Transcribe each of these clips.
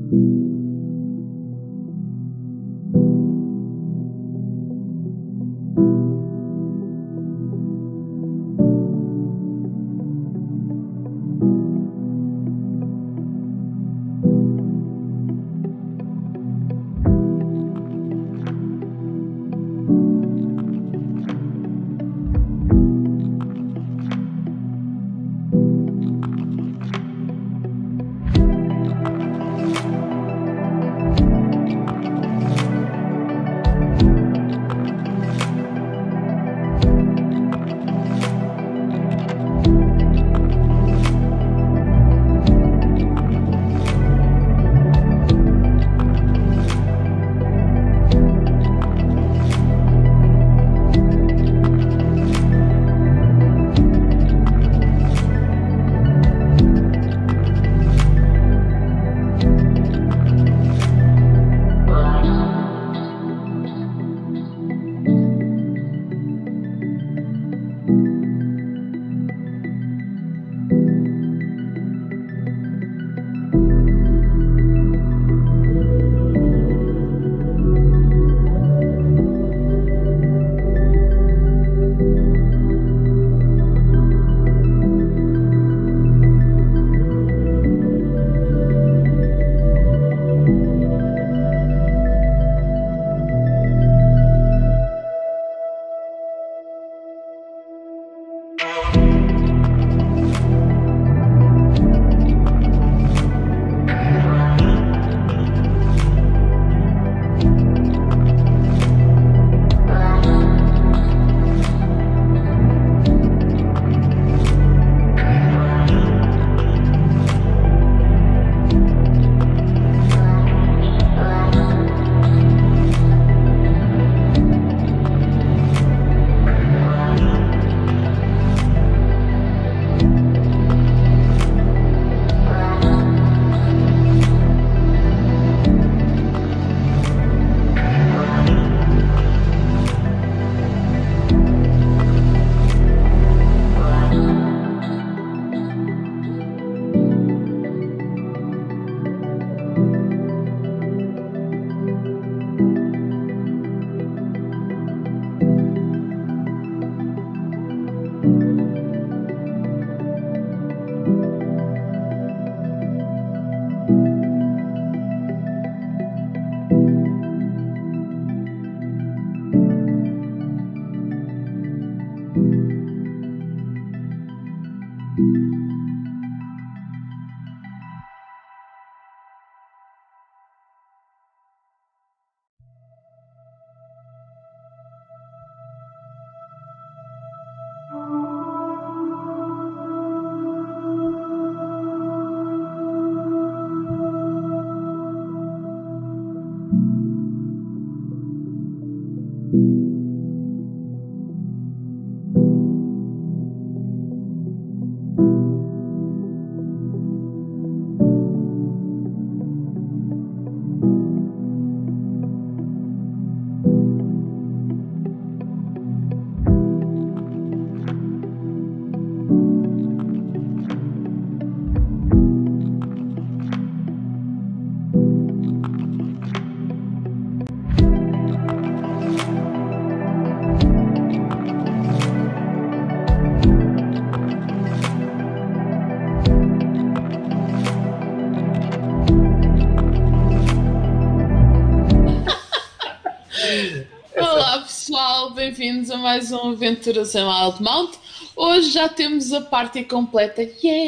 Olá pessoal, bem-vindos a mais um Aventuras em Wildmount. Hoje já temos a party completa.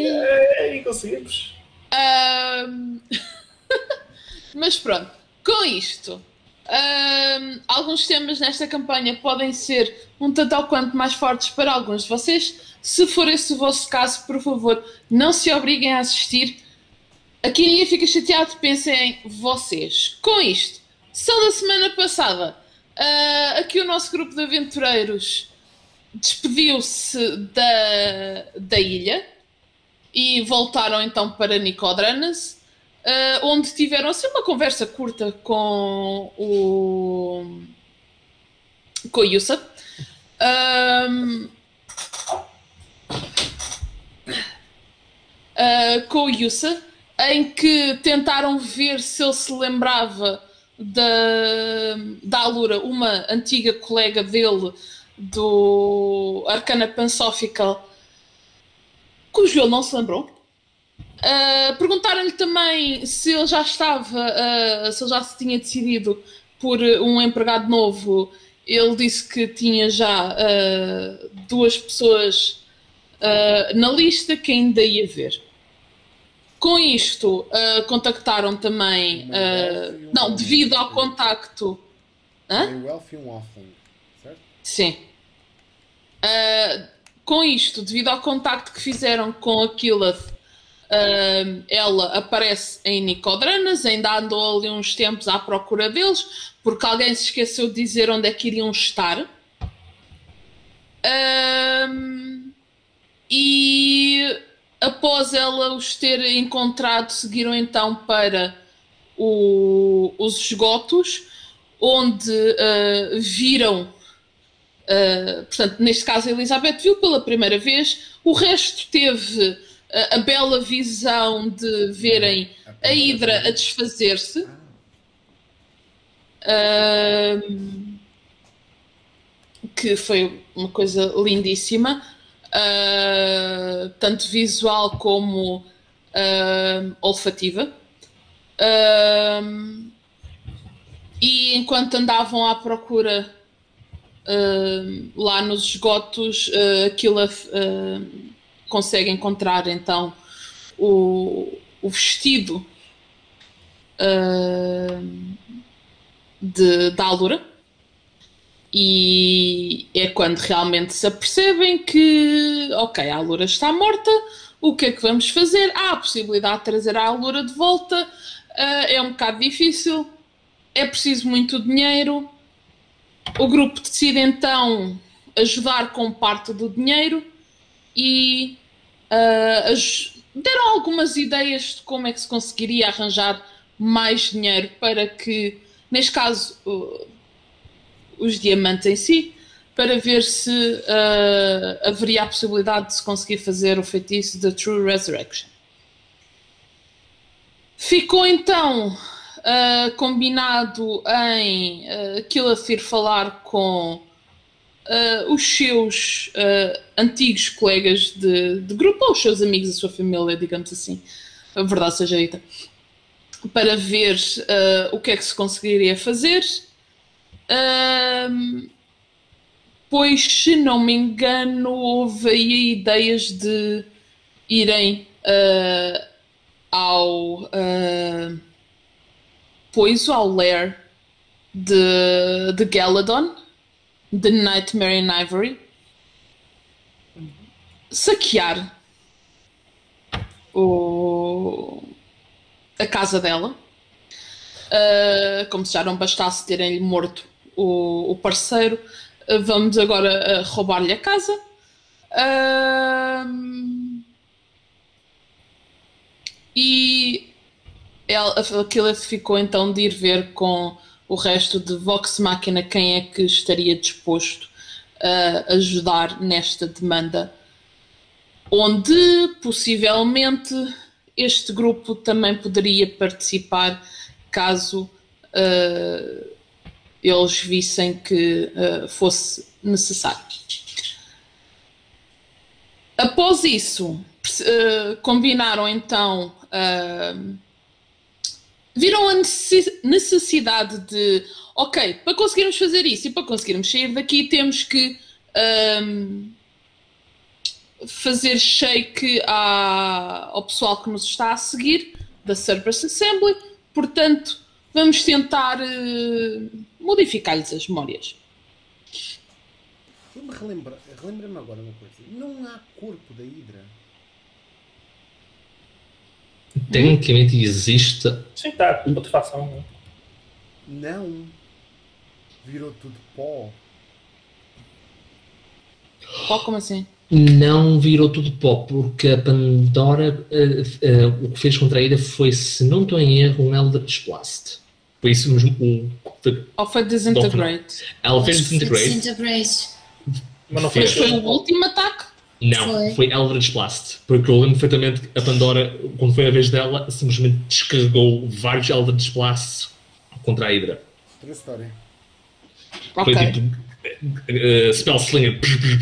Yay, conseguimos! Mas pronto, com isto, alguns temas nesta campanha podem ser um tanto ou quanto mais fortes para alguns de vocês. Se for esse o vosso caso, por favor, não se obriguem a assistir. Aqui ninguém fica chateado, pensem em vocês. Com isto, só da semana passada, aqui o nosso grupo de aventureiros despediu-se da ilha e voltaram então para Nicodranas, onde tiveram assim uma conversa curta com o Yusuf. em que tentaram ver se ele se lembrava da Allura, uma antiga colega dele do Arcana Philosophical, cujo ele não se lembrou. Perguntaram-lhe também se ele já estava, se ele já se tinha decidido por um empregado novo. Ele disse que tinha já 2 pessoas na lista que ainda ia ver. Com isto, contactaram também, não, devido ao contacto... Wealth e um Offling, certo? Sim. Com isto, devido ao contacto que fizeram com a Killeth, ela aparece em Nicodranas, ainda andou ali uns tempos à procura deles, porque alguém se esqueceu de dizer onde é que iriam estar. E após ela os ter encontrado, seguiram então para os esgotos, onde viram, portanto, neste caso a Elizabeth viu pela primeira vez, o resto teve a bela visão de verem a Hydra a desfazer-se. Que foi uma coisa lindíssima, tanto visual como olfativa. E enquanto andavam à procura lá nos esgotos, aquilo consegue encontrar então o vestido da Allura, e é quando realmente se apercebem que, ok, a Allura está morta, o que é que vamos fazer? Há a possibilidade de trazer a Allura de volta, é um bocado difícil, é preciso muito dinheiro. O grupo decide então ajudar com parte do dinheiro e deram algumas ideias de como é que se conseguiria arranjar mais dinheiro para que, neste caso, os diamantes em si, para ver se haveria a possibilidade de se conseguir fazer o feitiço da True Resurrection. Ficou então combinado em Killeth ir falar com os seus antigos colegas de grupo, ou os seus amigos, a sua família, digamos assim, a verdade seja dita, para ver o que é que se conseguiria fazer. Pois, se não me engano, houve aí ideias de irem ao lair de Galadon, de Nightmare in Ivory, saquear a casa dela, como se já não bastasse terem-lhe morto o parceiro, vamos agora roubar-lhe a casa. E aquilo ficou então de ir ver com o resto de Vox Machina quem é que estaria disposto a ajudar nesta demanda, onde possivelmente este grupo também poderia participar caso eles vissem que fosse necessário. Após isso, combinaram então, viram a necessidade de, ok, para conseguirmos fazer isso e para conseguirmos sair daqui temos que fazer shake ao pessoal que nos está a seguir da Cerberus Assembly, portanto vamos tentar modificar-lhes as memórias. Relembra-me agora uma coisa. Não há corpo da Hydra? Tecnicamente existe. Sim, está, putrefação. Não. Virou tudo pó. Pó, como assim? Não virou tudo pó, porque a Pandora, o que fez contra a Hydra foi, se não estou em erro, um Eldritch Blast. Foi isso mesmo. Ou foi Disintegrate? Ela fez Disintegrate. Mas não foi Foi o último ataque? Não, foi Eldritch Blast. Porque eu lembro perfeitamente que a Pandora, quando foi a vez dela, simplesmente descarregou vários Eldritch Blasts contra a Hydra. Outra história. Ok. Foi tipo Spell Slinger.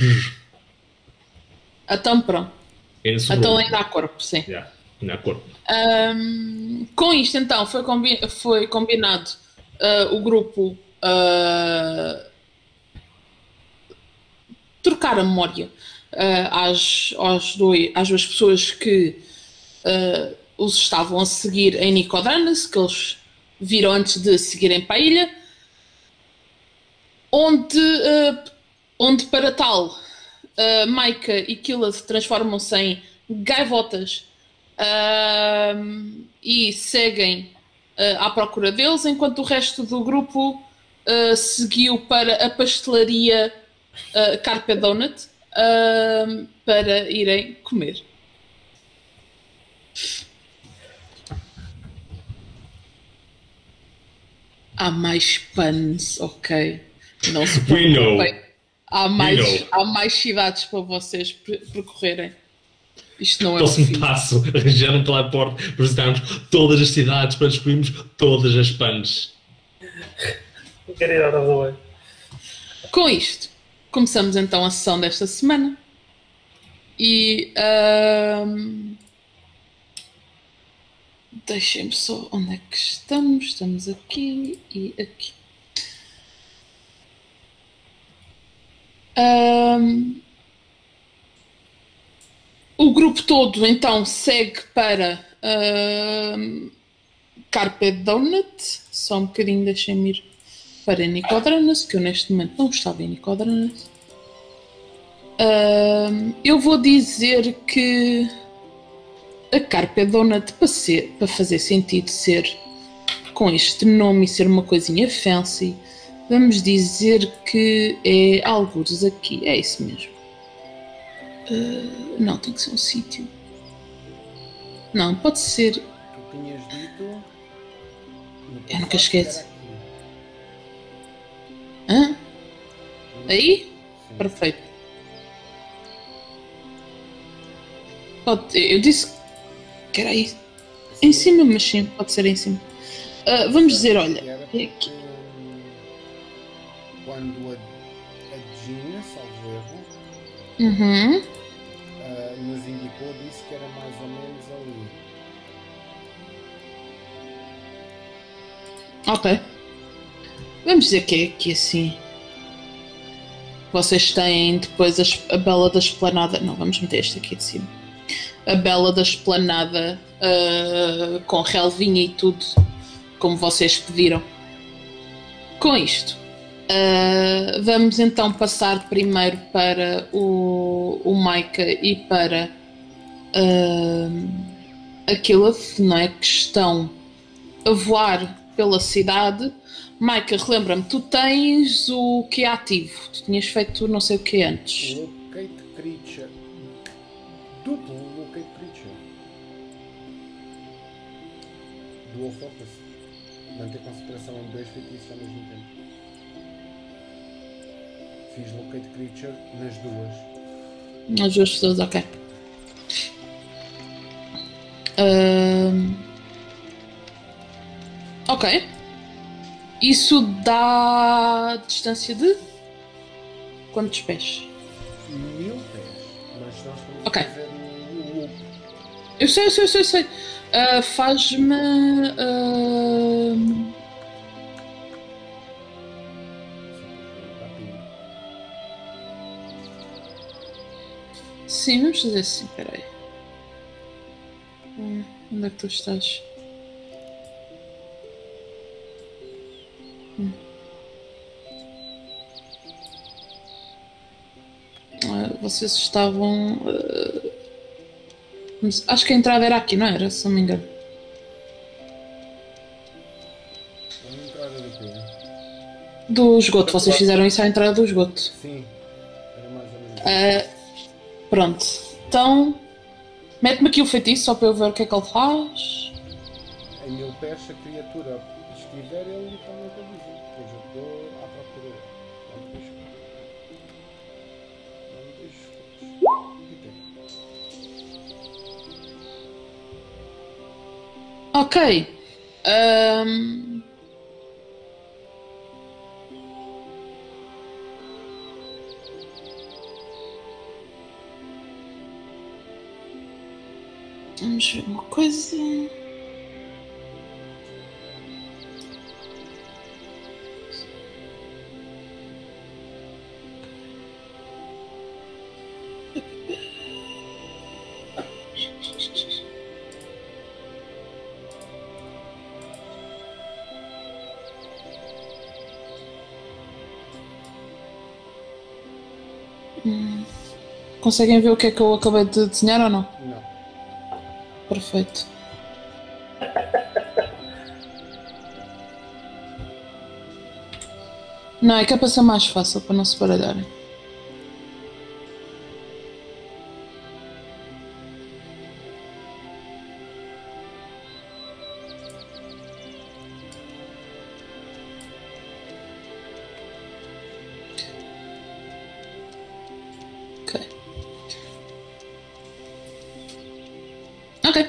Então pronto. Ainda sobrou. Então ainda há corpo, sim. Yeah, ainda há corpo. Com isto então foi combinado o grupo trocar a memória às duas pessoas que os estavam a seguir em Nicodranas, que eles viram antes de seguirem para a ilha, onde para tal Maika e Killeth transformam-se em gaivotas e seguem à procura deles, enquanto o resto do grupo seguiu para a pastelaria Carpe Donut para irem comer. Há mais puns, ok. Não se preocupem. Há mais cidades para vocês percorrerem. Isto não é Próximo passo, arranjar um teleporte para visitarmos todas as cidades, para descobrirmos todas as puns. Quero ir out of the way. Com isto, começamos então a sessão desta semana. E deixem-me só onde é que estamos. Estamos aqui e aqui. O grupo todo então segue para Carpe Donut. Só um bocadinho, deixem-me ir para Nicodranas, que eu neste momento não estava em Nicodranas. Eu vou dizer que a Carpe Donut, para fazer sentido ser com este nome e ser uma coisinha fancy, vamos dizer que é algures aqui. É isso mesmo. Não, tem que ser um sítio. Não, pode ser. Tu tinhas dito. Eu nunca esqueço. Hã? Aí? Sim. Perfeito. Eu disse que era aí. Em cima, mas sim, pode ser em cima. Vamos dizer, olha. É aqui. Quando a Gina, salvo erro, Uhum. nos indicou, disse que era mais ou menos ali. Ok. Vamos dizer que é aqui assim. Vocês têm depois a Bela da Esplanada. Não, vamos meter este aqui de cima. A Bela da Esplanada com relvinha e tudo, como vocês pediram. Com isto, vamos então passar primeiro para o Maika e para a Killeth, não é? Que estão a voar pela cidade. Maika, relembra-me, tu tens o que é ativo. Tu tinhas feito não sei o que antes. Locate Creature. Duplo Locate Creature. Dual Focus. Manter concentração em dois feitiços ao mesmo tempo. Fiz Locate Creature nas duas. As duas pessoas, ok. Ok. Isso dá distância de quantos pés? 1000 pés. Mas nós estamos Ok. a fazer o loop. Eu sei. Faz-me. Sim, vamos fazer assim, peraí. Onde é que tu estás? Vocês estavam. Acho que a entrada era aqui, não era? Se não me engano. Vamos entrar do quê? Do esgoto, vocês fizeram isso à entrada do esgoto. Sim. Era mais ou menos. Pronto. Então. Mete-me aqui o feitiço só para eu ver o que é que ele faz. Em 1000 pés, se a criatura estiver, ele está na televisão. Pois eu estou à procura. Vamos deixar. Ok. Vamos ver uma coisa. Conseguem ver o que é que eu acabei de desenhar ou não? Não. Perfeito. Não, é que é para ser mais fácil, para não se baralharem. Ok.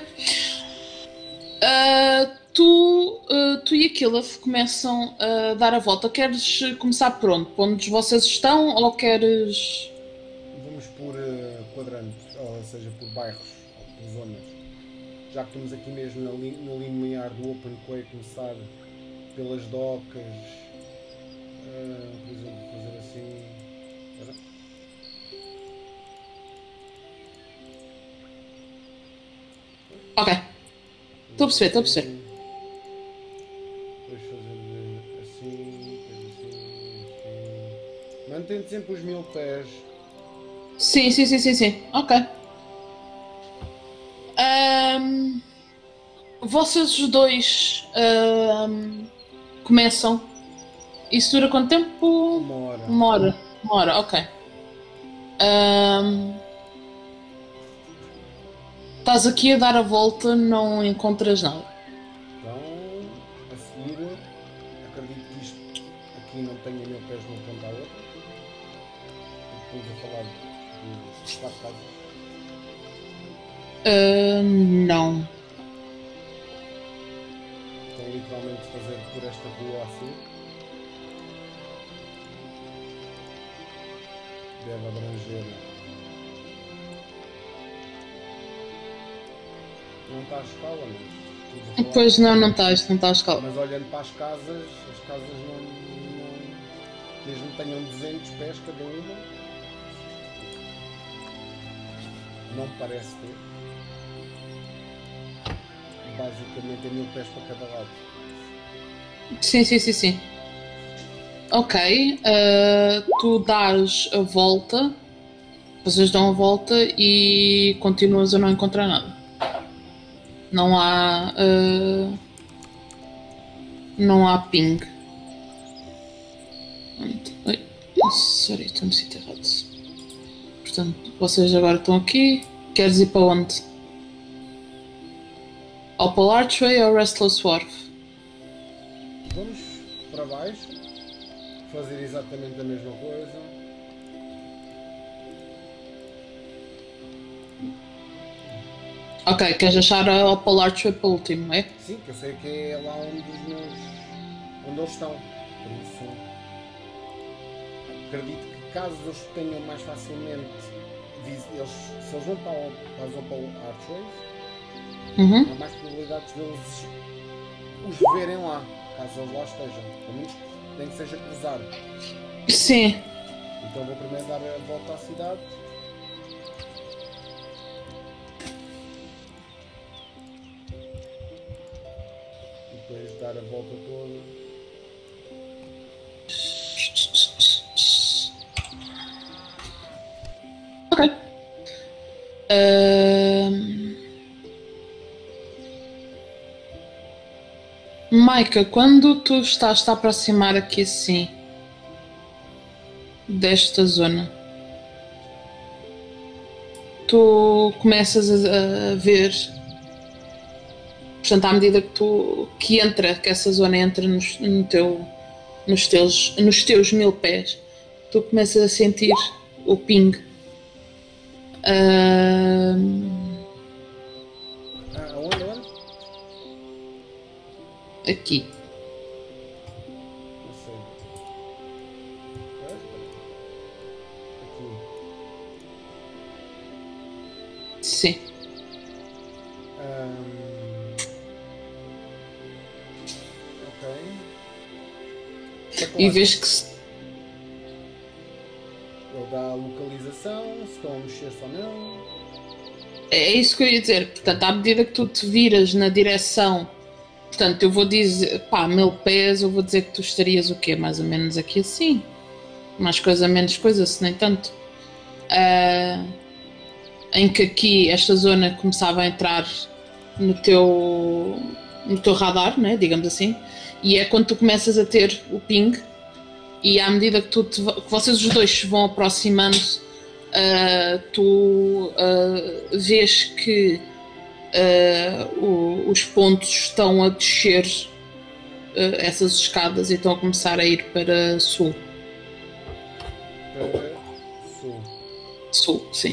Tu e a Killeth começam a dar a volta. Queres começar por onde? Por onde vocês estão ou queres... Vamos por quadrantes, ou seja, por bairros, ou por zonas. Já que estamos aqui mesmo no limiar do Open Quay, começar pelas docas, por exemplo, fazer assim. Ok. Estou a perceber. Depois fazer assim. Mantendo sempre os 1000 pés. Sim. Ok. Vocês os dois começam. Isso dura quanto tempo? Uma hora, ok. Estás aqui a dar a volta, não encontras nada. Então, a seguir, acredito que isto aqui não tenha 1000 pés de uma ponta à outra. Estamos a falar de 4 casas. Não. Então, literalmente, fazer por esta rua assim. Deve abranger. Não está à escala, mas... Pois não está à escala. Mas olhando para as casas não... Mesmo que tenham 200 pés cada uma, não parece ter. Basicamente é 1000 pés para cada lado. Sim. Ok. Tu dás a volta, vocês dão a volta e continuas a não encontrar nada. Não há ping. Ai, sorry, estou no sítio errado. Portanto, vocês agora estão aqui. Queres ir para onde? Ao Polar Archway ou Restless Wharf? Vamos para baixo, fazer exatamente a mesma coisa. Ok, queres achar ao Polar Archway para o último, é? Sim, que eu sei que é lá onde eles estão. Por isso, acredito que caso eles tenham mais facilmente, se eles vão para as Opal Archways, há mais probabilidades de eles os verem lá, caso eles lá estejam. Pelo menos nem que seja cruzar. Sim. Então vou primeiro dar a volta à cidade. Depois dar a volta toda. Ok. Maika, quando tu estás a aproximar aqui assim desta zona, tu começas a ver, portanto, à medida que essa zona entra nos teus 1000 pés, tu começas a sentir o ping. Onde? aqui. Não sei. Aqui. Sim. Ok. E vês que se... Ele dá a localização, se estão a mexer-se ou não. É isso que eu ia dizer. Portanto, à medida que tu te viras na direção... Portanto, eu vou dizer... Pá, 1000 pés, eu vou dizer que tu estarias o quê? Mais ou menos aqui assim. Mais coisa, menos coisa, se nem tanto. Em que aqui, esta zona começava a entrar no teu radar, né? Digamos assim. E é quando tu começas a ter o ping. E à medida que, que vocês os dois se vão aproximando, tu vês que os pontos estão a descer essas escadas e estão a começar a ir para sul. Para sul. Sul, sim.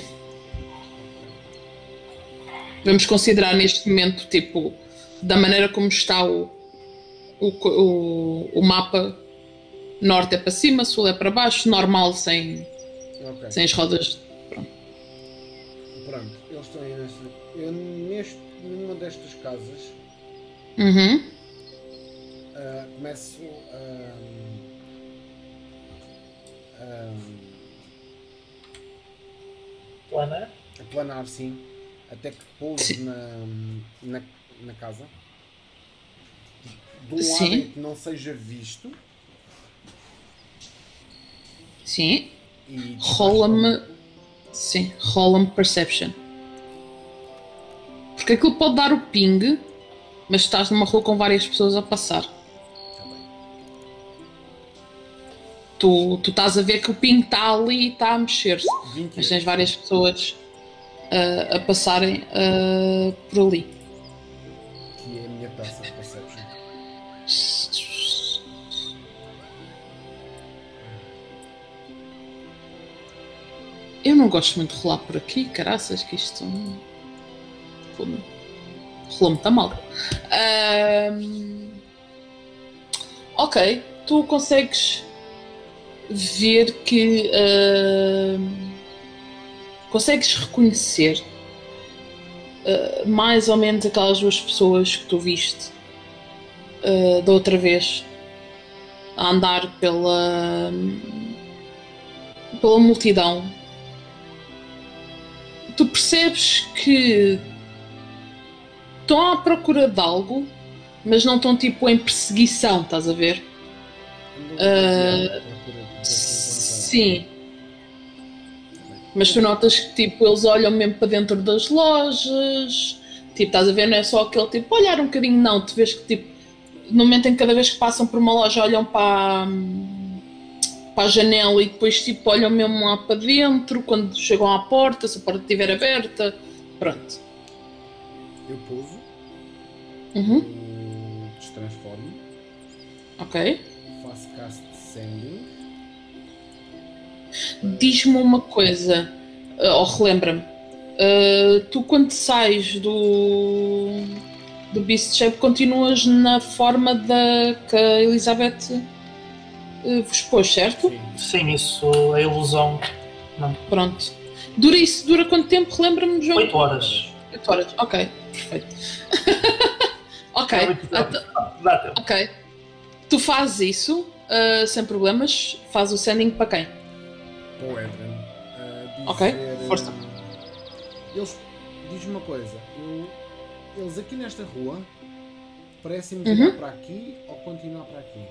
Vamos considerar neste momento, tipo, da maneira como está o mapa, norte é para cima, sul é para baixo, normal, sem as rodas. Pronto, eles estão aí numa destas casas. Começo Planar? a planar, sim, até que pouse na casa. De um lado em que não seja visto. Sim. Rola-me Perception. Porque aquilo pode dar o ping, mas estás numa rua com várias pessoas a passar. Tu estás a ver que o ping está ali e está a mexer-se. Mas tens várias pessoas a passarem por ali. Que é a minha peça de Perception. Eu não gosto muito de rolar por aqui, caraças, que isto rolou-me tão mal. Ok, tu consegues ver que consegues reconhecer mais ou menos aquelas duas pessoas que tu viste da outra vez a andar pela multidão. Tu percebes que estão à procura de algo, mas não estão tipo em perseguição, estás a ver? Sim. Mas tu notas que tipo, eles olham mesmo para dentro das lojas, tipo, estás a ver, não é só aquele tipo, olhar um bocadinho, não, tu vês que tipo, no momento em que cada vez que passam por uma loja olham para a janela e depois tipo olham mesmo lá para dentro, quando chegam à porta, se a porta estiver aberta, pronto. Eu pouso, destransformo, ok. faço cast sending. Diz-me uma coisa, ou relembra-me, tu quando sais do Beast Shape continuas na forma que a Elizabeth vos pôs, certo? Sim, isso é ilusão. Não. Pronto. Dura quanto tempo? Relembra-me do jogo? 8 horas. 8 horas, ok, perfeito. Ok. Dá tempo. Ok. Tu fazes isso sem problemas. Faz o sending para quem? Para o Edren. Ok, força. Diz-me uma coisa. Eles aqui nesta rua parecem-me virar para aqui ou continuar para aqui?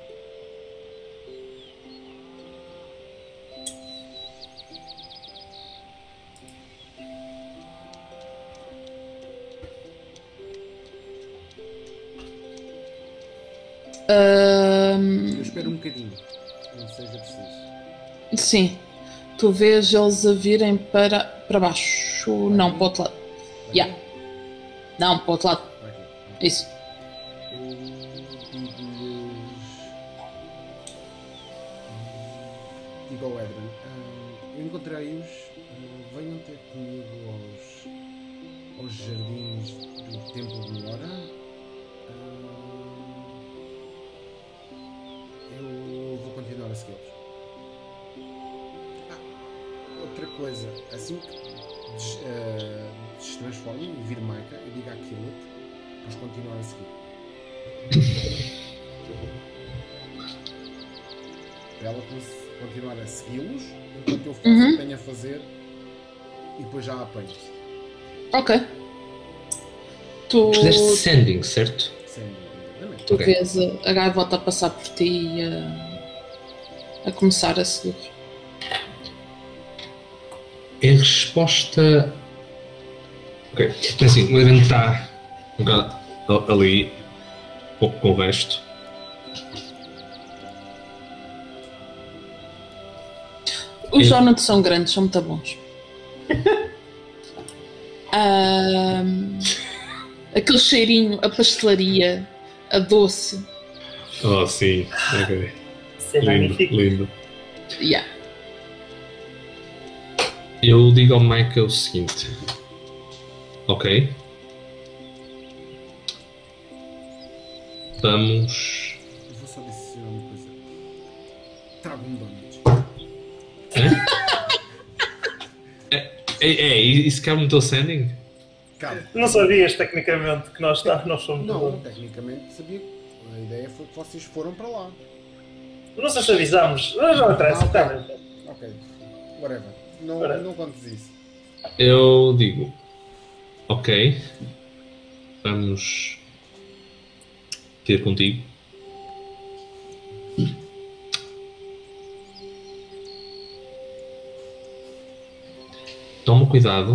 Eu espero um bocadinho, não seja preciso. Sim. Tu vês eles a virem para baixo. Não, para o outro lado. Yeah. Não, para o outro lado. Isso. Eu digo ao Edren, eu encontrei-os, venham ter comigo aos jardins do Templo de Mora. coisa, assim que se transforma e vir Micah, eu digo aquilo, mas continuar a seguir. Para ela continuar a segui-los, enquanto eu faço o que tenho a fazer e depois já a apanho. Ok. Tu Fizeste sending, certo? Sim, exatamente. tu Ok. vês a gaivota a passar por ti e a começar a seguir. Em resposta. Ok. Então, assim, o evento está um bocado ali, pouco com o resto. Os donuts são grandes, são muito bons. Aquele cheirinho, a pastelaria, a doce. Oh, sim. Ok. Isso é Lindo, magnífico. lindo. Yeah. Eu digo ao Michael o seguinte. Ok. Vamos. Eu vou só dizer uma coisa. Trago um donut. Isso cabe no teu sending? Calma. Não sabias tecnicamente que nós somos Não, tecnicamente sabia. A ideia foi que vocês foram para lá. Não sei se avisámos. Não interessa. ok. Tá bem. Ok. Whatever. Não, Whatever. não contes isso. Eu digo. Ok. Vamos ter contigo. Toma cuidado.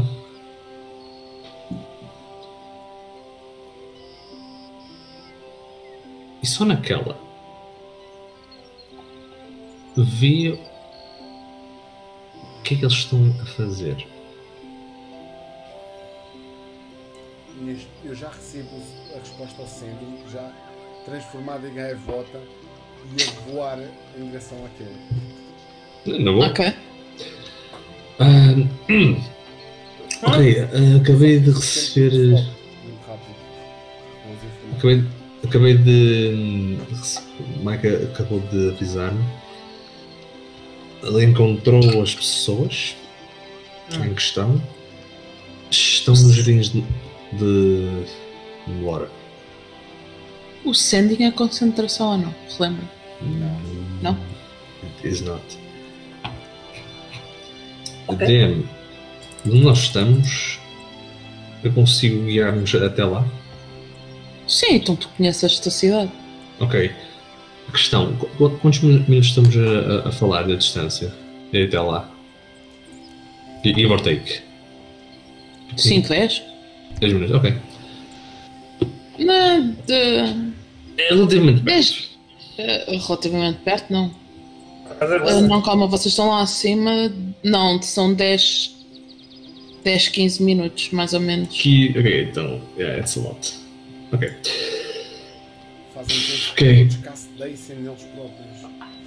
E só naquela. Vê o que é que eles estão a fazer. Eu já recebo a resposta ao sending, já transformada em gaivota e a voar em direção àquele. Na boa? Ok. Ok, acabei de receber. Muito rápido. Com as informações. Acabei de. O Mike acabou de avisar-me. Ele encontrou as pessoas em questão. Estão nos jardins de Laura. O sending é concentração ou não? Relembra? Não? It is not. Ok. DM, onde nós estamos, eu consigo guiar-nos até lá. Sim, então tu conheces esta cidade. Ok. A questão, quantos minutos estamos a falar da distância? E até lá? Give or take. 5, 10? 10 minutos, ok. Não, de É relativamente 10. Relativamente perto, não. Mas é bom. Não, calma, vocês estão lá acima. Não, são 10, 15 minutos, mais ou menos. Ok, então, yeah, it's a lot. Ok. Fazem todos Ok. descasso de Ace neles próprios.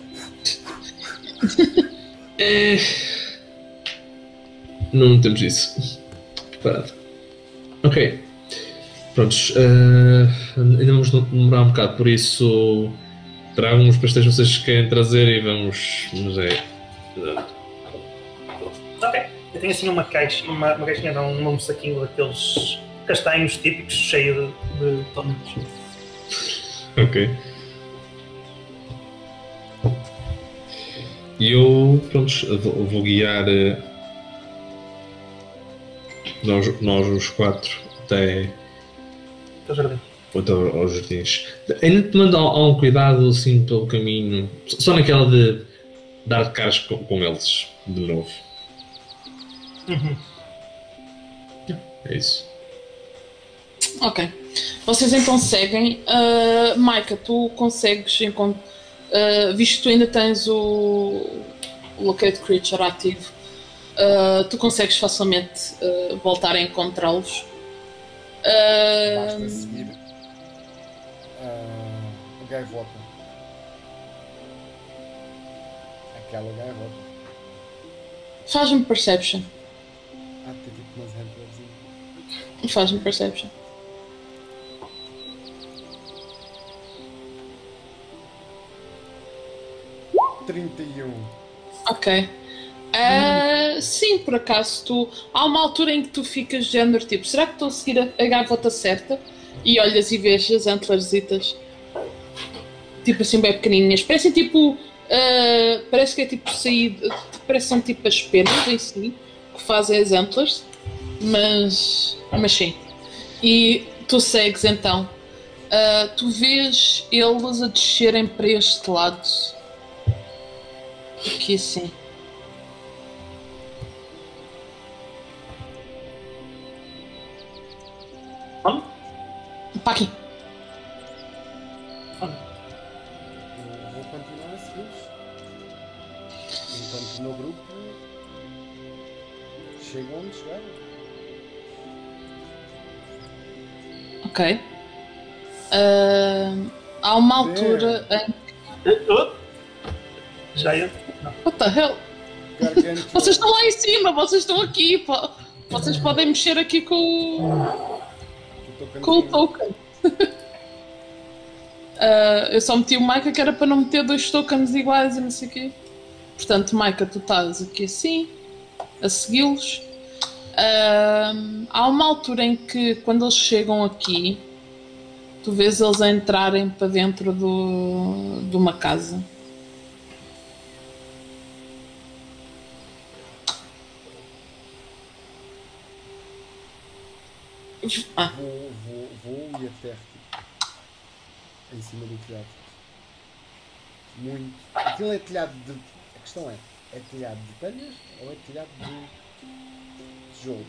Não temos isso preparado. Ok. Prontos. Ainda vamos demorar um bocado, por isso tragam os pastéis que vocês querem trazer e vamos. Ok. Eu tenho assim uma caixa, uma caixinha, não, um saquinho daqueles castanhos típicos, cheio de donuts. Ok. E eu, prontos, vou guiar nós os 4 até aos jardins. Ainda te mando um cuidado assim pelo caminho, só naquela de dar de caras com eles de novo. É isso. Ok. Vocês então seguem. Maika, tu consegues encontrar. Visto que tu ainda tens o Locate Creature ativo, tu consegues facilmente voltar a encontrá-los. Basta seguir a gaivota. Aquela gaivota. Faz-me perception. Tem tipo umas handlers. Faz-me perception. e 31. Ok. Sim, por acaso, há uma altura em que tu ficas de género, tipo, será que estou a seguir a gaivota certa? E olhas e vês as antlerzitas, tipo assim, bem pequenininhas. Parecem tipo, parece que é tipo saído, parece que são tipo as penas em si, que fazem as antlers, mas sim. E tu segues então, tu vês eles a descerem para este lado, aqui assim. Onde? Para aqui. Eu vou continuar a segui-los. Enquanto o meu grupo chega onde chegar. Ok. Há uma altura em... Já eu? Não. What the hell? Gargantua. Vocês estão lá em cima, vocês estão aqui. Vocês podem mexer aqui com o token. Eu só meti o Micah que era para não meter 2 tokens iguais e não sei o quê. Portanto, Micah, tu estás aqui assim, a segui-los. Há uma altura em que, quando eles chegam aqui, tu vês eles a entrarem para dentro de uma casa. Vou e aterro em cima do telhado. Muito. Aquilo é telhado de... A questão é telhado de telhas ou é telhado de tijolo?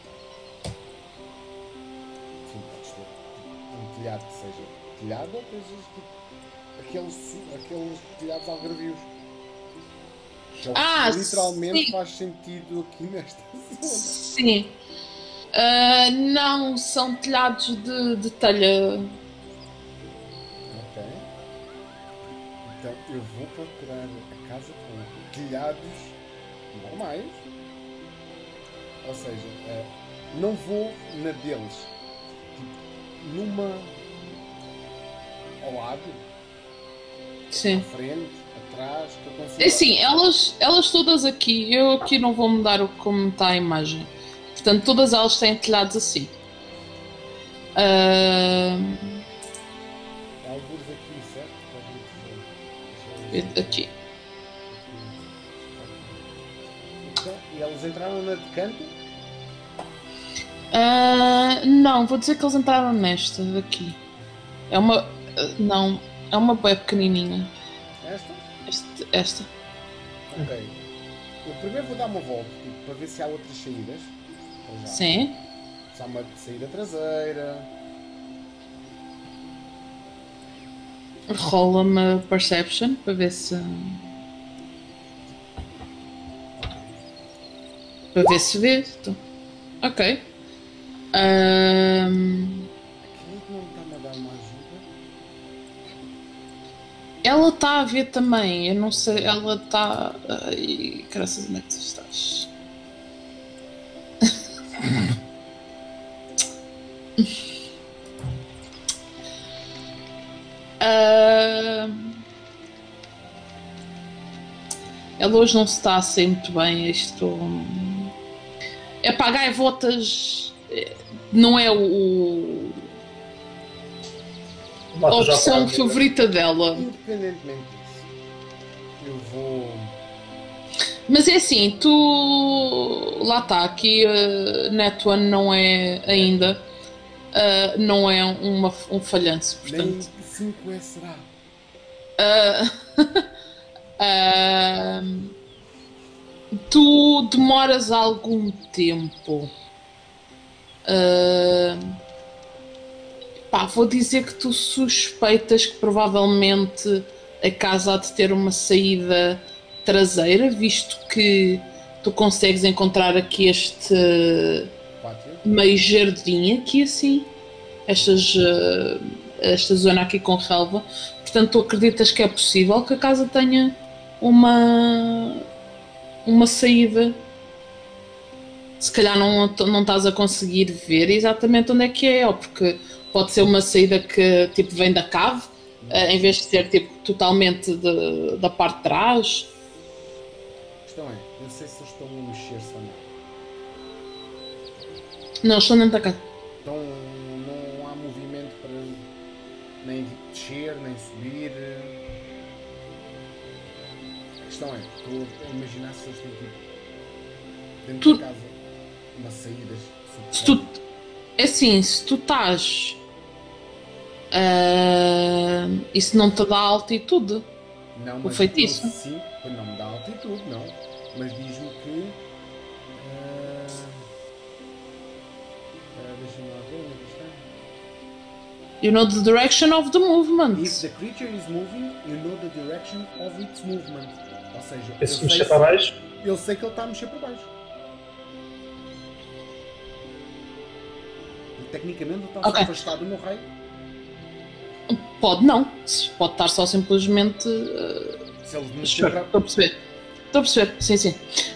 Sim, podes ter um telhado que seja telhado ou tens tipo aqueles telhados algarvios. Literalmente sim. faz sentido aqui nesta zona. Sim. Não, são telhados de telha. Ok. Então eu vou procurar a casa com telhados normais. Ou seja, não vou na deles. Tipo, numa ao lado, Sim. à frente, atrás, que eu consigo. É assim, elas todas aqui, eu aqui não vou mudar como está a imagem. Portanto, todas elas têm telhados assim. Alguns aqui, certo? Aqui. Então, e eles entraram na de canto? Não, vou dizer que eles entraram nesta daqui. É uma. Não, é uma bué pequenininha. Esta? Esta. Ok. Eu primeiro vou dar uma volta tipo, para ver se há outras saídas. Já. Sim. Se há uma saída traseira. Rola-me Perception para ver se. Para ver se vê. Ok. Aquilo não está-me a dar uma ajuda. Ela está a ver também. Eu não sei. Ela está. Ai, graças a Deus tu estás. Ela hoje não se está a sair muito bem. Isto é para gaivotas, não é a opção favorita dela. Independentemente disso, eu vou. Mas é assim, tu lá está, aqui Net One não é ainda, não é um falhanço, portanto. Nem 5 será. Tu demoras algum tempo. Vou dizer que tu suspeitas que provavelmente a casa há de ter uma saída traseira, visto que tu consegues encontrar aqui este meio jardim aqui assim, esta zona aqui com relva. Portanto, tu acreditas que é possível que a casa tenha uma saída. Se calhar não estás a conseguir ver exatamente onde é que é, ou porque pode ser uma saída que tipo vem da cave, em vez de ser tipo totalmente da parte de trás. A questão é, Eu sei se eles estão a mexer-se ou não. Não, estão dentro da casa. Então não há movimento para nem descer, nem subir. A questão é, estou a imaginar se eles têm tipo dentro da casa umas saídas. Se tu, é assim, se tu estás. Isso não te dá altitude. Não, o mas feitiço. Sim, não me dá altitude, não. Mas diz-me que. Deixa-me lá ver onde é que está. You know the direction of the movement. If the creature is moving, you know the direction of its movement. Ou seja, Se mexer para baixo. eu sei que ele está a mexer para baixo. E, tecnicamente, ele está afastado no raio. Pode não. Pode estar só simplesmente. Se ele mexer para... Estou a perceber. Estou a perceber, sim, sim.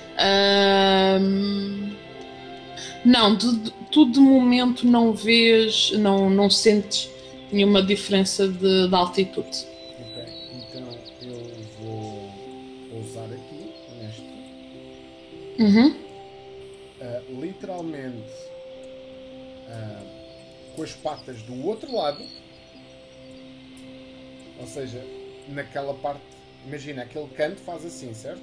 Não, tu de momento não vês, não sentes nenhuma diferença de altitude. Ok, então eu vou pousar aqui neste. Literalmente com as patas do outro lado. Ou seja, naquela parte, imagina, aquele canto faz assim, certo?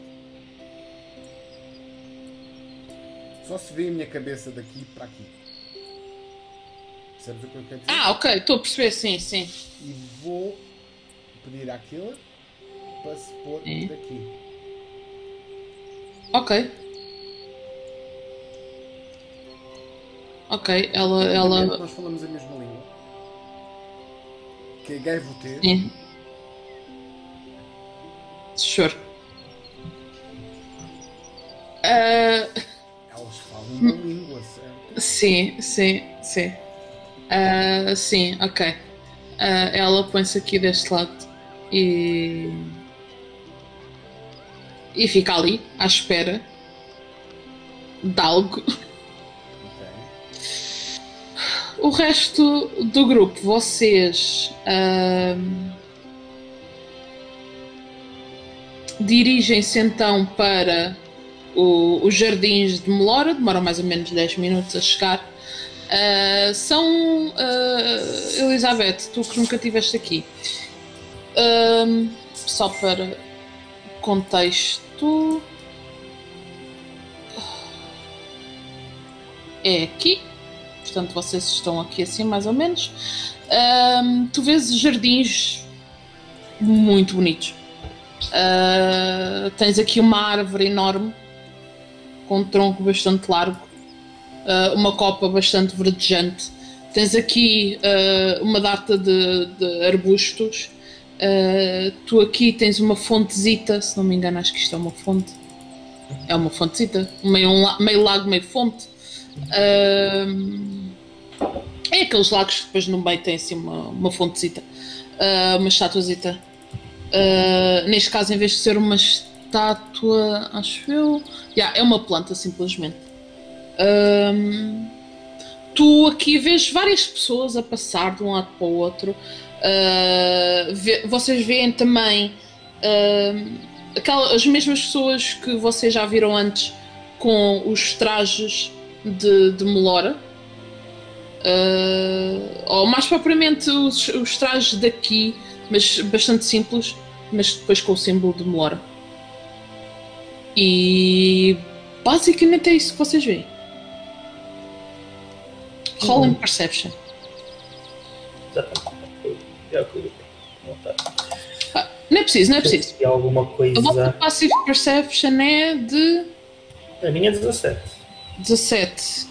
Só se vê a minha cabeça daqui para aqui. Percebes o que eu quero dizer? Ok, estou a perceber, sim, sim. E vou pedir àquilo para se pôr daqui. Ok. Ok, ela... Nós falamos a mesma língua. Que é gaivotê. Sim. Sure. Elas falam uma língua, certo? Sim. Sim, ok. Ela põe-se aqui deste lado e fica ali à espera de algo. Okay. O resto do grupo, vocês dirigem-se então para os jardins de Melora, demoram mais ou menos 10 minutos a chegar. Elizabeth, tu que nunca estiveste aqui, só para contexto, é aqui, portanto vocês estão aqui assim mais ou menos. Tu vês jardins muito bonitos. Tens aqui uma árvore enorme com um tronco bastante largo, uma copa bastante verdejante. Tens aqui uma data de arbustos. Tu aqui tens uma fontezita, se não me engano, acho que isto é uma fonte. É uma fontezita, meio lago, meio fonte. É aqueles lagos que depois no meio tem assim uma fontezita, uma estatuazita. Neste caso, em vez de ser uma estátua, acho eu, é uma planta simplesmente. Tu aqui vês várias pessoas a passar de um lado para o outro. Vocês veem também as mesmas pessoas que vocês já viram antes com os trajes de Melora, ou mais propriamente os trajes daqui, mas bastante simples, mas depois com o símbolo de Melora. E basicamente é isso que vocês veem. Rolling Perception. Não é preciso. Se alguma coisa... A vossa Passive Perception é de... A minha é 17. 17.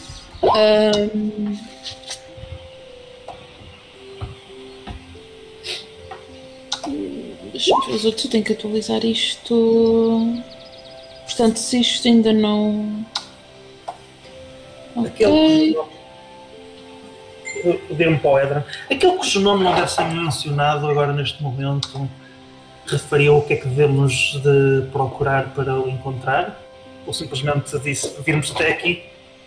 Deixa-me ver os outros, eu tenho que atualizar isto. Portanto, se isto ainda não... Aquele dê-me para o Edra. Aquele cujo nome não deve ser mencionado agora neste momento referiu o que é que devemos de procurar para o encontrar? Ou simplesmente disse virmos até aqui?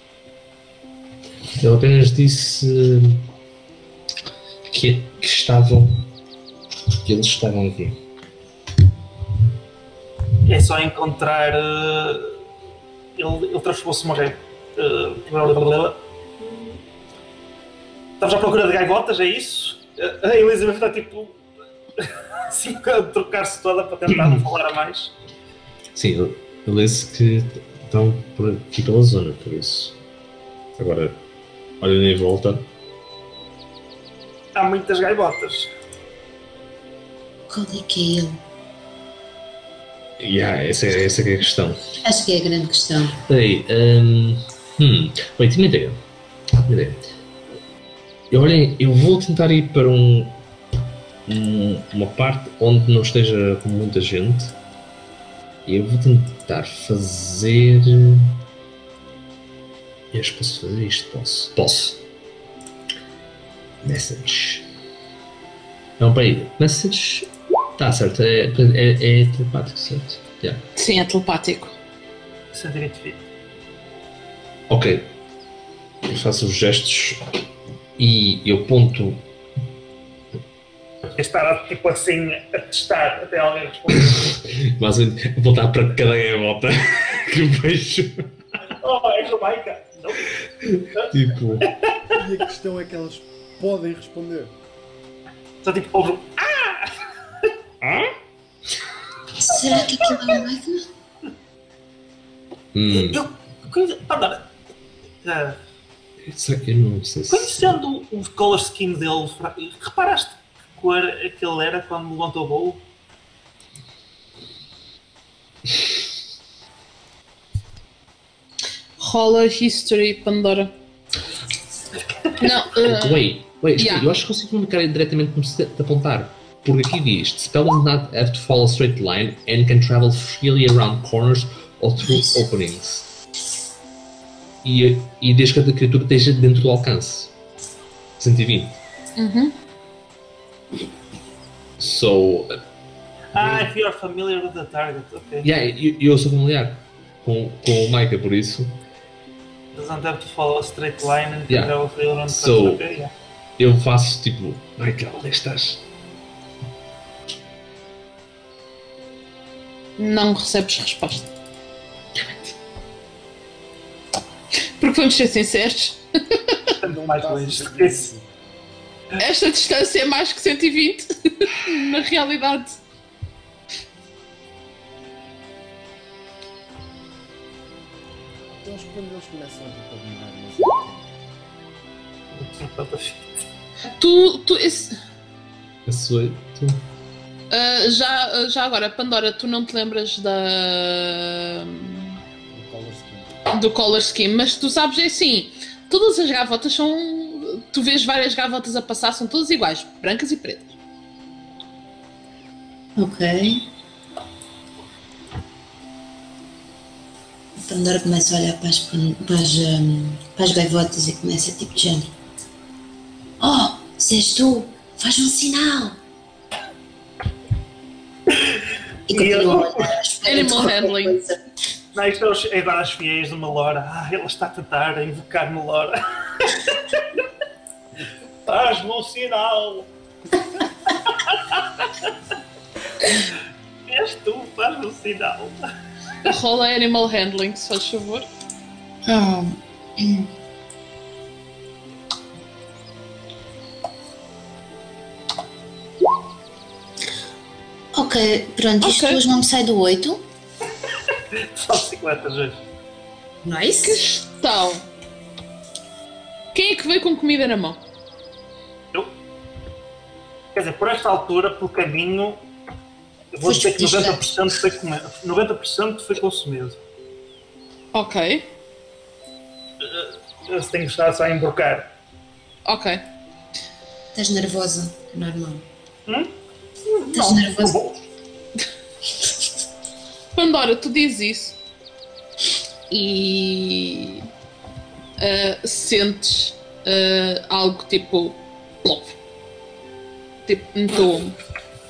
Ele apenas disse que eles estavam aqui. É É só encontrar. Ele transformou-se numa rei. Estavas à procura de gaivotas, é isso? A Elizabeth está tipo. assim, a trocar-se toda para tentar não falar a mais. Sim, ele disse que estão por aqui pela zona, por isso. Agora, olhem em volta. Há muitas gaivotas. Qual é que é ele? Essa é a questão. Acho que é a grande questão. Peraí, bem, tinha uma ideia. Eu vou tentar ir para uma parte onde não esteja com muita gente. E eu vou tentar fazer. Eu acho que posso fazer isto. Posso. Message. Não, peraí. Message. Tá certo. É telepático, certo? Yeah. Sim, é telepático. 120 feet. Ok. Eu faço os gestos e eu ponto. Estar tipo assim a testar até alguém responder. Mas voltar para cada gaivota que eu vejo. Oh, é Jamaica! Não. Tipo. E a questão é que elas podem responder. Só tipo, ouve. Será que aquilo é o Michael? Eu conheço. Será que eu não sei se. Conhecendo o color scheme dele, reparaste que cor aquele era quando levantou o voo? Rola History, Pandora. Não, Wait, yeah. eu acho que consigo comunicar diretamente como se te apontar. Porque aqui diz: The spell does not have to follow a straight line and can travel freely around corners or through openings. E desde que a criatura esteja dentro do alcance. 120. So. If you're familiar with the target, ok. Eu sou familiar com o Micah, por isso. Doesn't have to follow a straight line and Yeah. travel freely around So- corners, ok, yeah. Eu faço tipo: Micah, onde é que estás? não recebes resposta. Porque vamos ser sinceros, Estamos mais longe. esta distância é mais que 120 na realidade. Eles, quando eles começam a dominar, A sua. Já agora, Pandora, tu não te lembras do color scheme, mas tu sabes, é assim, todas as gavotas são, tu vês várias gavotas a passar, são todas iguais, brancas e pretas. Ok. A Pandora começa a olhar para as gaivotas e começa tipo de género. Oh, se és tu, faz um sinal. E continua a olhar à espera de Animal qualquer handling. coisa. Não, isto é dar as fiéis de uma Lora. Ele está a tentar invocar uma Lora. Faz-me um sinal. És tu, faz-me um sinal. Rola Animal Handling, se faz favor. Ok, pronto, isto Ok. hoje não me sai do 8. Só 50 vezes. Nice. Questão. Quem é que veio com comida na mão? Eu? Quer dizer, por esta altura, pelo caminho, eu vou Foste dizer que 90% foi comido. 90% foi consumido. Ok, Eu tenho que estar só a embrocar. ok. Estás nervosa, é normal. Não, nervoso? bom. Pandora, tu dizes isso e sentes algo tipo plop, tipo no teu ombro.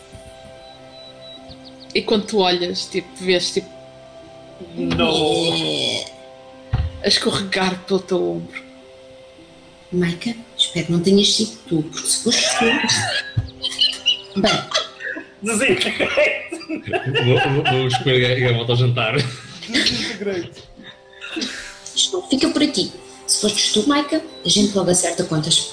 E quando tu olhas, tipo, vês tipo Não. a escorregar pelo teu ombro. Maica, espero que não tenhas sido tu, porque se foste tu. Bem, Desintegrate. Vamos comer a gaivota ao jantar. Desintegrate. Isto fica por aqui. Se fores tu, Maika, a gente logo acerta contas.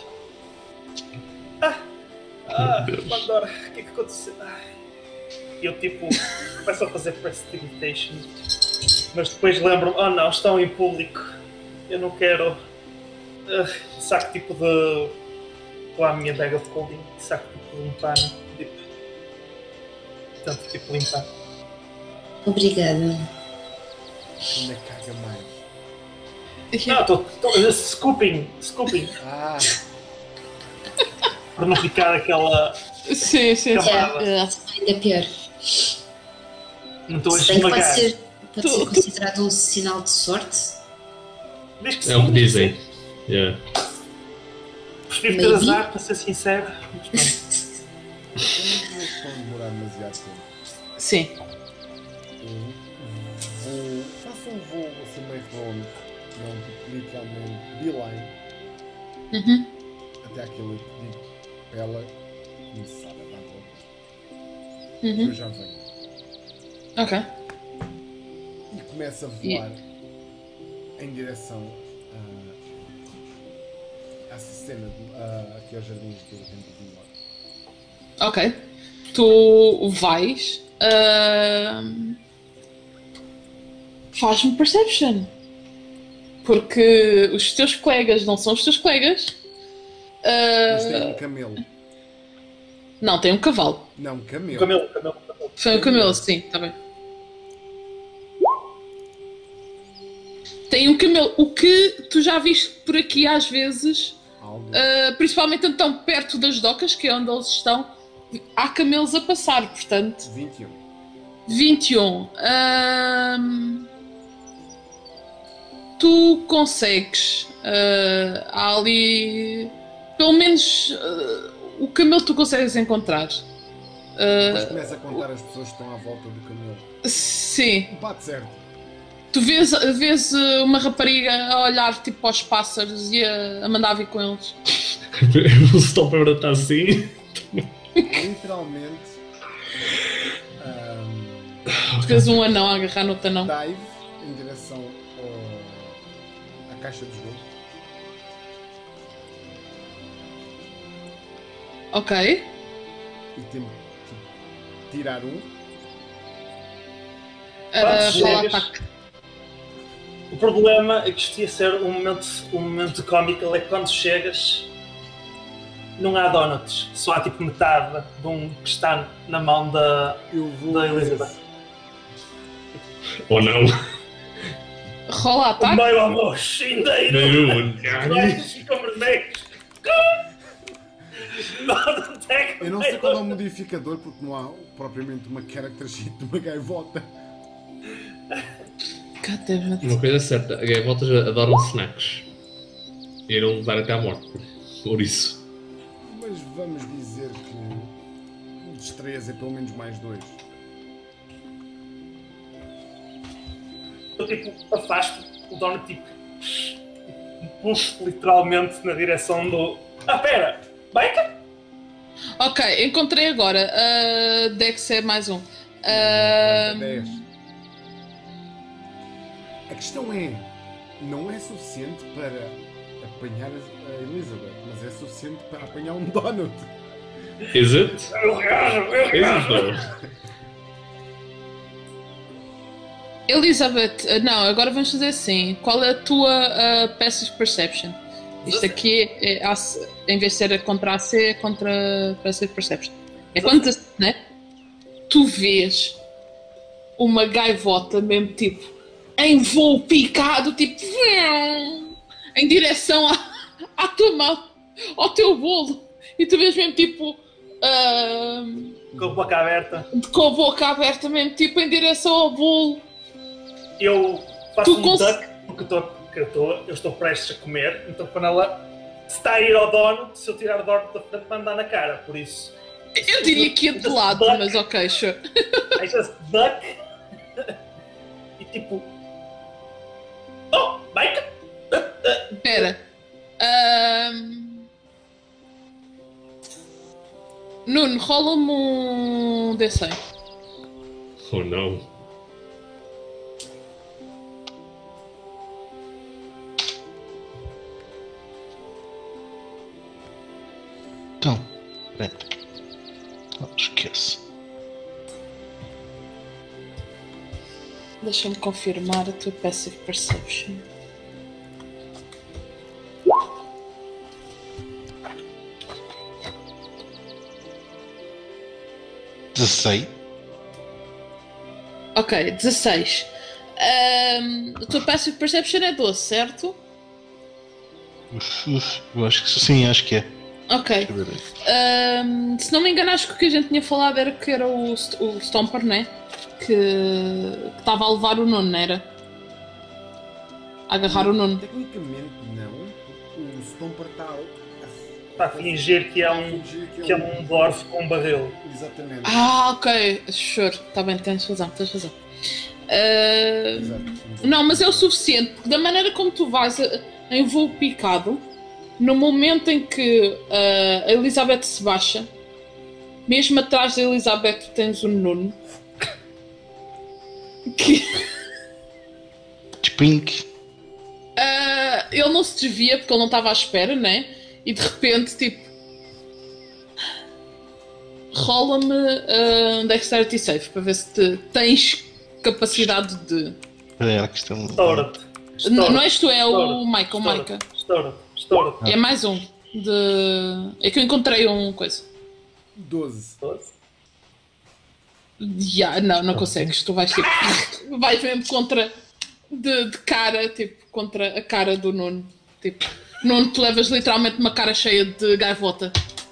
Pandora, o que é que aconteceu? E eu tipo, começo a fazer prestidigitation, mas depois lembro-me, oh não, estão em público, eu não quero. Saco tipo de. Lá a minha bag of holding, saco tipo de limpar, tipo. Tanto tipo limpar. Obrigada. Ainda caga mais. Não, estou scooping. Ah, Para não ficar aquela. Sim. Camada. Ainda pior. Não estou a Se bem que pode esmagar. ser considerado um sinal de sorte. Diz que É o que sim. dizem. Yeah. Prefiro ter Maybe. azar, para ser sincero. Mas pronto. não estão a demorar demasiado tempo. Sim. Faça um voo assim meio redondo, não tipo literalmente beeline, Uhum. até aquele que digo para ela começar a dar voltas. Uhum. Eu já venho. Ok. E começa a voar em direção a essa cena aqui aos jardins do Templo de Milagre. Ok. Tu vais. Faz-me perception. Porque os teus colegas não são os teus colegas. Mas tem um camelo. Não, tem um cavalo. Não, camelo. Camelo. Foi um camelo, sim, está bem. Tem um camelo. O que tu já viste por aqui às vezes, Algo. principalmente então perto das docas, que é onde eles estão, há camelos a passar, portanto. 21. 21. Tu consegues. Há ali. Pelo menos. O camelo tu consegues encontrar. Depois começa a contar as pessoas que estão à volta do camelo. Sim. Bate certo. Tu vês uma rapariga a olhar tipo para os pássaros e a mandar vir com eles. O Stopper está assim. Literalmente. Vês um anão a agarrar no outro anão. Dive em direção à caixa de jogo. Ok. E tem que tirar um. Quando Rola chegas- ataque. O problema é que isto ia ser um momento cómico, é que quando chegas não há donuts, só há tipo metade de um que está na mão da Eu vou. Da Elizabeth. Ou não. Rola O ataque. meu amor, chindeiro! Não. Eu não sei qual é o modificador porque não há propriamente uma character sheet de uma gaivota. God damn it. Uma coisa é certa, gaivotas adoram snacks. Irão levar até à morte. Por isso. Mas vamos dizer que dos 3 é pelo menos mais 2. Eu tipo afasto o donut tipo puxo literalmente na direção do. Ah, pera! Bacon? Ok, encontrei agora. Dex é mais um. 10. A questão é, não é suficiente para apanhar a Elizabeth, mas é suficiente para apanhar um donut. Is it? Eu reajo! though? Elizabeth, não, agora vamos fazer assim. Qual é a tua Passive Perception? Isto aqui em vez de ser contra AC, é contra Passive Perception. É contra, né? Tu vês uma gaivota mesmo tipo em voo picado, tipo em direção à tua mão, ao teu bolo, e tu vês mesmo tipo Com a boca aberta. com a boca aberta mesmo tipo em direção ao bolo. Eu faço Tu um duck porque eu estou prestes a comer, então quando ela está a ir ao donut, se eu tirar o donut da frente, vai andar na cara, por isso. Eu diria que ia de lado, Duck. mas ok, sure. I just duck e tipo. Oh, bacon! Espera. Nuno, rola-me um D100. Oh não. Então, pera. Não esquece. Deixa-me confirmar a tua Passive Perception. Ok, 16. A tua Passive Perception é 12, certo? Eu acho que sim, acho que é. Ok. Se não me engano, acho que o que a gente tinha falado era que era o Stomper, né? Que estava a levar o Nuno, não era? A agarrar o Nuno. Tecnicamente não. O Stomper Está a fingir que é um dwarf com um barril. Exatamente. Ah, ok. Sure. Está bem, tens razão. Exato. Não, mas é o suficiente. Porque da maneira como tu vais em voo picado, no momento em que a Elizabeth se baixa, mesmo atrás da Elizabeth tens o Nuno. Que... Spink. ele não se desvia porque ele não estava à espera, né? E de repente, tipo, rola-me um Dexterity Save para ver se tens capacidade de. Era questão. Estoura-te. Não és tu, é o Michael. Micah. Estoura-te. É mais um. É que eu encontrei um coisa. 12. Não consegues. Tu vais tipo. Vais mesmo contra. De cara, tipo, contra a cara do Nuno. Tipo, Nuno, tu levas literalmente uma cara cheia de gaivota.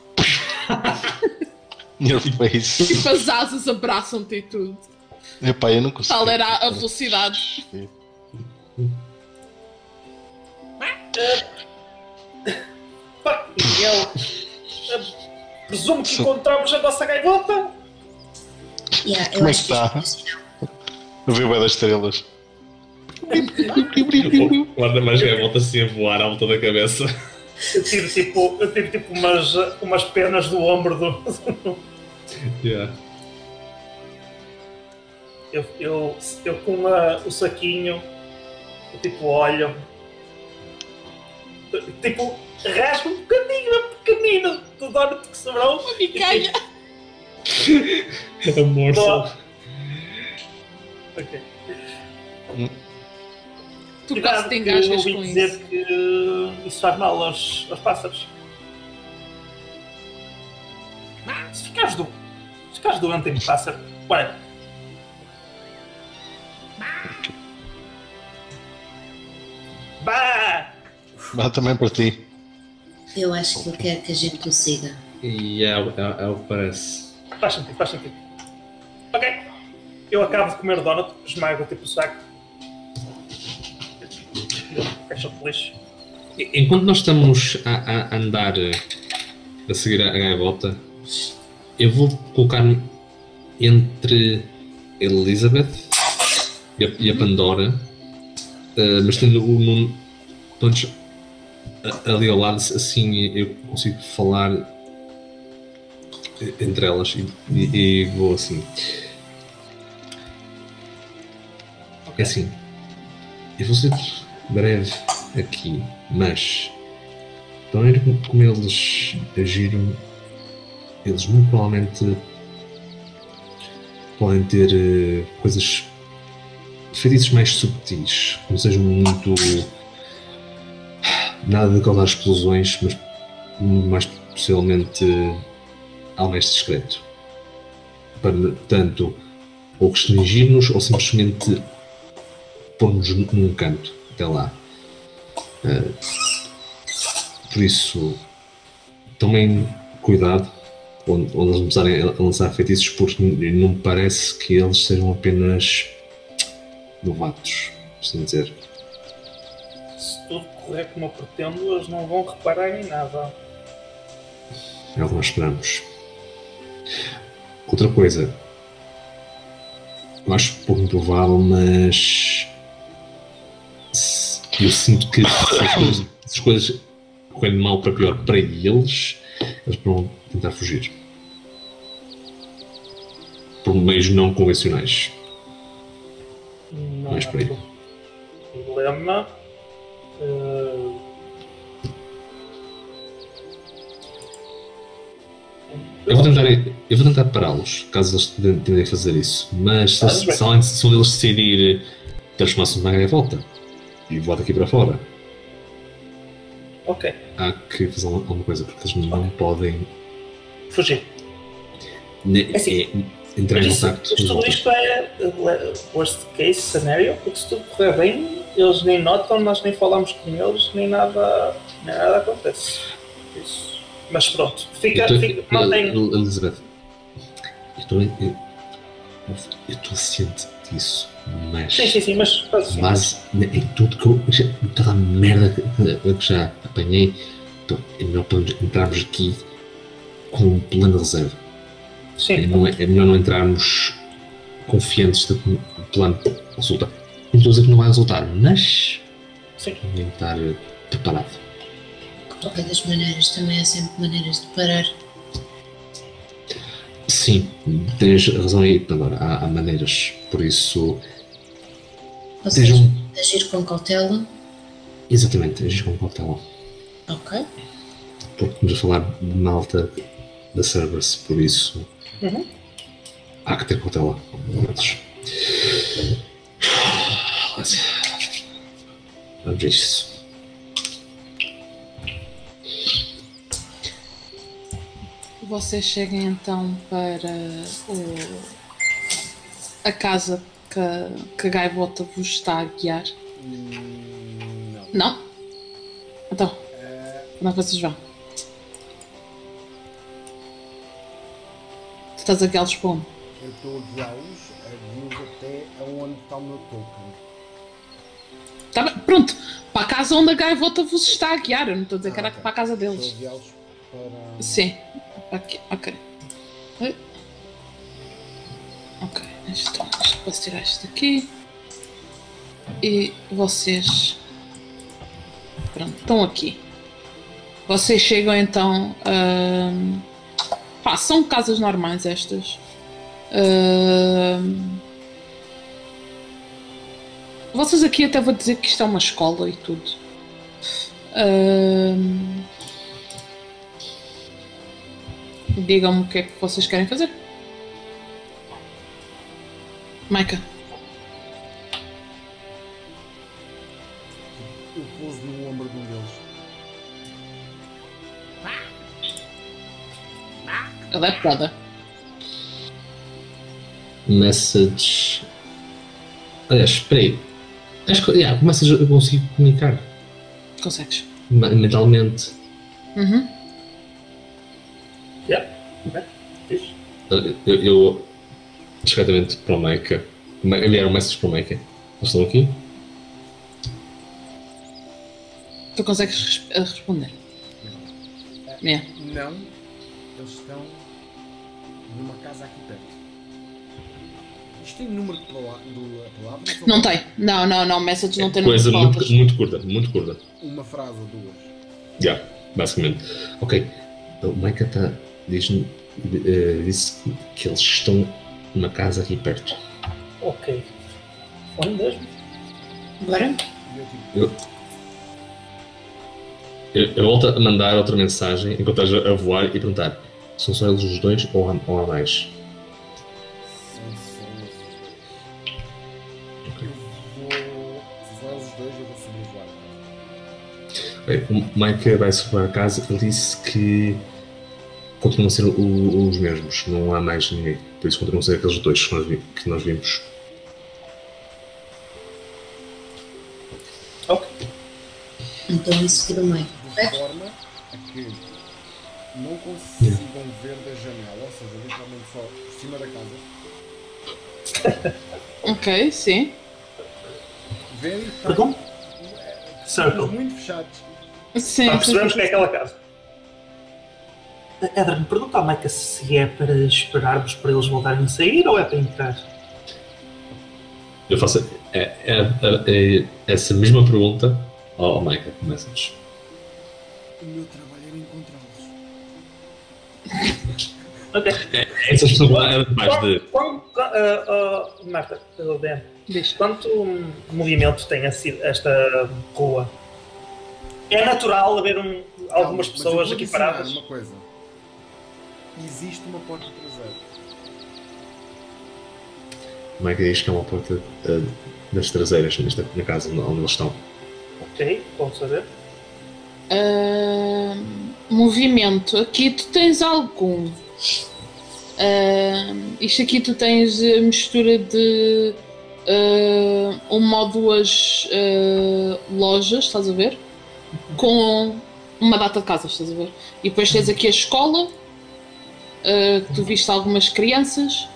Your face. Tipo, as asas abraçam-te e tudo. Epá, eu não consigo. Tal era a velocidade. Eu presumo que encontramos a nossa gaivota. Yeah, eu Como é acho que está? Eu vi o das estrelas. Guarda mais gaivota assim a voar à volta da cabeça. Eu tiro tipo umas pernas do ombro do. Yeah. Eu com o saquinho, eu tipo olho, tipo rasgo um bocadinho, pequenino, do donut que sobrou. Uma picanha. A morsel. Ok. Tu quase te engasgas eu ouvi com dizer isso. que isso faz mal aos pássaros. Se ficares doente em pássaro, olha. Bah! Vá também para ti. Eu acho que ele quer que a gente consiga. E é o que parece. Faz sentido. Ok. Eu acabo de comer donut, esmago tipo o saco. Fecha o lixo. Enquanto nós estamos a andar a seguir a gaivota, eu vou colocar-me entre a Elizabeth e a Pandora, mas tendo o Nuno todos ali ao lado, assim eu consigo falar entre elas e vou assim. É assim, eu vou ser breve aqui, mas da maneira como eles agiram, eles muito provavelmente podem ter coisas, feitiços mais subtis, que não sejam muito nada de causar explosões, mas mais possivelmente algo mais discreto, para tanto ou restringir-nos ou simplesmente pôr-nos num canto até lá. Por isso, tomem cuidado onde eles começarem a lançar feitiços, porque não me parece que eles sejam apenas novatos, por assim dizer. Se tudo correr como eu pretendo, eles não vão reparar em nada. É o que nós esperamos. Outra coisa, eu acho pouco improvável, mas eu sinto que se as coisas correm de mal para pior para eles vão tentar fugir. por meios não convencionais. Não Mas por aí. há problema. Eu vou tentar pará-los, caso eles tentem fazer isso. Mas se um deles decidir transformar-se numa gaivota e voar daqui para fora, Ok. há que fazer alguma coisa, porque eles não podem Fugir. entrar em Mas contacto com os tudo outros. isto é worst case scenario, porque se tudo correr bem, eles nem notam, nós nem falamos com eles, nem nada acontece. Isso. Mas pronto, mantém. Elizabeth, eu estou ciente disso, mas. Sim, mas faz assim. Mas em tudo toda a merda que já apanhei, então é melhor entrarmos aqui com um plano de reserva. Sim. É melhor não entrarmos confiantes de que o plano resulta. Não estou a dizer que não vai resultar, mas Sim. tem que estar preparado. De qualquer das maneiras, também há sempre maneiras de parar. Sim, tens razão aí, Pandora. Há maneiras, por isso. Ou seja, Estejam. agir com cautela. Exatamente, agir com cautela. Ok. Porque estamos a falar de malta da Cerberus, por isso. Há que ter cautela. Vamos ver isso. Vocês chegam então para a casa que a gaivota vos está a guiar. Não. Não? Então, onde é que vocês vão? Tu estás a guiá-los para onde? Eu estou a guiá-los até aonde está o meu token. Tá bem, pronto, para a casa onde a gaivota vos está a guiar. Eu não estou a dizer que era Ok. para a casa Estou deles. a guiá-los para... Sim, aqui, ok. Ok, então, posso tirar isto daqui. E vocês. Pronto, estão aqui. Vocês chegam então. Pá, são casas normais estas. Vocês aqui até vou dizer que isto é uma escola e tudo. Digam-me o que é que vocês querem fazer. Micah. Eu pouso no ombro de um deles. Ela é pesada. Message. Aliás, espera aí. Acho que começas a conseguir comunicar Consegues. mentalmente. Uhum. Fixe. Eu discretamente para o Micah. Enviar um message para o Micah. Eles estão aqui? Tu consegues responder. É. Não, eles estão numa casa aqui perto. Isto tem número de palavras? Não tem. Não. Message não tem número Coisa de palavras. muito curta. Uma frase ou duas. Já, basicamente. Ok. O Micah disse que eles estão numa casa aqui perto. Ok. Onde mesmo? Agora? E eu tipo, Eu volto a mandar outra mensagem enquanto estás a voar e perguntar: são só eles os dois ou há mais? são só eles os dois, eu vou sobrevoar. O Mike vai sobrevoar a casa. Ele disse que continuam a ser os mesmos, não há mais ninguém. Por isso continuam a ser aqueles dois que nós vimos. Ok. Então em seguida o meio. De forma a que não consigam ver da janela, ou seja, literalmente só por cima da casa. Ok, sim. Verem que Perdão? estão Circle. muito fechados. Sim. Percebemos que é aquela casa. Edren, pergunta ao Micah se é para esperarmos para eles voltarem a sair ou é para entrar? Eu faço essa mesma pergunta ao Micah. O meu trabalho era encontrá-los. Ok. Essas pessoas eram mais de. Marta, Dan, quanto movimento tem esta rua? É natural haver algumas pessoas aqui paradas? Uma coisa. Existe uma porta traseira. Como é que diz que é uma porta nas traseiras, na casa onde eles estão? Ok, vamos saber. Movimento. Aqui tu tens algum. Isto aqui tu tens a mistura de uma ou duas lojas, estás a ver? Com uma data de casas, estás a ver? E depois tens aqui a escola, que tu viste algumas crianças.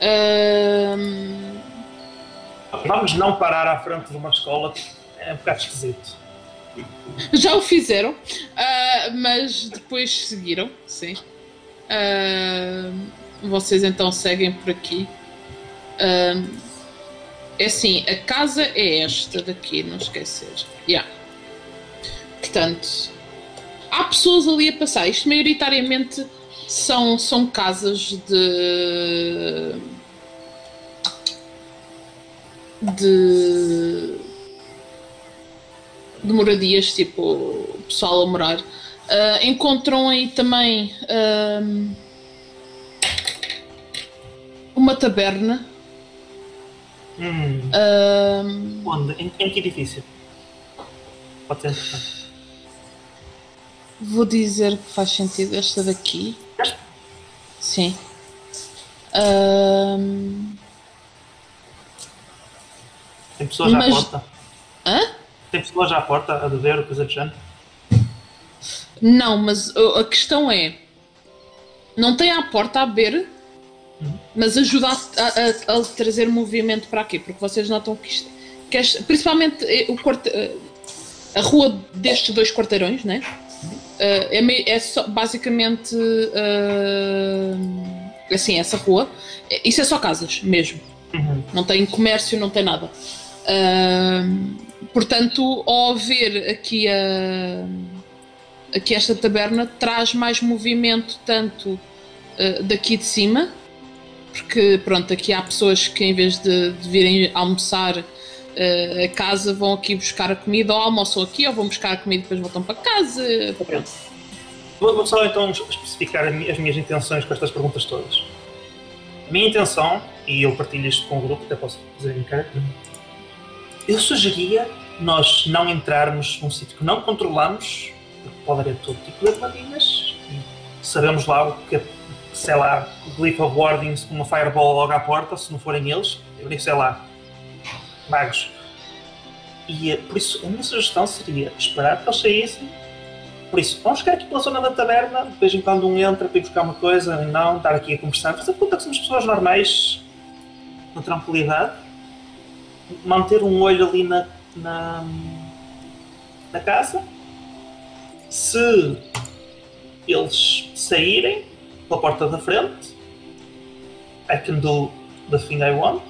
Vamos não parar à frente de uma escola, é um bocado esquisito. Já o fizeram, mas depois seguiram, sim. Vocês então seguem por aqui. É assim, a casa é esta daqui, não esquecer. Yeah. Portanto, há pessoas ali a passar. Isto maioritariamente são casas de moradias, tipo pessoal a morar. Encontram aí também uma taberna. Onde? Em que edifício? Pode ser interessante. Vou dizer que faz sentido esta daqui. Sim. Tem pessoas à Mas- porta? Hã? Tem pessoas à porta a beber, coisa do género? Não, mas a questão é: não tem à porta a beber, mas ajuda a trazer movimento para aqui, porque vocês notam que principalmente a rua destes dois quarteirões, né? É só, basicamente assim, essa rua, isso é só casas mesmo. Não tem comércio, não tem nada. Portanto, ao haver aqui esta taberna, traz mais movimento tanto daqui de cima, porque pronto, aqui há pessoas que em vez de virem almoçar a casa, vão aqui buscar a comida, ou almoçam aqui, ou vão buscar a comida e depois voltam para casa. Pronto. Vou só então especificar as minhas intenções com estas perguntas todas. A minha intenção, e eu partilho isto com o grupo, até posso fazer em cara, eu sugeria nós não entrarmos num sítio que não controlamos, porque pode haver todo tipo de armadilhas, e sabemos lá o que é, sei lá, o Glyph of Wardings com uma fireball logo à porta, se não forem eles, eu digo, sei lá, magos. E por isso, a minha sugestão seria esperar que eles saíssem. Por isso, vamos ficar aqui pela zona da taberna, de vez em quando um entra para ir buscar uma coisa, e não, estar aqui a conversar, fazer conta que somos pessoas normais, com tranquilidade, manter um olho ali na casa. Se eles saírem pela porta da frente, I can do the thing I want.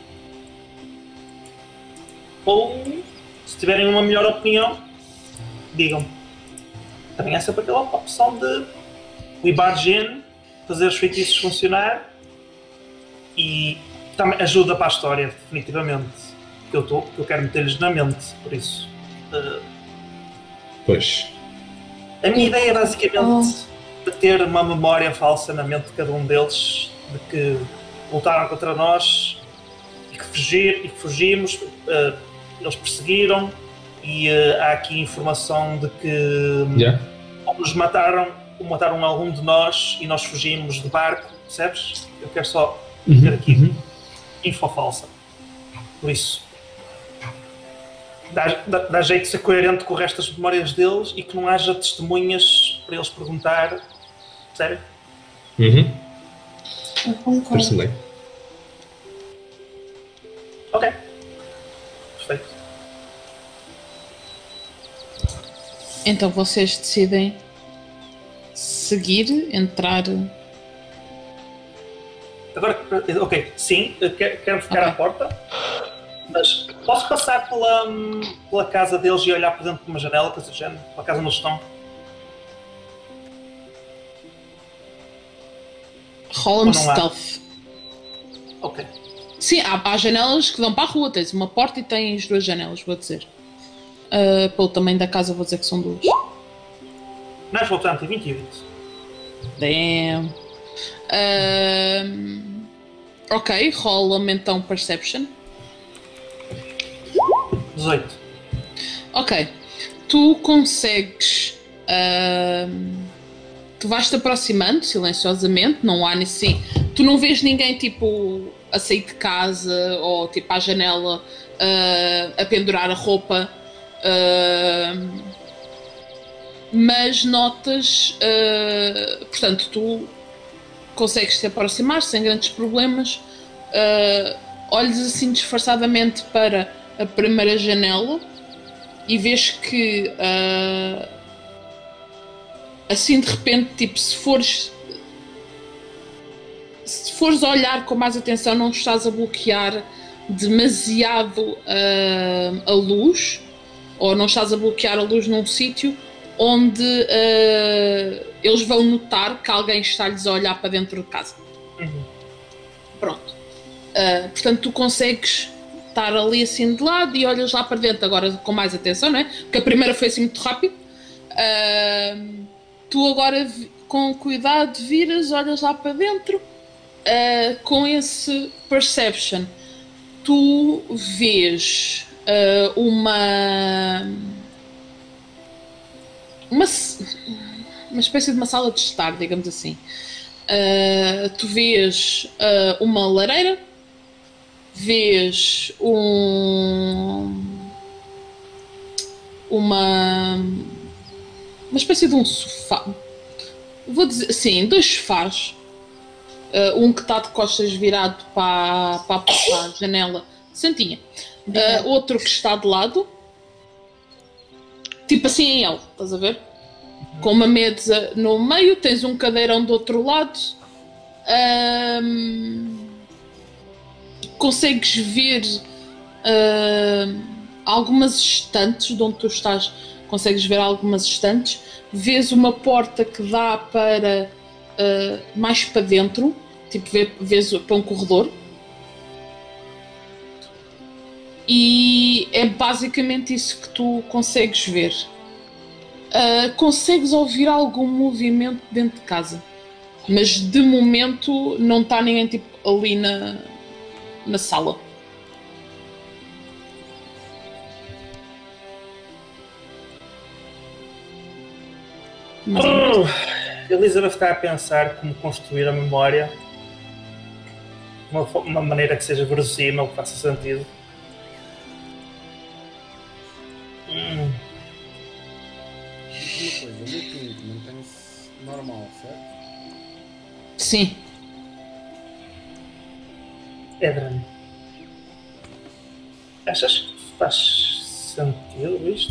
Ou, se tiverem uma melhor opinião, digam. Também é sempre aquela opção de we barge in, fazer os feitiços funcionar, e também ajuda para a história, definitivamente. Que eu quero meter-lhes na mente, por isso. Pois. A minha ideia é basicamente de ter uma memória falsa na mente de cada um deles, de que lutaram contra nós e que fugimos, eles perseguiram, e há aqui informação de que ou nos mataram ou mataram algum de nós e nós fugimos de barco, percebes? Eu quero só ter aqui info falsa. Por isso, dá jeito de ser coerente com o resto das memórias deles e que não haja testemunhas para eles perguntar. Sério? Eu concordo. Parece bem. Ok. Perfeito. Então vocês decidem seguir, entrar. Agora, ok, sim, quero ficar Ok. à porta, mas posso passar pela casa deles e olhar por dentro de uma janela, coisa do género, pela casa onde eles estão? Rola-me Ou não há? stealth. Ok. Sim, há janelas que dão para a rua. Tens uma porta e tens 2 janelas, vou dizer. Pelo tamanho da casa, vou dizer que são 2. Natural 20, 28. Damn. Ok, rola-me então Perception. 18. Ok. Tu consegues. Tu vais-te aproximando silenciosamente, não há assim. Tu não vês ninguém tipo a sair de casa ou tipo à janela a pendurar a roupa. Mas notas, portanto, tu consegues te aproximar sem grandes problemas, olhas assim disfarçadamente para a primeira janela e vês que assim de repente, tipo, se fores a olhar com mais atenção, não estás a bloquear demasiado a luz, ou não estás a bloquear a luz num sítio onde eles vão notar que alguém está-lhes a olhar para dentro de casa. Pronto. Portanto, tu consegues estar ali assim de lado e olhas lá para dentro agora com mais atenção, não é? Porque a primeira foi assim muito rápido. Tu agora, com cuidado, viras, olhas lá para dentro. Com esse Perception, tu vês uma espécie de uma sala de estar, digamos assim. Tu vês uma lareira, vês uma espécie de um sofá. Vou dizer assim, 2 sofás. Um que está de costas virado para a janela, sentinha. Outro que está de lado, tipo assim em L, estás a ver? Com uma mesa no meio, tens um cadeirão do outro lado. Consegues ver algumas estantes de onde tu estás. Consegues ver algumas estantes. Vês uma porta que dá para mais para dentro, tipo vês para um corredor. E é basicamente isso que tu consegues ver. Consegues ouvir algum movimento dentro de casa, mas de momento não está ninguém tipo ali na sala. Elizabeth está a pensar como construir a memória de uma maneira que seja verossímil, que faça sentido. Uma coisa, o meeting mantém-se normal, certo? Sim. Edran, achas que faz sentido isto?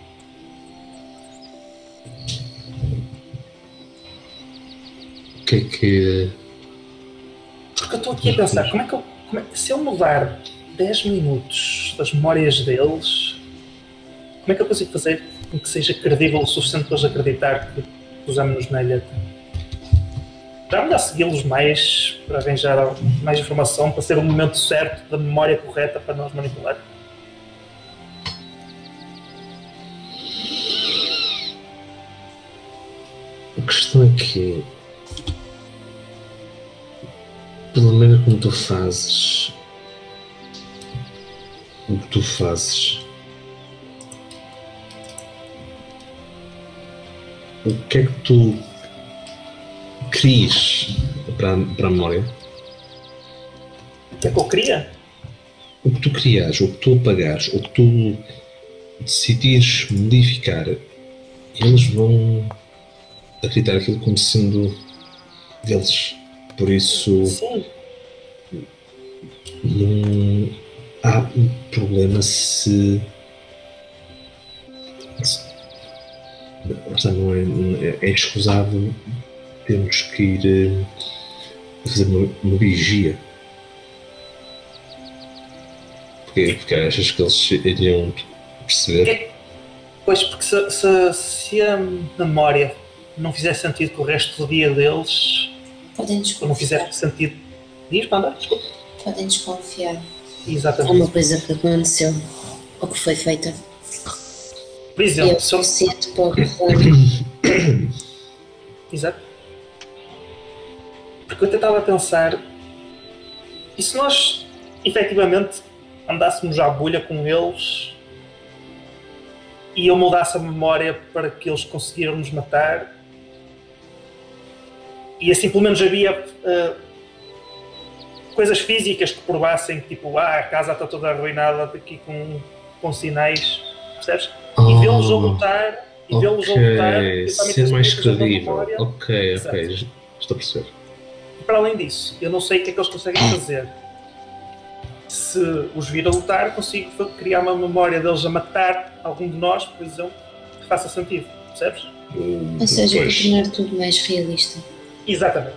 O que é que... Porque eu estou aqui a pensar, se eu mudar 10 minutos das memórias deles, como é que eu consigo fazer com que seja credível o suficiente para eles acreditar que pusemos-nos na ilheta? Já melhor segui-los mais para arranjar mais informação, para ser o momento certo da memória correta para nós manipular? A questão é que, pelo menos como tu fazes, o que tu fazes, o que é que tu querias para a memória? O que é que eu queria? O que tu crias, o que tu apagares, o que tu decidires modificar, eles vão acreditar aquilo como sendo deles. Por isso, Sim. não há um problema se não é escusável termos que ir fazer uma vigia. Porque achas que eles iriam perceber? Pois, porque se a memória não fizer sentido com o resto do dia deles, Podem não desconfiar. fizer sentido. Diz, manda, desculpa. Podem desconfiar. Exatamente. Há uma coisa que aconteceu, ou que foi feita, Por e é exemplo, o se eu... suficiente para o plano. Exato. Porque eu até estava a pensar, e se nós efetivamente andássemos à bolha com eles e eu mudasse a memória para que eles conseguiram nos matar, e assim pelo menos havia coisas físicas que provassem que tipo, a casa está toda arruinada aqui com sinais, percebes? E vê-los a lutar, e vê-los a lutar, ser mais credível. memória. Ok, Exato. estou a perceber. E para além disso, eu não sei o que é que eles conseguem fazer. Se os vir a lutar, consigo criar uma memória deles a matar algum de nós, por exemplo, que faça sentido, percebes? Ou seja, para Pois. tornar tudo mais realista. Exatamente.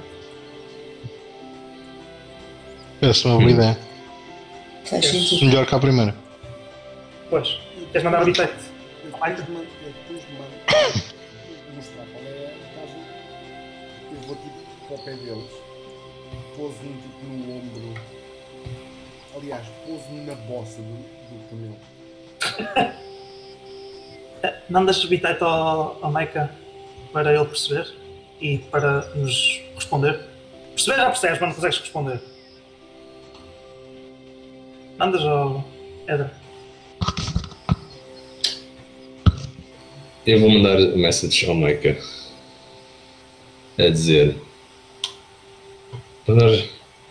Essa é uma boa ideia. Faz É. sentido. Melhor que a primeira. Pois, queres mandar um bitete? Eu depois de mostrar qual é a casa, eu vou tipo para o pé deles, pouso-me tipo no ombro, aliás, pouso-me na bossa do pneu. Mandas o bitete ao Maika para ele perceber e para nos responder. Perceber já percebes, mas não consegues responder. Mandas ao Edra. Eu vou mandar um message ao Maika a dizer: Pandora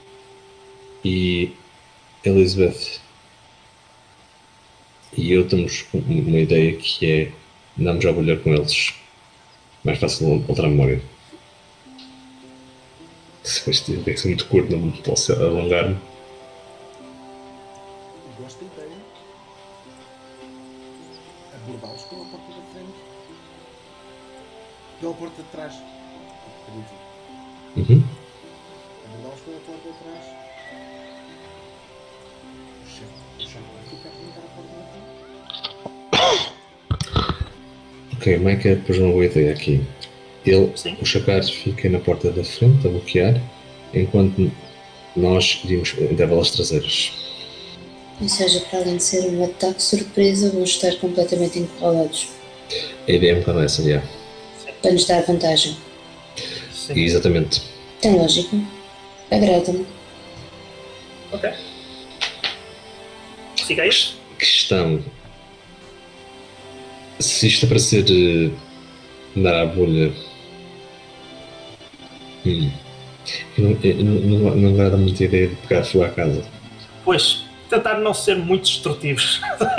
e Elizabeth e eu temos uma ideia que é andarmos a olhar com eles. Mais fácil alterar a memória. Isto tem que ser muito curto, não posso alongar-me. Gosto da ideia. Abordá-los pela porta da frente. Pela porta de trás. Uhum. Abordá-los pela porta de trás. O chefe vai ficar a ligar a porta da frente. Ok, Maika depois uma boa ideia aqui. Sim. O Shakar fica na porta da frente a bloquear, enquanto nós iríamos dar balas traseiras. Ou seja, para além de ser um ataque surpresa, vão estar completamente encurralados. A ideia é um bocado essa, já. Para nos dar vantagem. Sim. Exatamente. Tem lógica. Agrada-me. Ok. Siga isto. Questão: se isto é para ser andar à bolha, não agrada muito a ideia de pegar fogo à casa. Pois, tentar não ser muito destrutivos.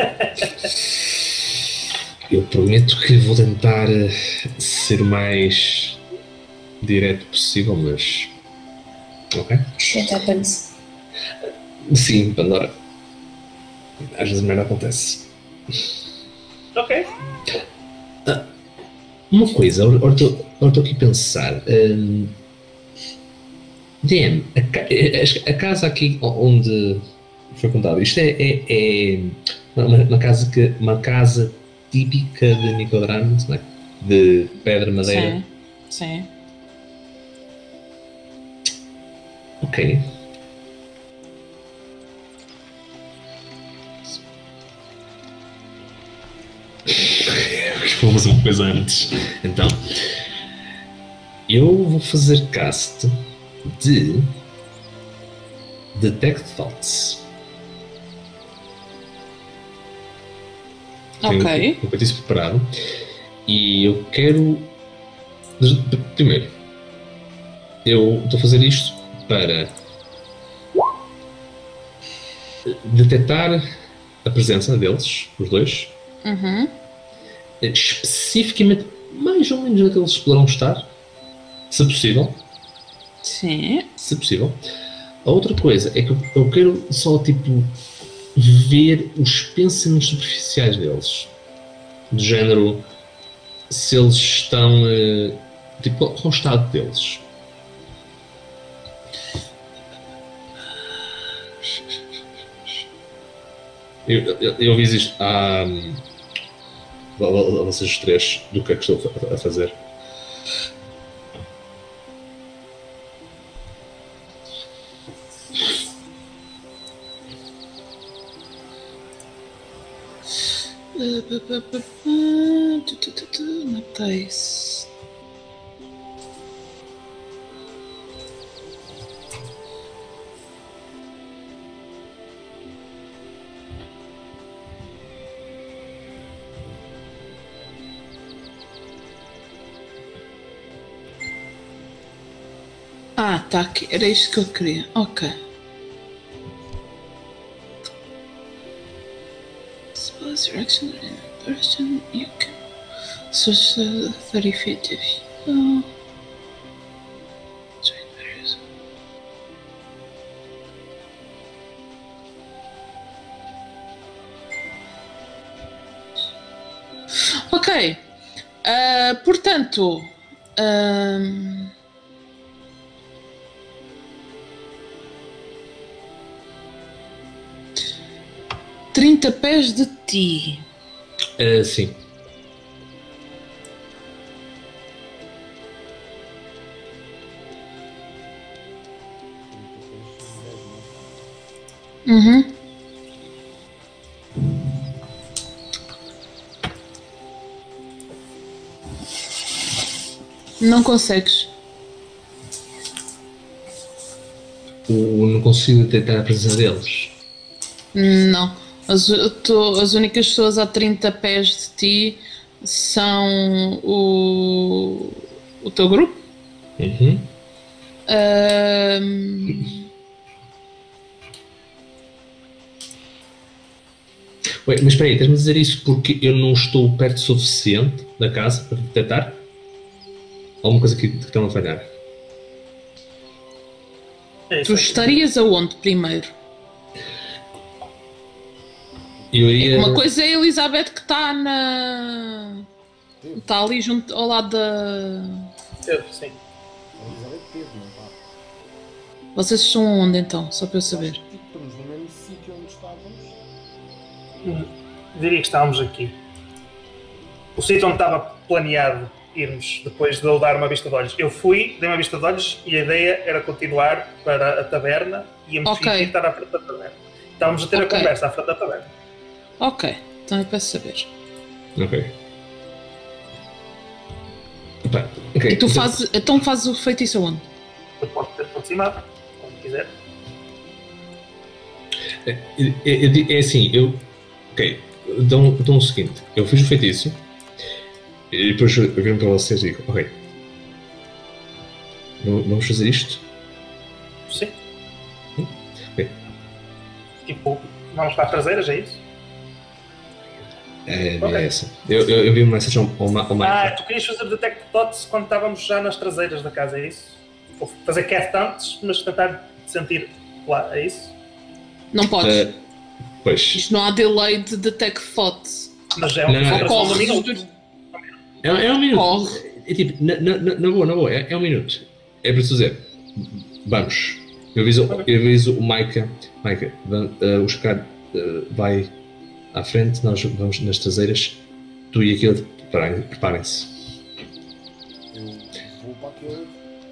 Eu prometo que vou tentar ser o mais direto possível, mas. Ok? Shit happens. Sim, Pandora. Às vezes merda acontece. Ok. Uma coisa, agora estou aqui a pensar. DM, a casa aqui onde foi contado, isto é uma casa típica de Nicodrano, não é? De pedra, madeira. Sim. Ok. Vou fazer uma coisa antes. Então, eu vou fazer cast de Detect Thoughts. Ok. Tenho isso preparado. E eu quero. Primeiro, eu estou a fazer isto para detectar a presença deles, os dois, Uhum. especificamente mais ou menos onde é eles poderão estar, se possível. Sim. Se possível. A outra coisa é que eu quero só tipo ver os pensamentos superficiais deles, do género se eles estão tipo qual é o estado deles. Eu aviso isto a vocês três do que é que estou a fazer. Matei-se. Ah, tá aqui. Era isto que eu queria. Ok. Suppose direction in person you can search 30 feet if you Ok. Portanto. 30 pés de ti. Sim. Uhum. Não consegues. Não consigo detectar a presença deles. Não. As únicas pessoas a 30 pés de ti são o teu grupo. Uhum. Ué, mas espera aí, estás-me a dizer isso porque eu não estou perto o suficiente da casa para detectar? Alguma coisa que estão a falhar? Tu estarias aonde primeiro? Eu iria... Uma coisa é a Elizabeth que está está ali junto ao lado da... Sim. A Elizabeth teve, não está? Vocês estão onde então? Só para eu saber. Estamos no mesmo sítio onde estávamos. Diria que estávamos aqui. O sítio onde estava planeado irmos depois de eu dar uma vista de olhos. Eu fui, dei uma vista de olhos e a ideia era continuar para a taberna e íamos fingir estar à frente da taberna. Estávamos a ter a conversa à frente da taberna. Ok, então eu peço saber. Ok. Opa, okay. E tu fazes o feitiço aonde? Eu posso ter aproximado, quando quiser. É assim, eu... Ok, então o seguinte, eu fiz o feitiço e depois eu vim para vocês e digo, ok, vamos fazer isto? Sim. Ok. Tipo, vamos para as traseiras, é isso? É essa. Eu vi uma mensagem ao Mike. Tu querias fazer Detect Thoughts quando estávamos já nas traseiras da casa, é isso? Ou fazer cast antes, mas tentar sentir lá, é isso? Não podes. Pois. Isto não há delay de Detect Thoughts. Mas é um minuto. É um minuto. Corre. É tipo, na boa, é um minuto. É para dizer, vamos. Eu aviso o Micah, o Scar vai à frente, nós vamos nas traseiras, tu e aquele preparem-se. Eu vou para aquele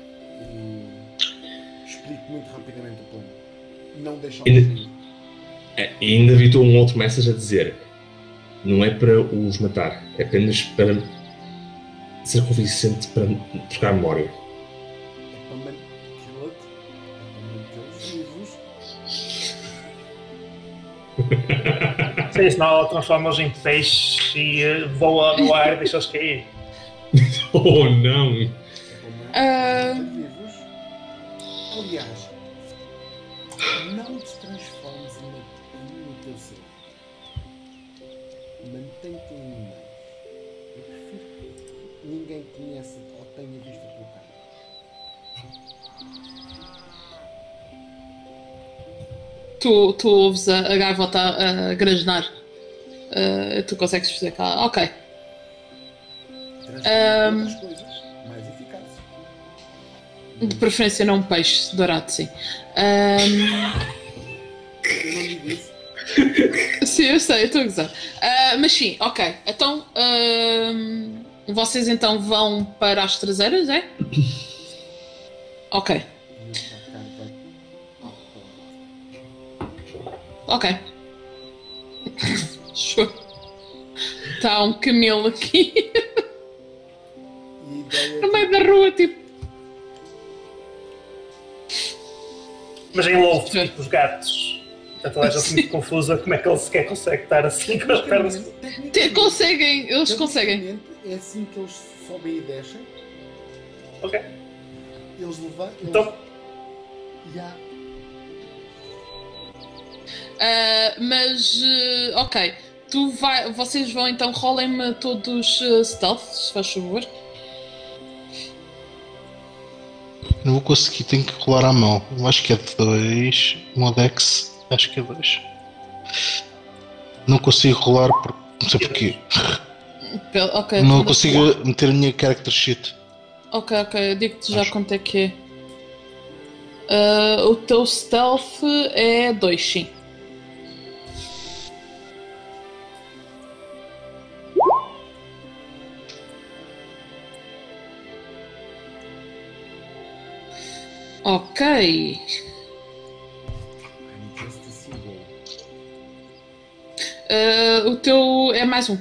e explico muito rapidamente o plano. Não deixar E ainda vi um outro message a dizer, não é para os matar, é apenas para ser convincente para trocar memória. É para mantê-los vivos. Sim, senão ela transforma-os em peixe e voa no ar e deixa-os cair. Oh não! Vivos. Aliás, não te transformes no teu ser. Mantém-te em mim. Eu prefiro que ninguém conheça ou tenha visto a tua cara. Tu ouves a gaivota a grasnar. Tu consegues fazer cá. Ok. Outras coisas mais eficazes. De preferência não um peixe dourado, sim. Eu não digo isso. Sim, eu sei, eu estou a gozar. Mas sim, ok. Então, vocês então vão para as traseiras, é? Ok. Ok. Sure. Está um camelo aqui. E a ideia No meio da rua, tipo. Mas em lobo, tipo os gatos. Está toda a gente muito confusa como é que ele sequer consegue estar assim com as pernas. Conseguem, eles conseguem. tecnicamente, é assim que eles sobem e descem. Ok. Eles levam. Então, Já. Mas, ok. Vocês vão então, rolem-me todos stealth, se faz favor. Não vou conseguir, tenho que rolar à mão. Eu acho que é 2. Um Dex, acho que é 2. Não consigo rolar porque. Não sei porquê. Ok. Não então consigo meter a minha character sheet. Ok, eu digo-te já Acho. quanto é que é. O teu stealth é 2, sim. Ok. O teu é mais um.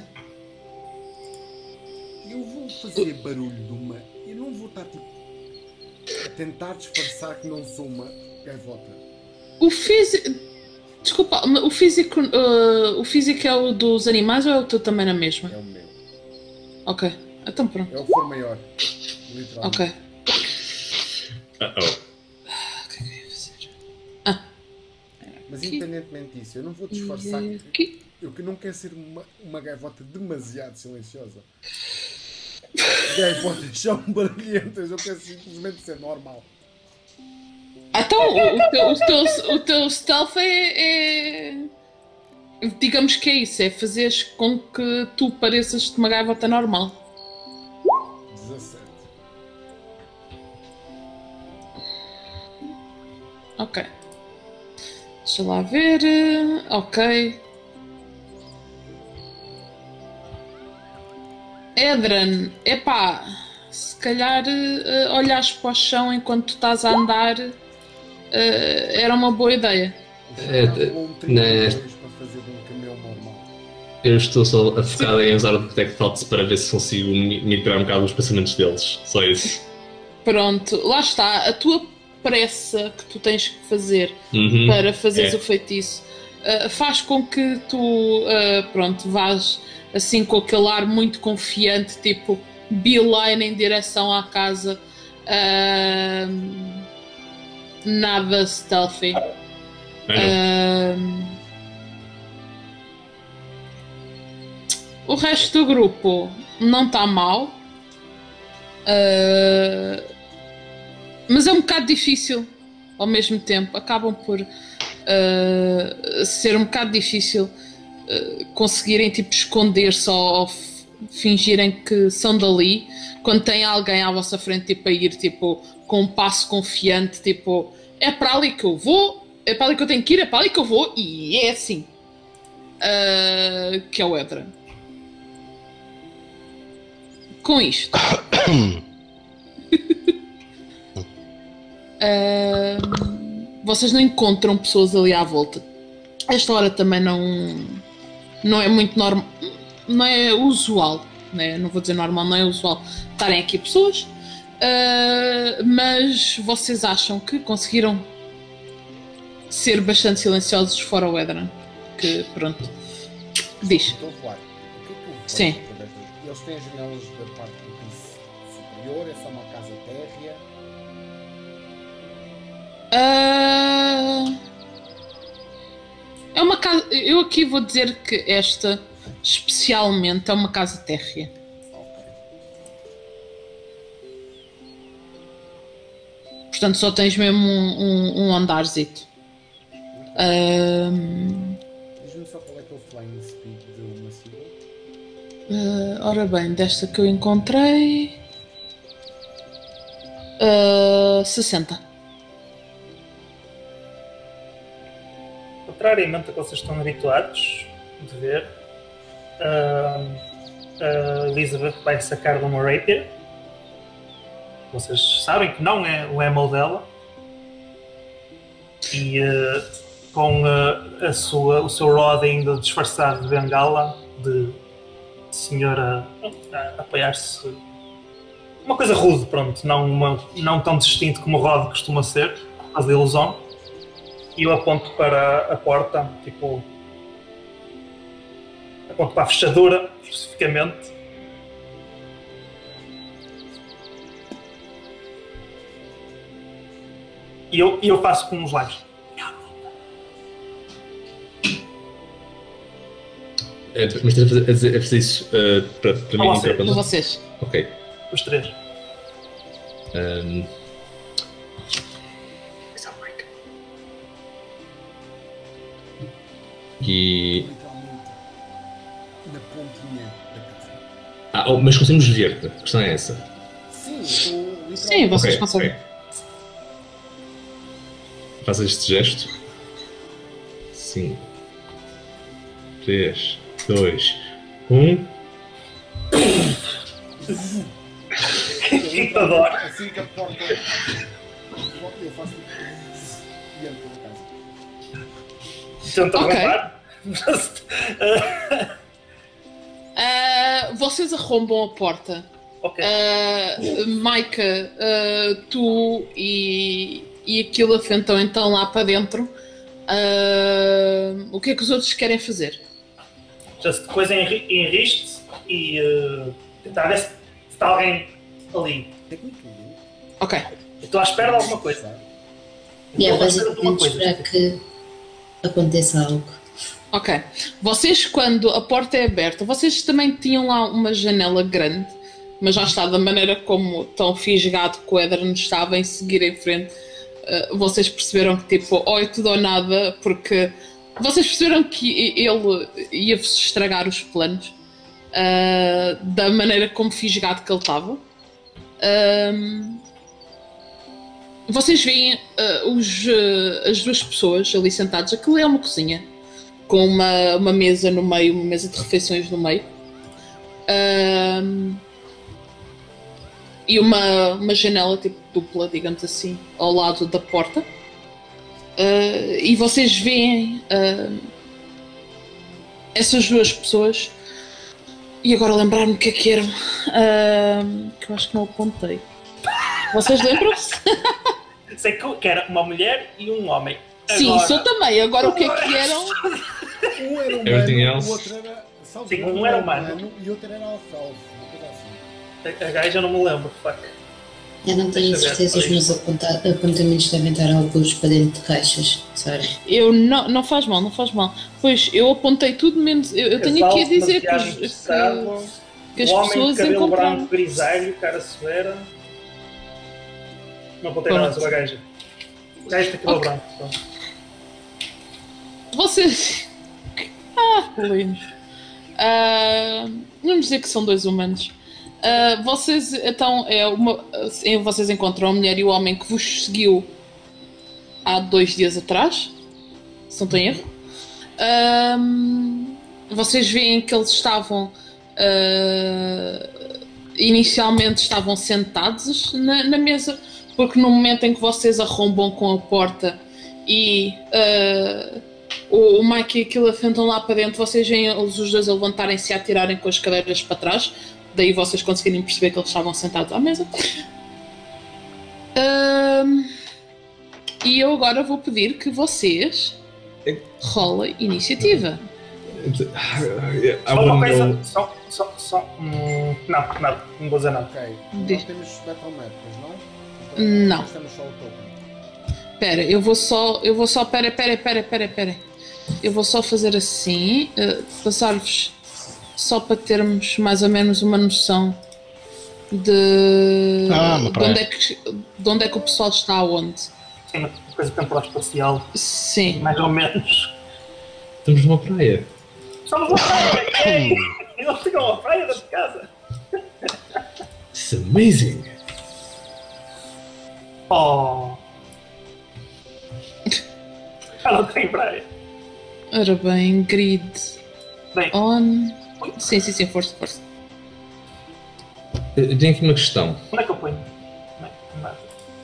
Eu vou fazer barulho de uma. Eu não vou estar tipo a tentar disfarçar que não sou uma gaivota. O físico. Desculpa, o físico. O físico é o dos animais ou é o teu também na mesma? É o meu. Ok. Então pronto. É o que for maior. Literalmente. Ok. Uh-oh. O que é que eu ia fazer? Mas independentemente disso, eu não vou disfarçar que Aqui. eu que não quero ser uma gaivota demasiado silenciosa. Gaivotas são barulhentas, eu quero simplesmente ser normal. Então, o teu stealth é. Digamos que é isso, é fazeres com que tu pareças de uma gaivota normal. 17. Ok. Deixa lá ver. Ok. Edran, epá, se calhar olhares para o chão enquanto tu estás a andar era uma boa ideia. Um 32 para fazer de um camelo normal. Eu estou só a focar em usar o Detect Thoughts para ver se consigo me tirar um bocado os pensamentos deles. Só isso. Pronto, lá está. A tua pressa que tu tens que fazer para fazeres o feitiço faz com que tu, pronto, vás assim com aquele ar muito confiante, tipo beeline em direção à casa. Nada stealthy. O resto do grupo não está mal, mas é um bocado difícil ao mesmo tempo. Acabam por ser um bocado difícil conseguirem tipo esconder-se ou fingirem que são dali quando tem alguém à vossa frente tipo a ir tipo com um passo confiante, tipo é para ali que eu vou, é para ali que eu tenho que ir, é para ali que eu vou, e é assim que é o Edra. Com isto vocês não encontram pessoas ali à volta. Esta hora também não é muito normal, não é usual, né? Não vou dizer normal, não é usual estarem aqui pessoas, mas vocês acham que conseguiram ser bastante silenciosos fora o Edran, que pronto, diz. Estou a falar. O que é que eu vejo? Sim. Eles têm as janelas da parte do piso superior, é só uma casa térrea. É uma casa. Eu aqui vou dizer que esta especialmente é uma casa térrea. Ok. Portanto só tens mesmo um andarzito. Diz-me só qual é que é o flying speed de uma Seagull. Ora bem, desta que eu encontrei 60. contrariamente a que vocês estão habituados de ver, a Elizabeth vai sacar de uma rapier. Vocês sabem que não é o ammo dela. E com o seu rod ainda disfarçado de bengala, de senhor a apoiar-se. Uma coisa rude, pronto, não tão distinto como o Rod costuma ser, por causa da ilusão. E eu aponto para a porta, tipo. Aponto para a fechadura, especificamente. E eu faço com os lábios. Mas estás a fazer isso para mim e para Para vocês. Ok. Os três. E. Literalmente na pontinha da casa. Mas conseguimos ver-te. A questão é essa. Sim, eu estou literalmente. Sim, vocês Ok, conseguem. ok. Faz este gesto. 5, 3, 2, 1. Que adoro. Assim que a porta. Eu faço. E entro na casa. Tenta Ok. roubar. Vocês arrombam a porta. Ok. Maika, tu e aquilo afentam então lá para dentro. O que é que os outros querem fazer? Just coisa em riste e tentar ver se está alguém ali. Ok. Estou à espera de alguma coisa. E é Estou à espera de alguma basicamente coisa. esperar que aconteça algo. Ok. Vocês, quando a porta é aberta, vocês também tinham lá uma janela grande, mas já está, da maneira como tão fisgado que o Éder estava em seguir em frente, vocês perceberam que tipo, ou é tudo ou nada, porque vocês perceberam que ele ia-vos estragar os planos da maneira como fisgado que ele estava. Vocês veem as duas pessoas ali sentadas. Aquilo é uma cozinha com uma mesa no meio, uma mesa de refeições no meio, e uma janela tipo dupla, digamos assim, ao lado da porta. E vocês veem essas duas pessoas. E agora lembrar-me o que eram, que eu acho que não apontei. Vocês lembram-se? Sei que era uma mulher e um homem. Sim, Agora, sou também. Agora o que é que eram? Um era Everything humano, else? o outro era. salvo Sim, engano, um era humano. E outro era alfalfa, uma coisa assim. A gaja não me lembro, fuck. Eu não tenho Deixa eu ver, certeza, os meus apontamentos devem estar alguns para dentro de caixas. Sorry. Eu não faz mal, não faz mal. Pois eu apontei tudo menos. Eu tenho aqui a dizer que as homem pessoas de cabelo encontraram. branco grisalho, cara severa. Não apontei nada sobre a gaja. O gajo tem cabelo Ok. branco. Pronto. Vocês. Lindos. Vamos dizer que são dois humanos. Vocês então vocês encontram a mulher e o homem que vos seguiu há 2 dias atrás, se não estou em erro. Vocês veem que eles estavam inicialmente estavam sentados na mesa, porque no momento em que vocês arrombam com a porta e o Mike e aquilo afentam lá para dentro, vocês veem eles os dois a levantarem-se e a atirarem com as cadeiras para trás. Daí vocês conseguirem perceber que eles estavam sentados à mesa. E eu agora vou pedir que vocês rolem iniciativa. Há Só uma um coisa. meu- Não, nada. Não vou dizer nada. Ok, Diz. não temos Battle Map, pois não? Não. Nós temos só o token. Espera, eu vou só. Espera. Eu vou só fazer assim. Passar-vos só para termos mais ou menos uma noção de na praia. de onde é que o pessoal está aonde. Sim, uma coisa temporal espacial. Sim. Mais ou menos. Estamos numa praia. Estamos na praia. Eles ficam à praia da casa. It's amazing. Oh. Já não tem praia. Ora bem, grid Bem, on. Sim, força. Eu tenho aqui uma questão. onde é que eu ponho? Não, nada.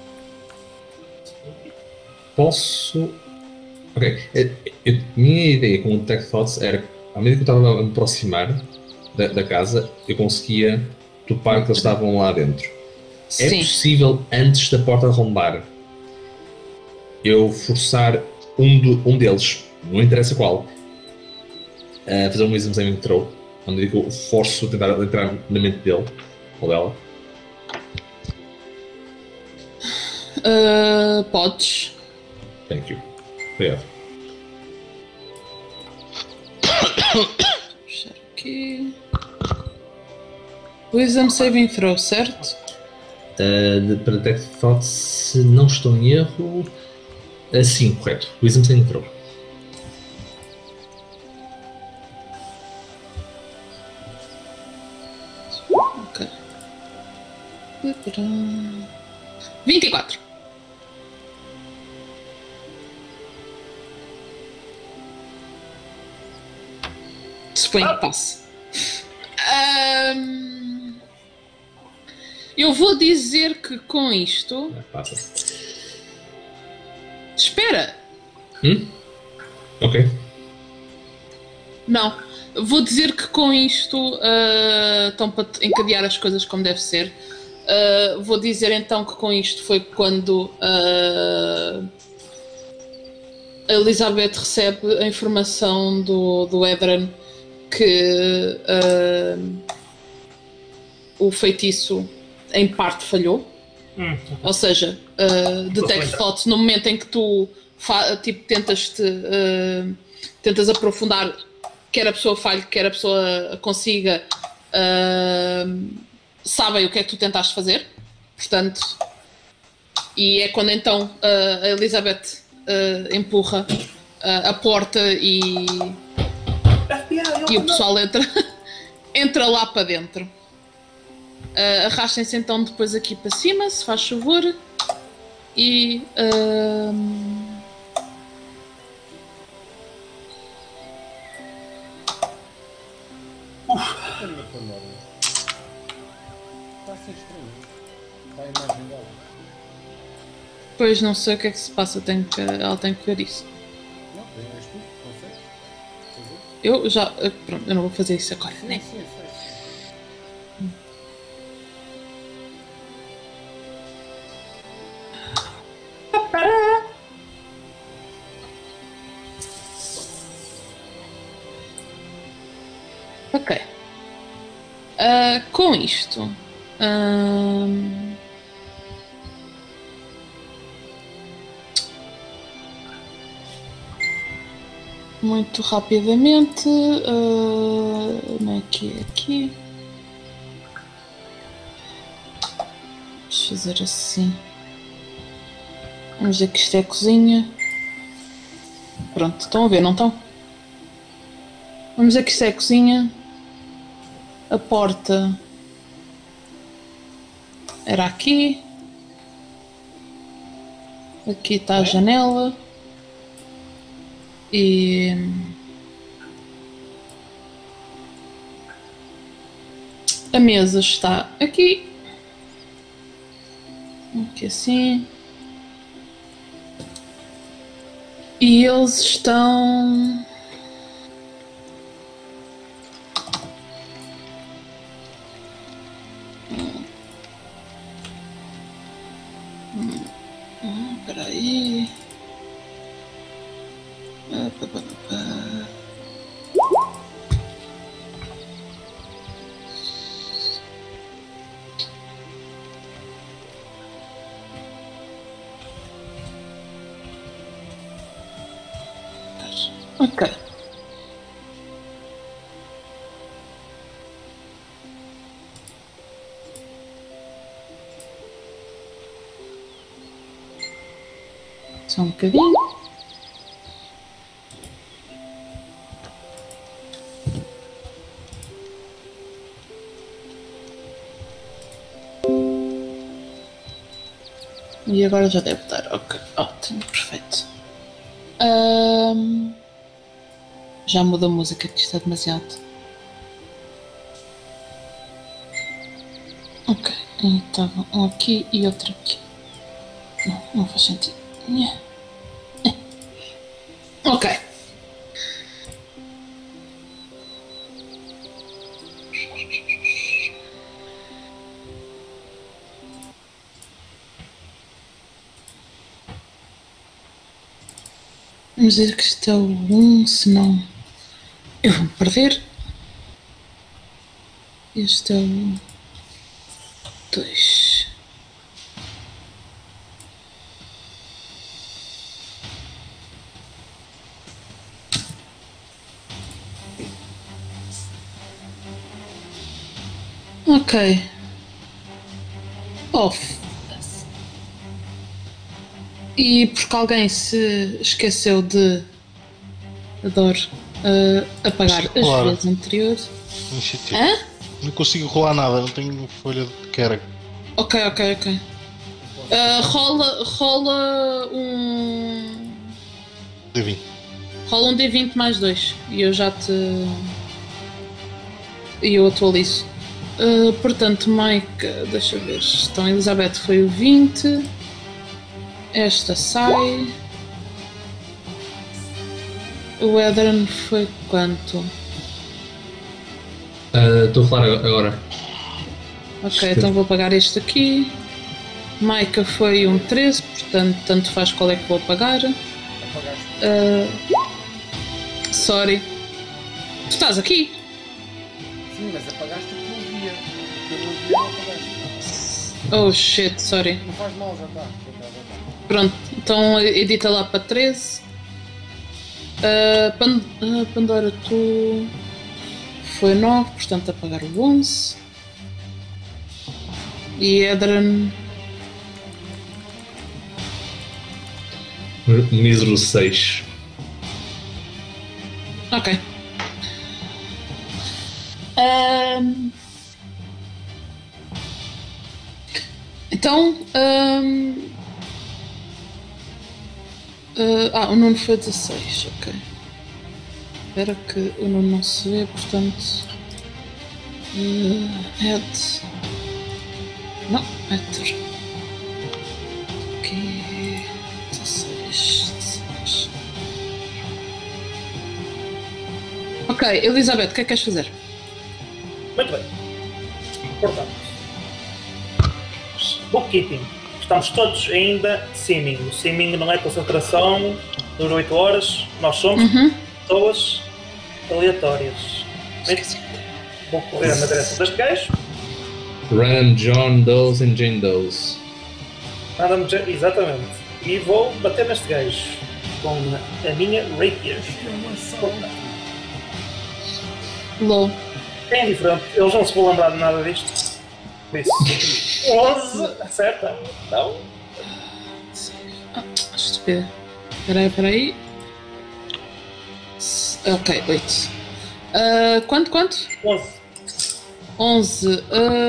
Posso. Ok. A minha ideia com o Tech Thoughts era, à medida que eu estava a me aproximar, da casa, eu conseguia topar que eles estavam lá dentro. É Sim. possível, antes da porta arrombar, eu forçar um deles, não interessa qual, a fazer um wisdom saving throw, onde eu forço a tentar entrar na mente dele ou dela? Podes. Thank you. Obrigado. Puxar aqui. Wisdom saving throw, certo? Para Detect Thought, se não estou em erro. Sim, correto. Wisdom saving throw. Ok. 24. Suponho que passe. Eu vou dizer que com isto. Passa. Espera! Ok. Não. Vou dizer que com isto estão para encadear as coisas como deve ser. Vou dizer então que com isto foi quando a Elizabeth recebe a informação do Edran que o feitiço em parte falhou. Ou seja, Detect Thoughts no momento em que tu tentas aprofundar, quer a pessoa falhe, quer a pessoa consiga, sabem o que é que tu tentaste fazer. Portanto, e é quando então a Elizabeth empurra a porta e o pessoal entra lá para dentro. Arrastem-se então depois aqui para cima, se faz favor. E Está a ser estranho. Está a imagem dela. depois não sei o que é que se passa, ela tem que ver isso. Não, és tu, consegues fazer? Eu já. Pronto, eu não vou fazer isso agora, né? Sim, sei. Ok. Com isto. Muito rapidamente. Aqui. Vamos fazer assim. Vamos dizer que isto é a cozinha. Pronto, estão a ver, não estão? Vamos dizer que isto é a cozinha. A porta era aqui. Aqui está a janela. E a mesa está aqui. Aqui assim. E eles estão... Espera aí. Ok. Só um bocadinho. E agora já deve dar. Ok, ótimo, perfeito. Já muda a música, que isto é demasiado. Ok, então um aqui e outro aqui. Não faz sentido. Ok. Vamos dizer que este é o 1, senão eu vou perder. Este é o 2. Ok. Off. E porque alguém se esqueceu de apagar as Claro. vezes anteriores. Iniciativa. Hã? Não consigo rolar nada, não tenho folha de carga. Ok. Rola um. D20. Rola um D20 mais 2 e eu já te. E eu atualizo. Portanto, Mike, deixa eu ver. Então, Elizabeth foi o 20. Esta sai. O Edron foi quanto? Estou a falar agora. Ok, então vou apagar este aqui. Maika foi um 13, portanto, tanto faz qual é que vou apagar. Apagaste. Sorry. Tu estás aqui? Sim, mas apagaste o que eu via. O que eu não via, não apagaste. Oh shit, sorry. Não faz mal, já está. Pronto, então edita lá para 13. Pandora, tu foi 9, portanto apagar o 11. E Edron. Mísero 6. Ok. Então. O Nuno foi 16, ok. Espera que o Nuno não se vê, portanto. Head. Não, Head. Aqui. 16. Ok, Elizabeth, o que é que queres fazer? Muito bem. Portanto, bookkeeping. Estamos todos ainda simming. O simming não é concentração, dura 8 horas. Nós somos pessoas aleatórias. Vou correr na direção deste gajo. Ram, John, Does and Jane Does. Exatamente. E vou bater neste gajo com a minha rapier. Low. É indiferente, eles não se vão lembrar de nada disto. Por isso, 11, acerta? Não? Estúpida. Peraí. Ok, 8. Quanto? 11. 11.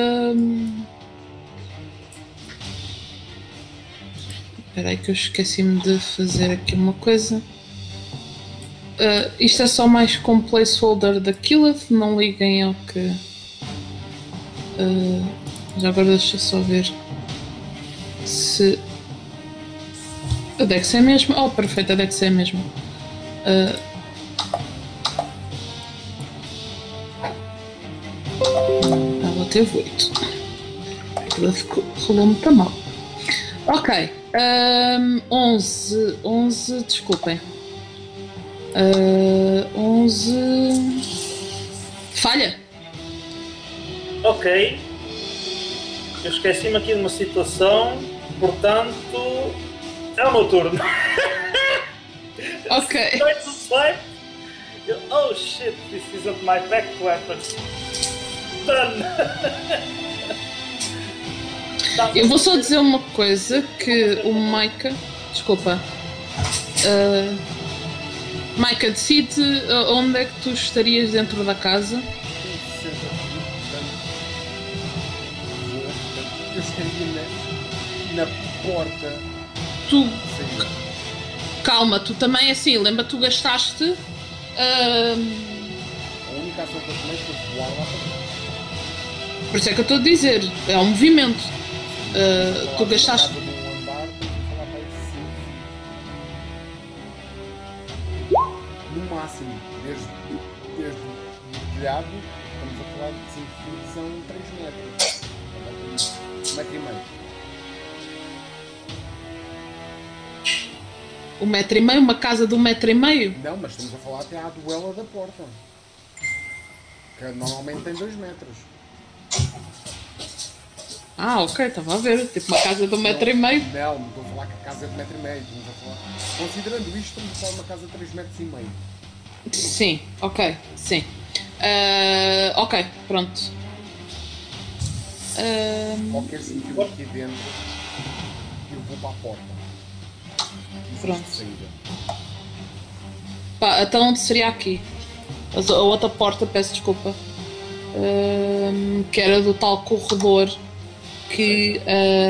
Espera aí que eu esqueci-me de fazer aqui uma coisa. Isto é só mais com placeholder da Killeth, não liguem ao que... já agora deixa eu só ver se... A Dex é a mesma? Oh, perfeito, a Dex é a mesma. Ela teve 8. Aquilo rolou muito mal. Ok. 11, desculpem. 11... Falha. Ok. Eu esqueci-me aqui de uma situação, portanto... É o meu turno. Ok. Going to swipe. Oh shit, this isn't my back weapon. Done. Eu vou só dizer uma coisa, que o Maika... Desculpa. Maika, decide onde é que tu estarias dentro da casa. Eu estaria na porta. Tu... Calma, tu também assim, lembra, tu gastaste... A única ação que eu tomei foi voar lá para dentro. Por isso é que eu estou a dizer, é um movimento. Tu gastaste... No andar, falar para no máximo, desde o telhado, estamos a falar de 5 feet, são 3 metros. 1,5 metros. 1,5 m? Uma casa de 1,5 m? Não, mas estamos a falar até à duela da porta. Que normalmente tem 2 metros. Ah, ok, estava a ver. Tipo uma casa de 1,5 m. Não, não estou a falar que a casa é de 1,5 m. Estamos a falar. Considerando isto, estamos a falar de uma casa de 3,5 metros. Sim, ok, sim. Ok, pronto. Qualquer sítio aqui dentro, eu vou para a porta. Pronto. Saída. Pá, então onde seria aqui? A outra porta, peço desculpa. Que era do tal corredor que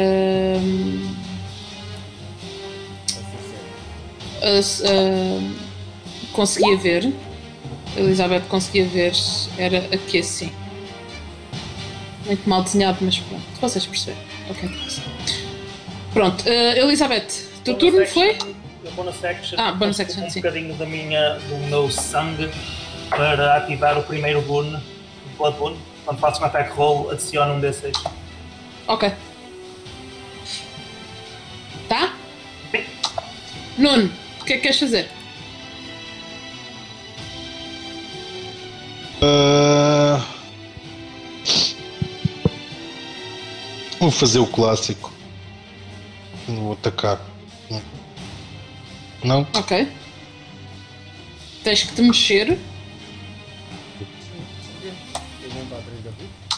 conseguia ver. Elizabeth conseguia ver. Era aqui assim. Muito mal desenhado, mas pronto. Vocês perceberam. Ok, pronto. Elizabeth, teu turno foi? Bonus action. Bonus action, um sim. bocadinho do meu sangue para ativar o primeiro boon, Blood Boon. Quando faço um attack roll, adiciono um D6. Ok. Tá? Sim. Nuno, o que é que queres fazer? Vou fazer o clássico. Não vou atacar. Não? Ok. Tens que te mexer. Eu vou dar 3 da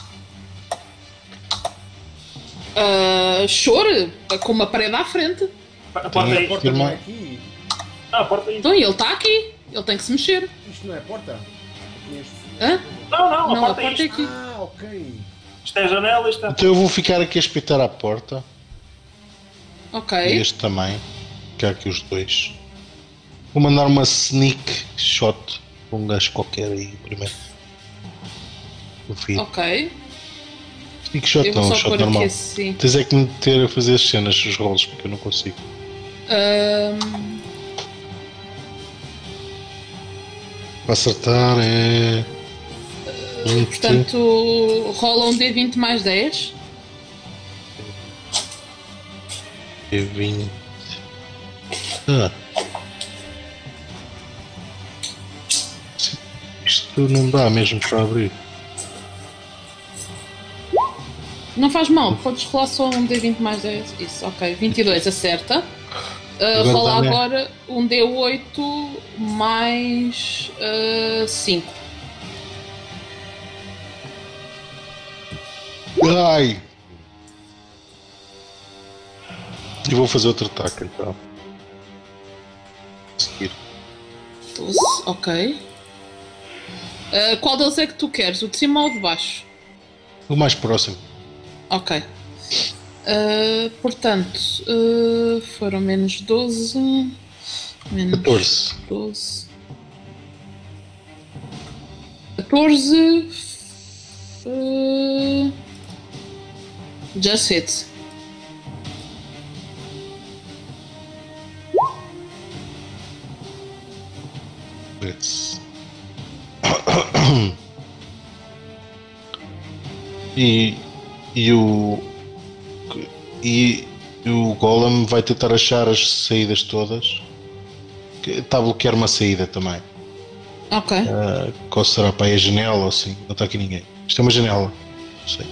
vida. Chore com uma parede à frente. A porta é A isto. porta não é aqui. A porta é isto. Então ele está aqui. Ele tem que se mexer. Isto não é a porta? Hã? Não, Não, a porta é isto. aqui. Ah, ok. Isto é a janela, isto é... Então eu vou ficar aqui a espreitar a porta. Ok. E este também. Ficar aqui os dois. Vou mandar uma sneak shot para um gajo qualquer aí primeiro. Ok. Sneak shot Eu vou não, só shot pôr normal. aqui assim. Tens é que me meter a fazer as cenas, os rolls, porque eu não consigo. Para acertar é. 20. Portanto, rola um D20 mais 10. É 20. Isto não dá mesmo para abrir. Não faz mal, podes rolar só um D20 mais 10. Isso, ok. 22, acerta. Rola dá-me. agora um D8 mais 5. Ai! E vou fazer outro ataque então. Seguir. 12, ok. Qual deles é que tu queres? O de cima ou o de baixo? O mais próximo. Ok. Portanto, foram menos 12. Menos 14. 12. 14. Just hit. Let's. E o Golem vai tentar achar as saídas todas. Que está a bloquear uma saída também. Ok. Qual será para aí a janela ou assim? Não está aqui ninguém. Isto é uma janela. Não sei.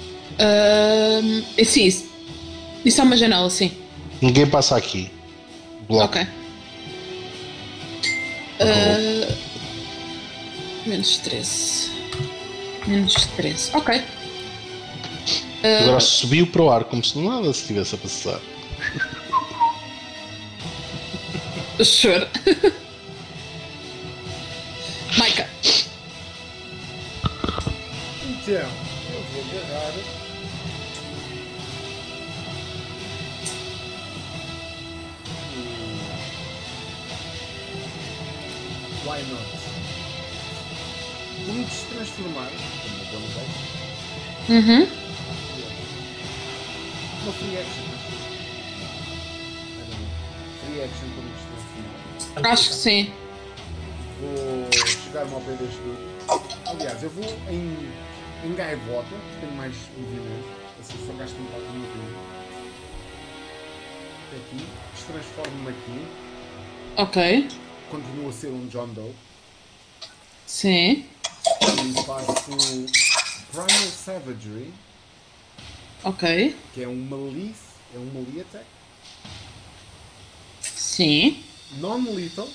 Sim, isso é uma janela, sim. Ninguém passa aqui. Bloco. Ok. Menos 13. Menos 13. Ok. Agora subiu para o ar como se nada se estivesse a passar. Sure. Maika. Então, eu vou agarrar. Why not? Vou-me transformar, como uma bonus action, Uhum. uma free action. Free action para me transformar. Acho que sim. Vou chegar-me ao pé deste grupo. Aliás, eu vou em gaivota, que tenho mais movimento, assim só gasto um pouco de movimento. Até aqui, transformo-me aqui. Ok. Continuo a ser um John Doe. Sim. E faço Primal Savagery. Ok. Que é um melee attack. Sim. Non-lethal.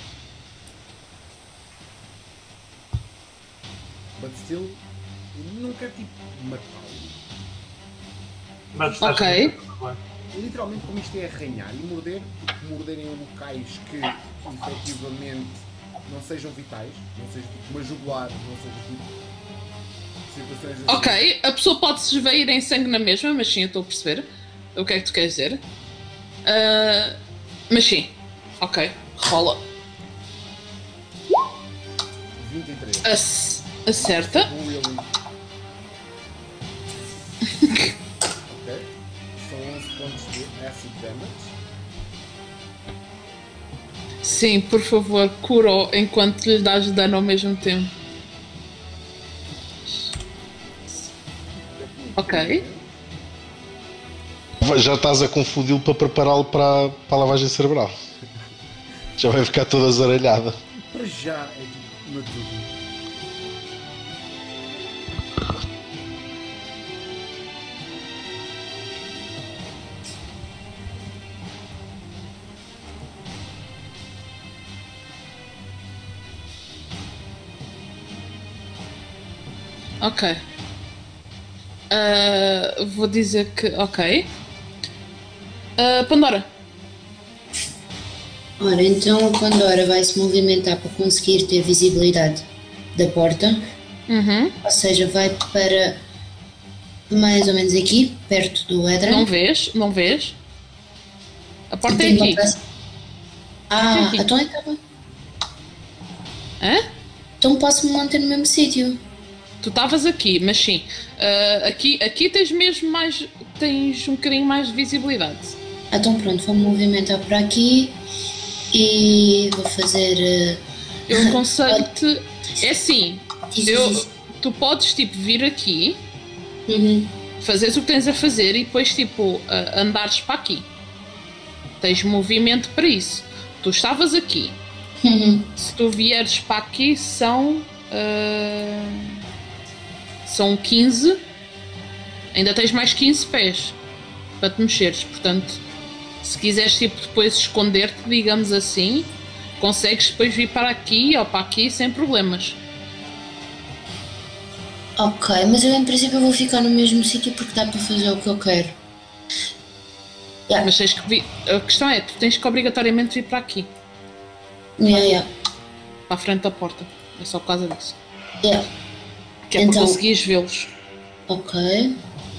But still, eu não quero tipo matá-lo. Mas Ok. Literalmente, como isto é arranhar e morder, tipo, morder em locais que efetivamente não sejam vitais, não seja tipo uma jugular, não seja tipo situações assim. Ok, a pessoa pode se esvair em sangue na mesma, mas sim, eu estou a perceber o que é que tu queres dizer. Mas sim, ok, rola. 23. Acerta. Really. Ok. São 11 pontos de acid damage. Sim, por favor, cura-o enquanto lhe dás dano ao mesmo tempo. Ok. Já estás a confundi-lo para prepará-lo para a lavagem cerebral. Já vai ficar toda azaralhada. Para já é tipo uma dúvida. Ok. Vou dizer que. Ok. Pandora. Ora, então a Pandora vai se movimentar para conseguir ter visibilidade da porta. Uhum. Ou seja, vai para mais ou menos aqui, perto do Edran. Não vês? Não vês? A porta é Tem uma aqui. praça- Ah, aqui. então acaba. Hã? Então posso-me manter no mesmo sítio. Tu estavas aqui, mas sim. Aqui tens mesmo mais. Tens um bocadinho mais de visibilidade. Então pronto, vou-me movimentar por aqui e vou fazer. Eu aconselho-te. É assim. Diz. Tu podes tipo vir aqui, Uhum. fazeres o que tens a fazer e depois tipo andares para aqui. Tens movimento para isso. Tu estavas aqui. Uhum. Se tu vieres para aqui são 15. Ainda tens mais 15 pés para te mexeres. Portanto, se quiseres tipo depois esconder-te, digamos assim, consegues depois vir para aqui ou para aqui sem problemas. Ok, mas eu em princípio vou ficar no mesmo sítio porque dá para fazer o que eu quero. Yeah. Mas tens que vir. A questão é, tu tens que obrigatoriamente vir para aqui, Yeah. para a frente da porta. É só por causa disso. Yeah. Que é Então- para conseguires vê-los. Ok.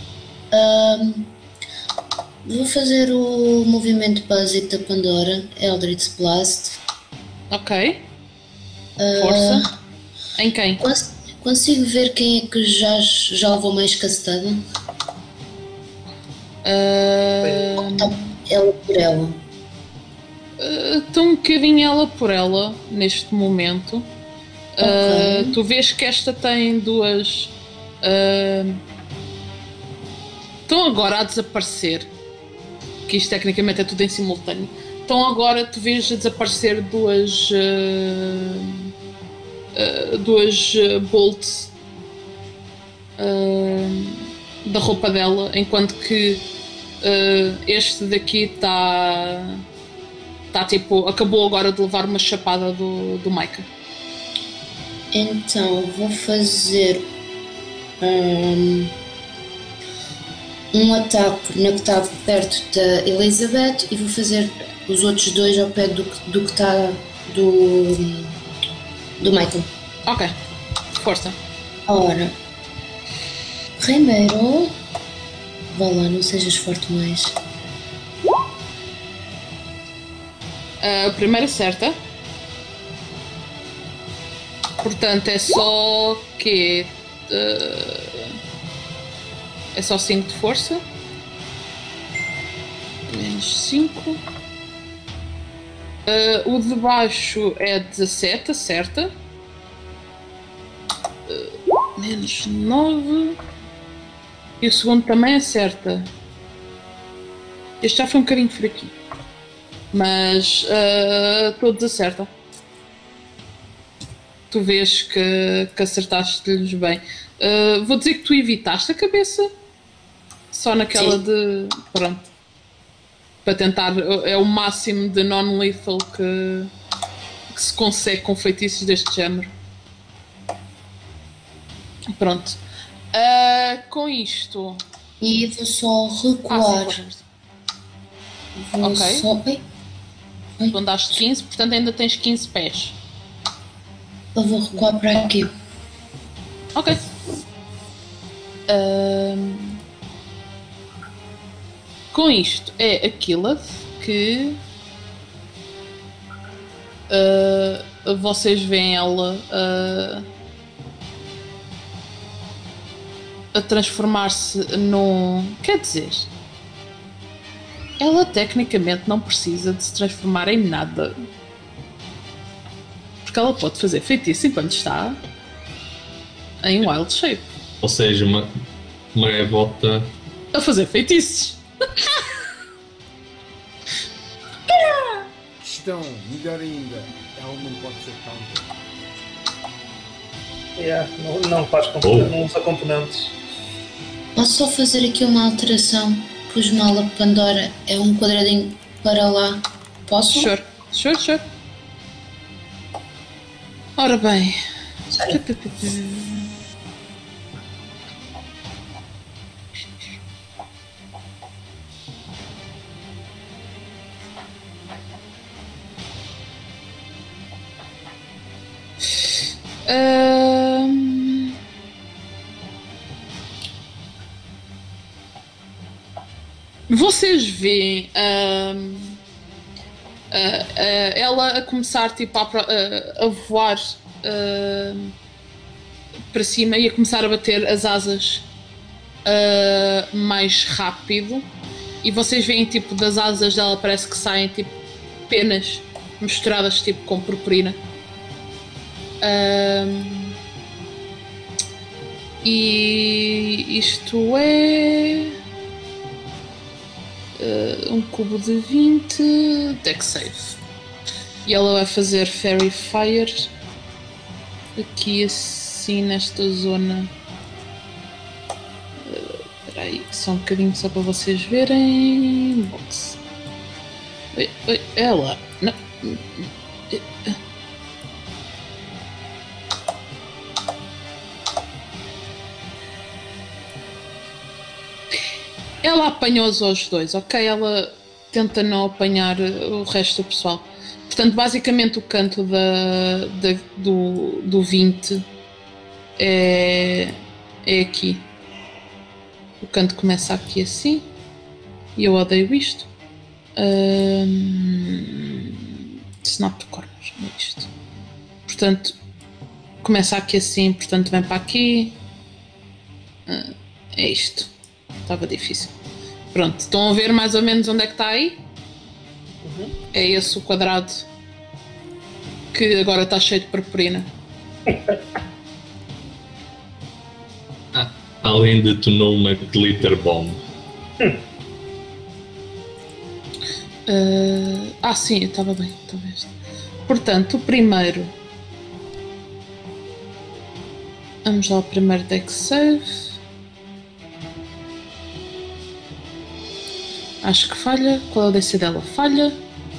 Vou fazer o movimento básico da Pandora, Eldritch Blast. Ok. Força. Em quem? Consigo ver quem é que já levou mais castada? Ela por ela. Estou um bocadinho ela por ela neste momento. Ok. Tu vês que esta tem duas. Estão agora a desaparecer. Que isto tecnicamente é tudo em simultâneo. Então agora tu vês a desaparecer duas bolts da roupa dela, enquanto que este daqui está tipo, acabou agora de levar uma chapada do Micah. Então vou fazer um ataque na que está perto da Elizabeth e vou fazer os outros dois ao pé do que está do Michael. Ok, força. Ora, primeiro, vá lá, não sejas forte mais. A primeira certa. Portanto, é só que é só 5 de força. Menos 5. O de baixo é 17, acerta. Menos 9. E o segundo também acerta. Este já foi um bocadinho fraquinho. Mas todos acertam. Tu vês que acertaste-lhes bem. Vou dizer que tu evitaste a cabeça. Só naquela Sim. de... Pronto. Para tentar... É o máximo de non-lethal que se consegue com feitiços deste género. Pronto. Com isto... E vou só recuar. Vou Ok. só... Ai, Tu andaste 15, portanto ainda tens 15 pés. eu vou recuar para aqui. Ok. Com isto é a Killeth que vocês veem ela a transformar-se num... Quer dizer, ela tecnicamente não precisa de se transformar em nada. Porque ela pode fazer feitiço enquanto está em Wild Shape. Ou seja, uma gaivota. A fazer feitiços. Questão, melhor ainda, ela não pode ser counter. Não faz componentes, não usa componentes. Posso só fazer aqui uma alteração? Pus mala Pandora, é um quadradinho para lá. Posso? Sure. Ora bem. Vocês veem ela a começar tipo, a voar para cima e a começar a bater as asas mais rápido, e vocês veem tipo das asas dela parece que saem tipo penas misturadas tipo com purpurina. E isto é um cubo de 20 deck save. E ela vai fazer Fairy Fire aqui assim nesta zona. Espera aí, só um bocadinho só para vocês verem. Box. Oi, ela. Não. Ela apanhou-os aos dois, ok? Ela tenta não apanhar o resto do pessoal. Portanto, basicamente o canto do 20 é aqui. O canto começa aqui assim. E eu odeio isto. Snap de cornos, não é isto. Portanto, começa aqui assim, portanto vem para aqui. É isto. Estava difícil. Pronto, estão a ver mais ou menos onde é que está aí? Uhum. É esse o quadrado que agora está cheio de purpurina. Além de tu não uma glitter bomb. Sim, estava bem, talvez. Portanto, o primeiro. Vamos lá ao primeiro deck save. Acho que falha. Qual é o DC dela? Falha.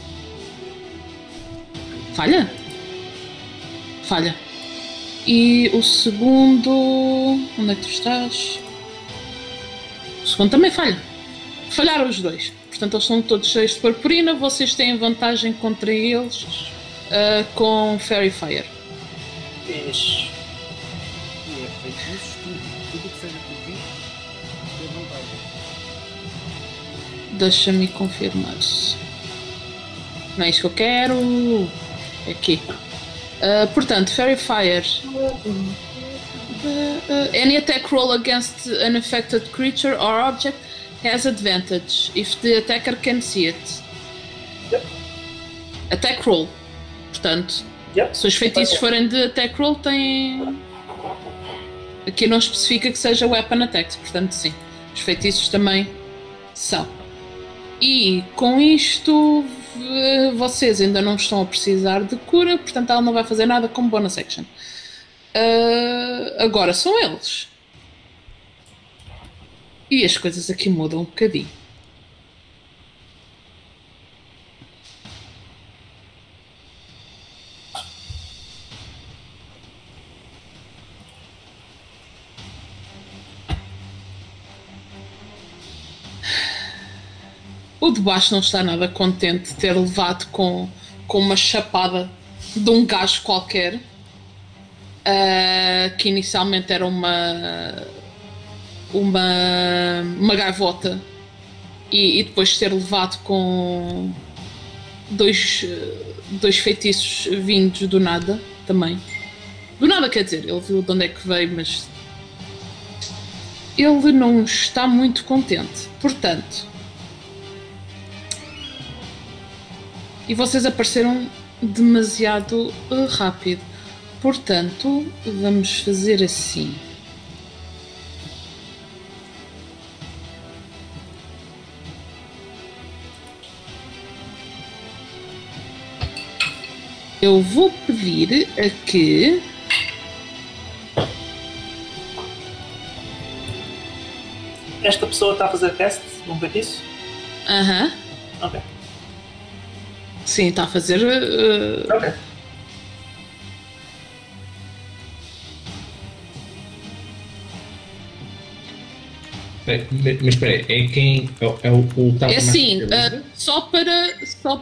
Falha? Falha. E o segundo... Onde é que tu estás? O segundo também falha. Falharam os dois. Portanto, eles são todos cheios de purpurina. Vocês têm vantagem contra eles com Fairy Fire. Isso. E é feitiços, tudo que seja por 20 tem vantagem. Deixa-me confirmar. Não é isso que eu quero. É aqui. Portanto, Fairy Fire. Any attack roll against an affected creature or object has advantage if the attacker can see it. Yep. Attack roll. Portanto, Yep. se os feitiços forem de attack roll, tem. Aqui não especifica que seja weapon attacks, portanto, sim. Os feitiços também são. E com isto vocês ainda não estão a precisar de cura, portanto ela não vai fazer nada como bonus action. Agora são eles. E as coisas aqui mudam um bocadinho. O de baixo não está nada contente de ter levado com uma chapada de um gajo qualquer, que inicialmente era uma gaivota, e depois ter levado com dois feitiços vindos do nada também. Do nada, quer dizer, ele viu de onde é que veio, mas ele não está muito contente. Portanto, e vocês apareceram demasiado rápido. Portanto, vamos fazer assim. Eu vou pedir a que esta pessoa está a fazer cast, não vê isso? Aham. Ok. Sim, está a fazer. Ok. Mas espera aí, é quem. É o É assim, só para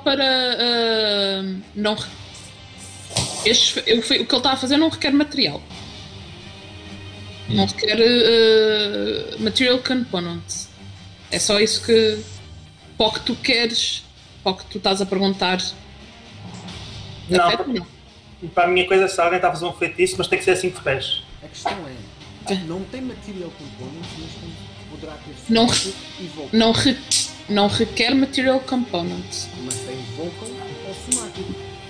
não. O que ele está a fazer não requer material. Não requer material components. É só isso que. Para o que tu queres. Para o que tu estás a perguntar. Não. Para a minha coisa, se alguém está a fazer um feitiço, mas tem que ser 5 pés. A questão é, não tem material components, mas poderá ter não requer material components. Mas tem vocal ou somatic.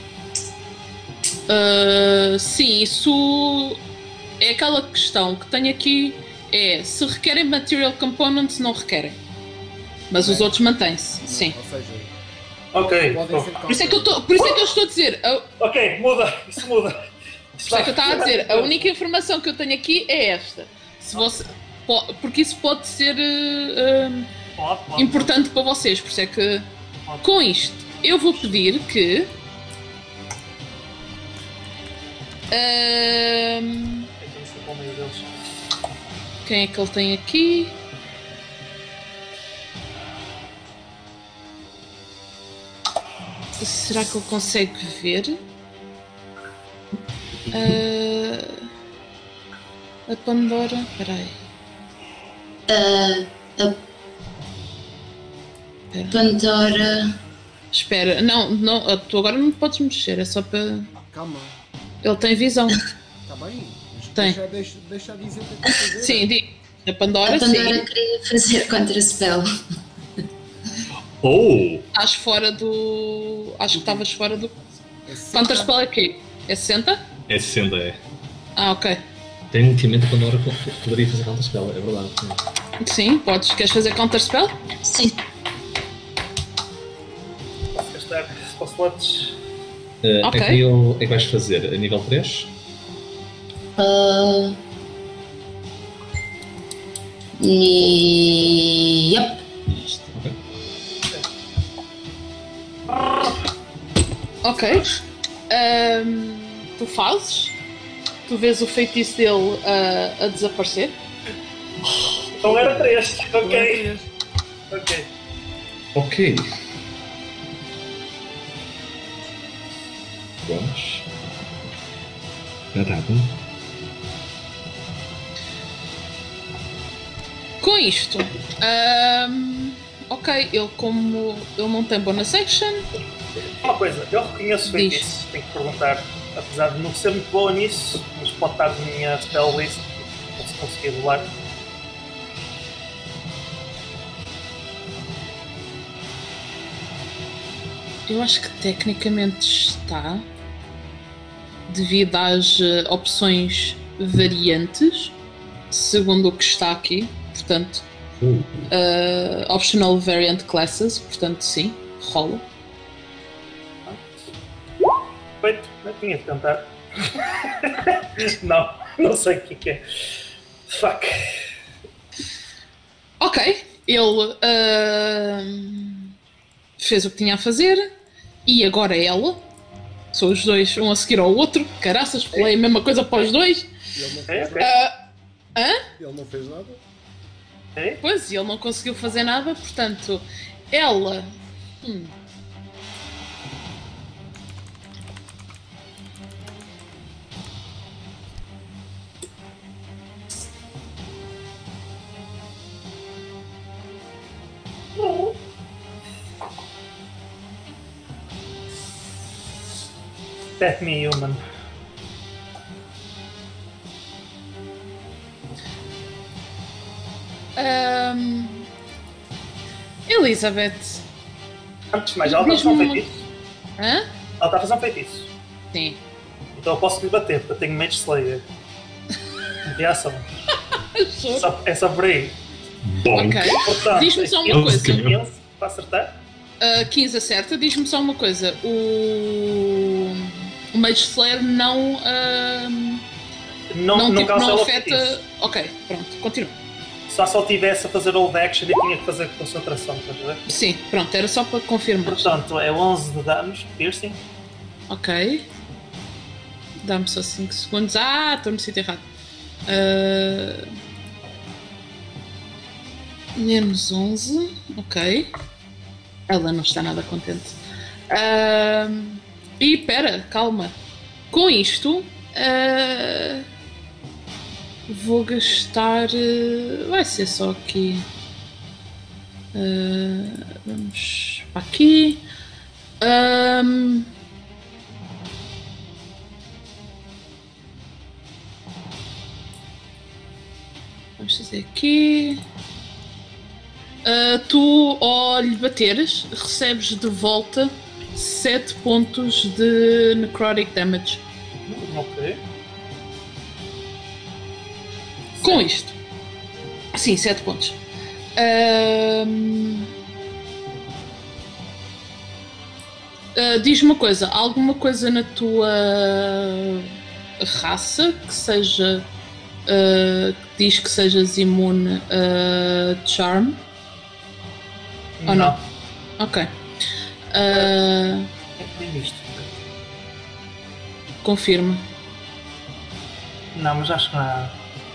Sim, isso é aquela questão que tenho aqui. É, se requerem material components, não requerem. Mas os outros mantêm-se, sim. Ou seja, Ok. Por isso é que eu estou a dizer. Ok, muda. Isso muda. Por isso é que eu estava a dizer. A única informação que eu tenho aqui é esta. Se você, porque isso pode ser importante para vocês. Por isso é que, com isto, eu vou pedir que. Quem é que ele tem aqui? Será que ele consegue ver? A Pandora. Espera aí. A Pandora. Espera, não, tu agora não podes mexer, é só para. calma. Ele tem visão. Está bem? Tem. Deixa dizer o que é que vai fazer. Sim, a Pandora, A Pandora sim. queria fazer contra-spell. Estás fora do. Acho que estavas fora do. É 60. Counterspell é quê? É 60? É 60, é. Ah, ok. Tecnicamente a Pandora poderia fazer counterspell, é verdade. Sim, podes. Queres fazer Counterspell? Sim. Posso gastar slots. Ok. A que nível é que vais fazer? A nível 3? Yep. Ok. Tu fazes. Tu vês o feitiço dele a desaparecer. Então era 3. Ok. Ok. Ok. Vamos. Nada. Com isto, ok, ele como ele não tem bonus action. Uma coisa, eu reconheço bem isso, tenho que perguntar, apesar de não ser muito boa nisso, mas pode estar na minha spell list, se conseguir rolar. Eu acho que tecnicamente está, devido às opções variantes, segundo o que está aqui, portanto, optional variant classes, portanto sim, rola. Eu tinha de tentar. Não sei o que é. Fuck. Ok, ele fez o que tinha a fazer e agora ela. São os dois, um a seguir ao outro. Caraças, falei a mesma coisa para os dois. Ele não fez nada. Ele não fez nada. Pois, ele não conseguiu fazer nada, portanto, ela. Let me human. Elizabeth. Antes de mais, ela está a fazer um feitiço. Hã? Ela está a fazer um feitiço. Sim. Então eu posso lhe bater, porque eu tenho Mage Slayer. Reação. É só por aí. Bonk. Ok. Portanto, Diz-me só uma coisa. 15 para acertar. 15 acerta, diz-me só uma coisa. O Mage Slayer não afeta. Feitiço. Ok, pronto, continua. Só tivesse a fazer hold action e tinha que fazer concentração, estás a ver? Sim, pronto, era só para confirmar. Portanto, é 11 de danos, piercing. Ok. Dá-me só 5 segundos. Estou no sítio errado. Menos 11. Ok. Ela não está nada contente. E pera, calma. Com isto, vou gastar. Vai ser só aqui. Vamos para aqui. Vamos fazer aqui. Tu, ao lhe bateres, recebes de volta 7 pontos de necrotic damage. Ok. Com isto. Sim, 7 pontos. Diz-me uma coisa. Alguma coisa na tua raça que seja... que diz que sejas imune a Charm? Ou não? Ok. É isto. Confirma. Não, mas acho que não há.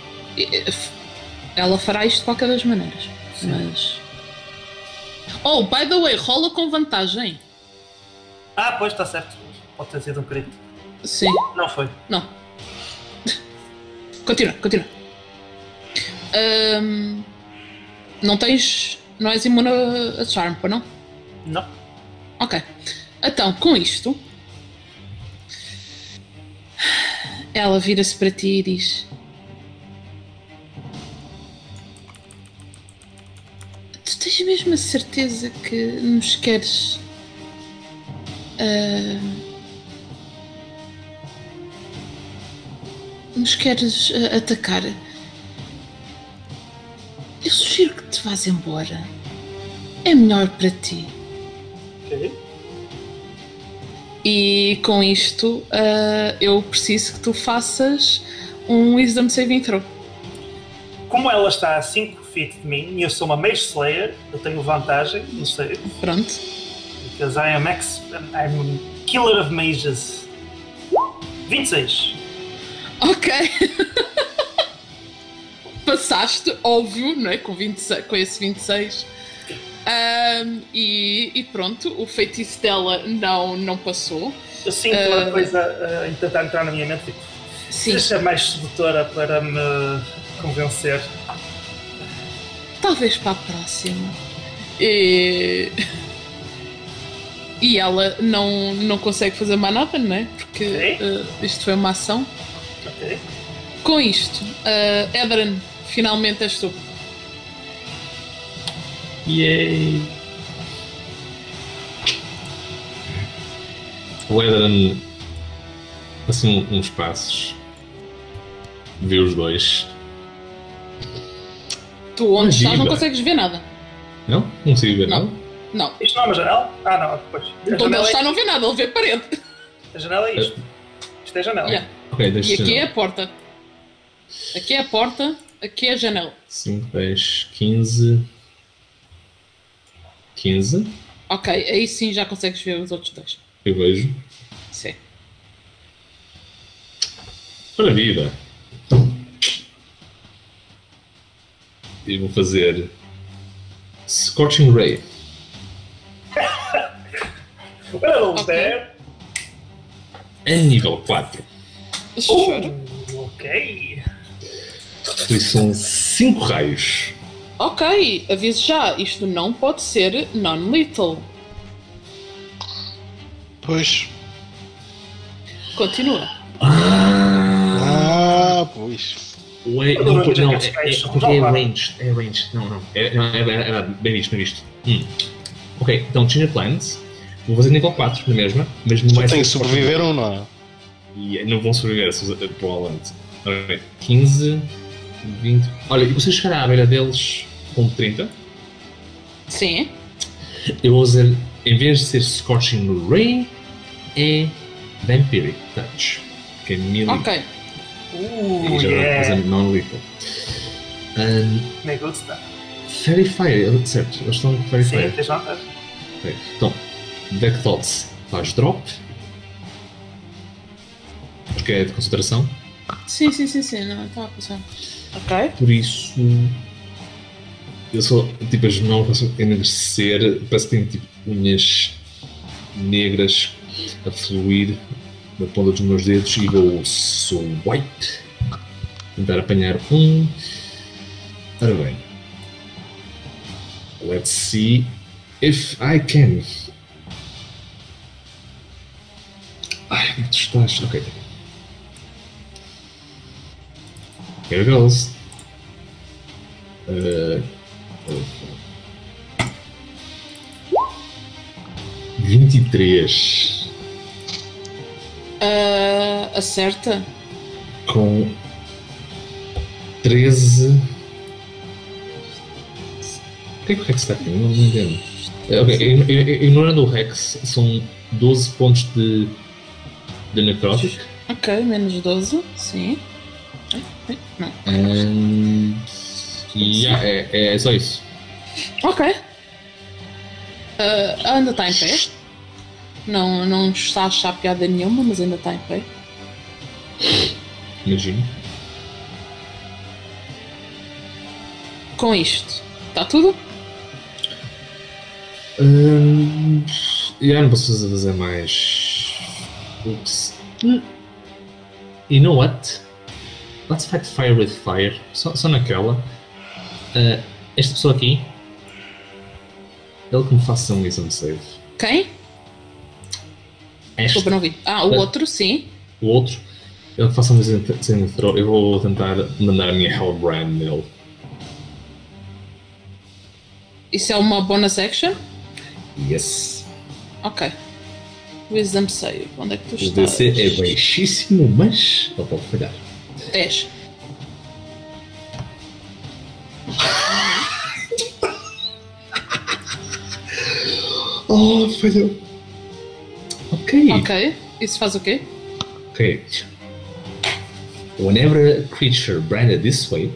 Ela fará isto de qualquer das maneiras. Sim. Mas... Oh, by the way, rola com vantagem. Pois está certo. Pode ter sido um crítico. Sim. Não foi. Não. Continua. Não és imune a Charm, pô, não? Não. Ok. Então, com isto, ela vira-se para ti e diz: tu tens mesmo a certeza que nos queres atacar? Eu sugiro que te vás embora. É melhor para ti. Ok. E com isto, eu preciso que tu faças um Wisdom Saving Throw. Como ela está a 5 feet de mim e eu sou uma Mage Slayer, eu tenho vantagem, não sei. Pronto. Because I'm a killer of mages. 26. Ok. Passaste, óbvio, não é? Com esse 26. E pronto, o feitiço dela não passou. Eu sinto uma coisa a tentar entrar na minha mente. Tipo, Sim. deixa mais sedutora para me convencer. Talvez para a próxima. E ela não consegue fazer mais nada, não é? Porque isto foi uma ação. Ok. Com isto, Edren, finalmente és tu. Yay! O Edren, assim, uns passos, vê os dois. Tu onde estás não consegues ver nada. Não? Não consigo ver nada? Não. Isto não é uma janela? Não, depois. Onde ele está não vê nada, ele vê parede. A janela é isto. isto é a janela. Yeah. Ok, deixa E aqui é a porta. Aqui é a porta, aqui é a janela. 5, 10, 15. 15. Ok, aí sim já consegues ver os outros dois. Eu vejo. Sim. Ora viva! E vou fazer Scorching Ray. Hello Ok. there. A nível 4. Choro. Ok. Por isso são 5 raios. Ok, aviso já, isto não pode ser non-lethal. Pois. Continua. Ah, pois. Wait, Toda não, vez não, que estes gajos são porque é malvados. ranged. É ranged. Não. É bem visto, bem visto. Ok, então Ginger Plants. Vou fazer nível 4 na mesma, mas no mais. Tem que sobreviver ou não? E não vão sobreviver, provavelmente. Ok, 15, 20. Olha, e você chegar à beira deles com 30, Sim. eu vou fazer, em vez de ser Scorching Ray, é Vampiric Touch, que é melee. Ok. E já vai fazer Yeah. non-lethal. Me gusta. Fairy Fire, certo, eles estão com Fairy Sim, Fire. tens vantagem. Ok, então, Deck Thoughts faz drop, porque é de concentração, Sim, não, estava a pensar. Ok. por isso eu sou, tipo, as mãos começam a enegrecer, parece que tenho tipo unhas negras a fluir na ponta dos meus dedos e vou swipe, tentar apanhar um. Ora bem, let's see if I can. Ai, onde tu estás? Ok. Here goes. 23 Acerta. com 13. O que é que o Rex está aqui? Não entendo. Ok, ignorando o Rex, são 12 pontos de necrótico. Ok, menos 12. Sim. Não. E é só isso. Ok. Ainda está em pé. Não está a achar piada nenhuma, mas ainda está em pé. Imagino. Com isto, está tudo? Já não posso fazer mais. Oops. You know what? Let's fight fire with fire. Só naquela. Esta pessoa aqui. Ele que me faça um wisdom save. Quem? Esta. Desculpa, não vi. O outro, sim. O outro. Ele que faça um wisdom save throw. Eu vou tentar mandar a minha Hellbrand nele. Isso é uma bonus action? Yes. Ok. Wisdom save. Onde é que tu O estás? DC é baixíssimo, mas ele pode falhar. 10. Oh, falhou. Ok. Ok. Isso faz o quê? Okay. Whenever a creature branded this way,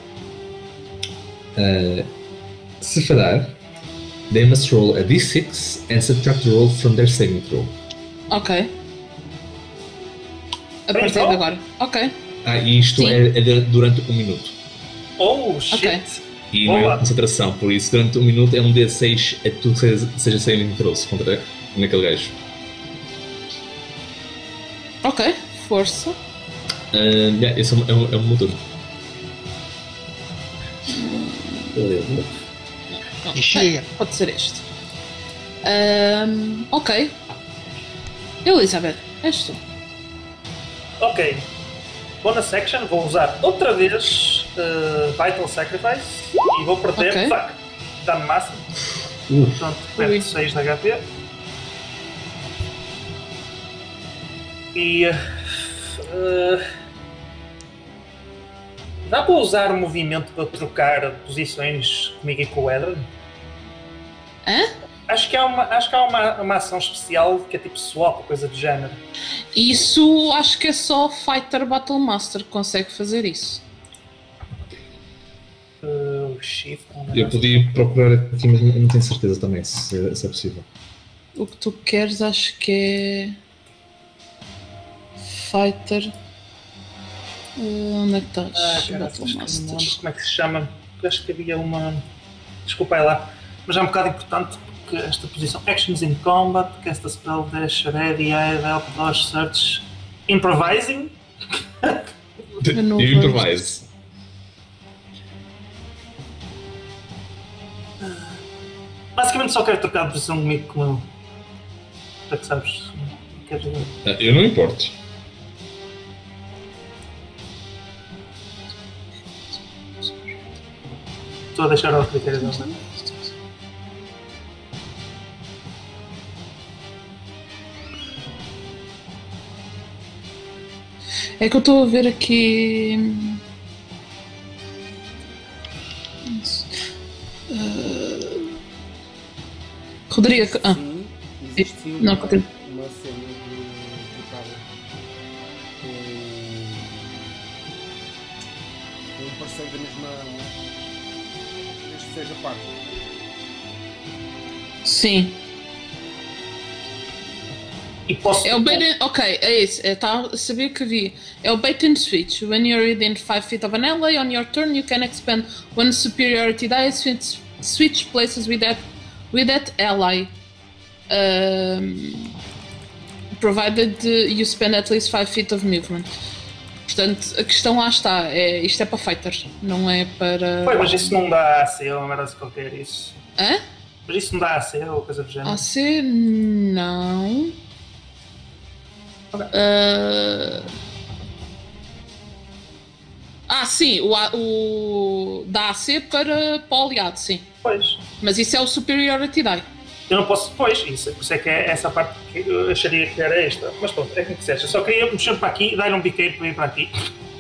se falhar, they must roll a d6 and subtract the roll from their saving throw. Ok. A partir de agora. Ok. E isto Sim. é durante 1 minuto. Oh, shit. Ok. E não Boa. é concentração, por isso durante 1 minuto é um d6 a tudo que seja saving throws contra naquele gajo. Ok. Força. Esse é o meu turno. Não, E chega. Pode ser este. Ok. Elizabeth, és tu. Ok. Bonus section, vou usar outra vez Vital Sacrifice e vou perder. Ok. Fuck. Dano máximo. Portanto, Ui. perto 6 de HP. E. Dá para usar o movimento para trocar posições comigo e com o Edron? Hã? Acho que há uma ação especial que é tipo swap ou coisa do género. Isso acho que é só Fighter Battle Master que consegue fazer isso. Shift, Eu podia procurar aqui, mas não tenho certeza também se é possível. O que tu queres acho que é Fighter. Onde é que estás? Battle Master. Como é que se chama? Acho que havia uma. Desculpa aí lá. Mas é um bocado importante porque esta posição. Actions in Combat, Cast a Spell, Dash, Ready, Help, Dodge, Search, Improvising. Eu improvise. Basicamente só quero trocar de posição comigo com ele. Já que sabes. Eu não importo. Estou a deixar ao critério dele. É que eu estou a ver aqui. Rodrigo. Sim, existe sim Não, uma continua. cena de trocar com um parceiro da mesma. Desde que seja parte. Sim. E posso. É o bait and... Ok, é isso. Sabia que vi. É o bait and switch. When you're within 5 feet of an ally, on your turn you can expend one superiority die and switch places with that ally. Provided you spend at least 5 feet of movement. Portanto, a questão lá está. Isto é para fighters, não é para... Pois, mas isso não dá AC ou uma merda de qualquer isso. Hã? Mas isso não dá AC ou coisa do género. AC não. Sim, o dá AC para o aliado, sim. Pois. Mas isso é o superiority die. Eu não posso depois, isso é que é essa parte que eu acharia que era esta. Mas pronto, é como que seja. Só queria mexer para aqui, dar um biqueiro para ir para aqui.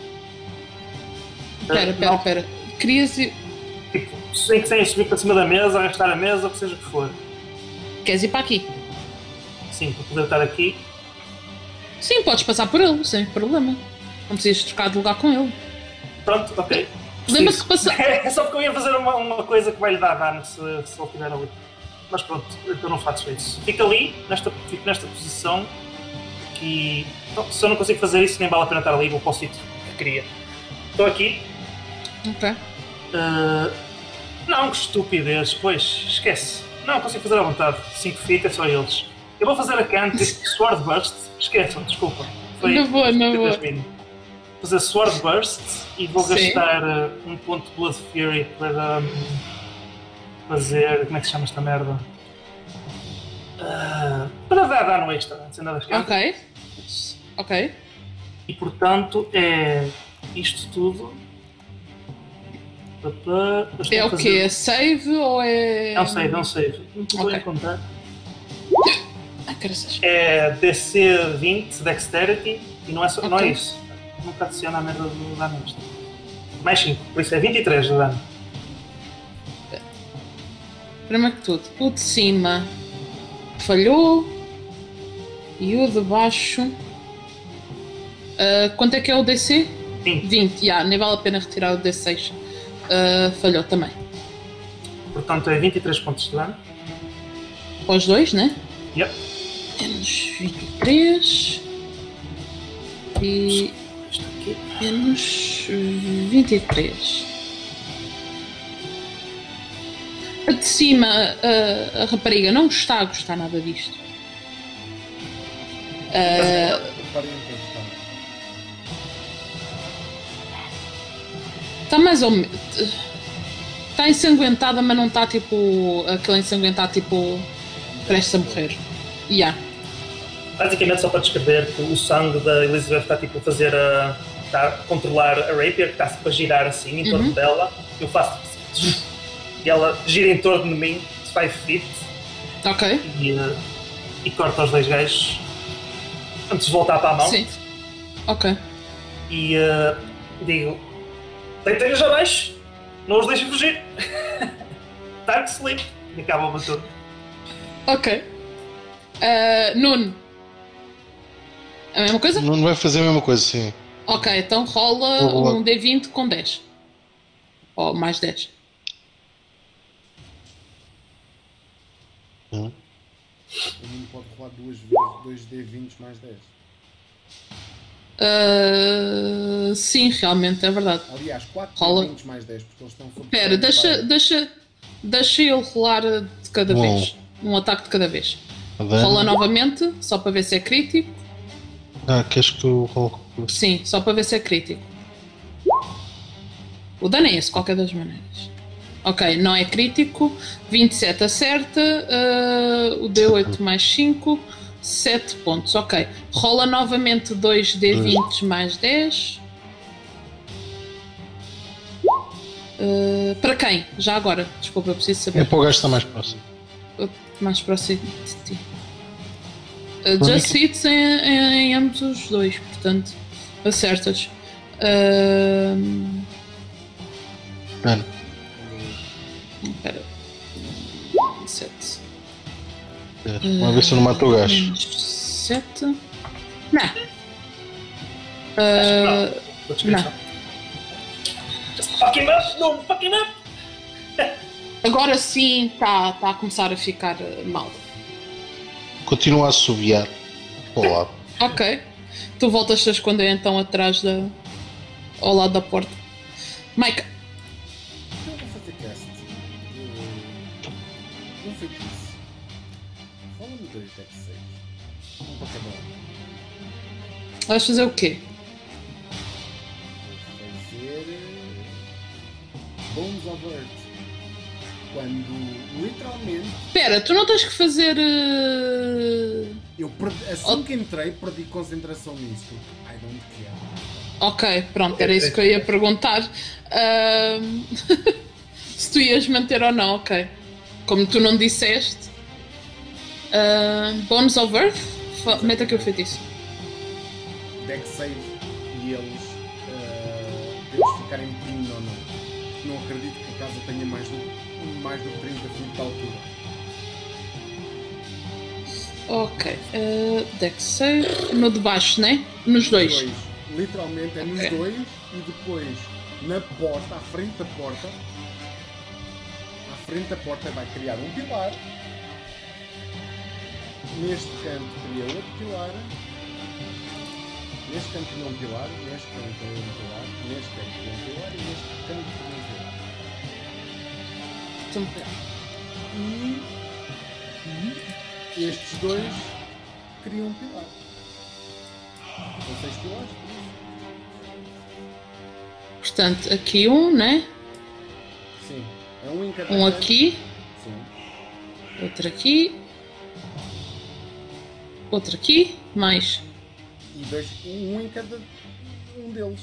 Espera. Querias ir... Tipo, sem que sem subir para cima da mesa, arrastar a mesa, ou que seja o que for. Queres ir para aqui? Sim, para poder estar aqui. Sim, podes passar por ele, sem problema. Não precisas trocar de lugar com ele. Pronto, ok. Lembra-se que passa... É só porque eu ia fazer uma coisa que vai lhe dar dano se ele estiver ali. Mas pronto, então não faço isso. Fico ali, fico nesta posição que... Então, se eu não consigo fazer isso, nem vale a pena estar ali, vou para o sítio que queria. Estou aqui. Ok. Não, que estupidez, pois, esquece. Não, consigo fazer à vontade. 5 feet é só eles. Eu vou fazer a cantrip Sword Burst. Esqueçam, desculpa. Não vou. Fazer Sword Burst e vou gastar um ponto de Blood Fury para fazer... Como é que se chama esta merda? Para dar dano extra, antes de nada das Ok. E portanto é isto tudo. É o quê? É save ou é... É um save. Não vou encontrar. Caraças. É DC 20 Dexterity e não é só, não é isso. Nunca adiciona a merda do dano extra. Mais 5, por isso é 23 de dano. Primeiro que tudo, o de cima falhou e o de baixo. Quanto é que é o DC? 20, nem vale a pena retirar o D6. Falhou também. Portanto é 23 pontos de dano. Para os dois, né? Yep. Menos 23 e Isto aqui. menos 23. A de cima, a rapariga não está a gostar nada disto. Está mais ou menos. Está ensanguentada, mas não está tipo. Aquele ensanguentado tipo. Prestes a morrer. Basicamente, só para descrever que o sangue da Elizabeth está tipo a fazer está a controlar a Rapier, que está tipo a girar assim em torno dela. Eu faço e ela gira em torno de mim, 5 feet. Ok. E corta os dois gajos antes de voltar para a mão. Sim. Ok. E digo: deitem-os abaixo, não os deixem fugir. Dark Sleep. E acaba o turno. Ok. Nuno. A mesma coisa? Não vai fazer a mesma coisa, sim. Ok, então rola Vou rolar. um D20 com 10. Ou mais 10. O Nuno pode rolar 2 vezes 2D20 mais 10. Sim, realmente, é verdade. Aliás, 4 Rola. D20 mais 10, porque eles estão sobre. Espera, deixa ele rolar de cada Bom. vez. Um ataque de cada vez. Dano. Rola novamente, só para ver se é crítico. Queres que eu role? Sim, só para ver se é crítico. O dano é esse, de qualquer das maneiras. Ok, não é crítico. 27 acerta. O D8 mais 5. 7 pontos. Ok. Rola novamente 2 D20 mais 10. Para quem? Já agora. Desculpa, eu preciso É saber. para o gajo estar mais próximo. Mais próximo de ti. Just hits em ambos os dois, portanto, acertas. Dano. Espera. 7. Vamos ver se eu não mato o gajo. 7. Não. Não. Fucking up! Não, fucking up! Agora sim está a começar a ficar mal. Continua a assobiar para o lado. Ok. Tu voltas-te a esconder então atrás ao lado da porta. Mike. Eu vou fazer cast. Um feitiço. Fala-me 2 deck 6. Um para cada um. Vais fazer o quê? Vou fazer. Bones of Earth. Quando literalmente. Espera, tu não tens que fazer. Eu assim que entrei, perdi concentração nisso. I don't care. Ok, pronto, era isso que eu ia perguntar. Se tu ias manter ou não, ok. Como tu não disseste. Bones of Earth? Meta aqui o feitiço. Deck save e eles ficarem pequeninos ou não. Não acredito que a casa tenha mais do que 30 feet de altura. Ok. Deck save. No de baixo, né? Nos dois. Literalmente é nos dois e depois na porta, à frente da porta vai criar um pilar. Neste canto cria outro pilar. Neste canto cria um pilar, neste canto cria um pilar, neste canto cria um pilar e neste canto cria um pilar. Então, E estes dois criam um pilar. São 6 pilares. portanto, aqui um, né? Sim. É um em cada Um canto. aqui. Sim. Outro aqui. Outro aqui. Mais. E um em cada um deles.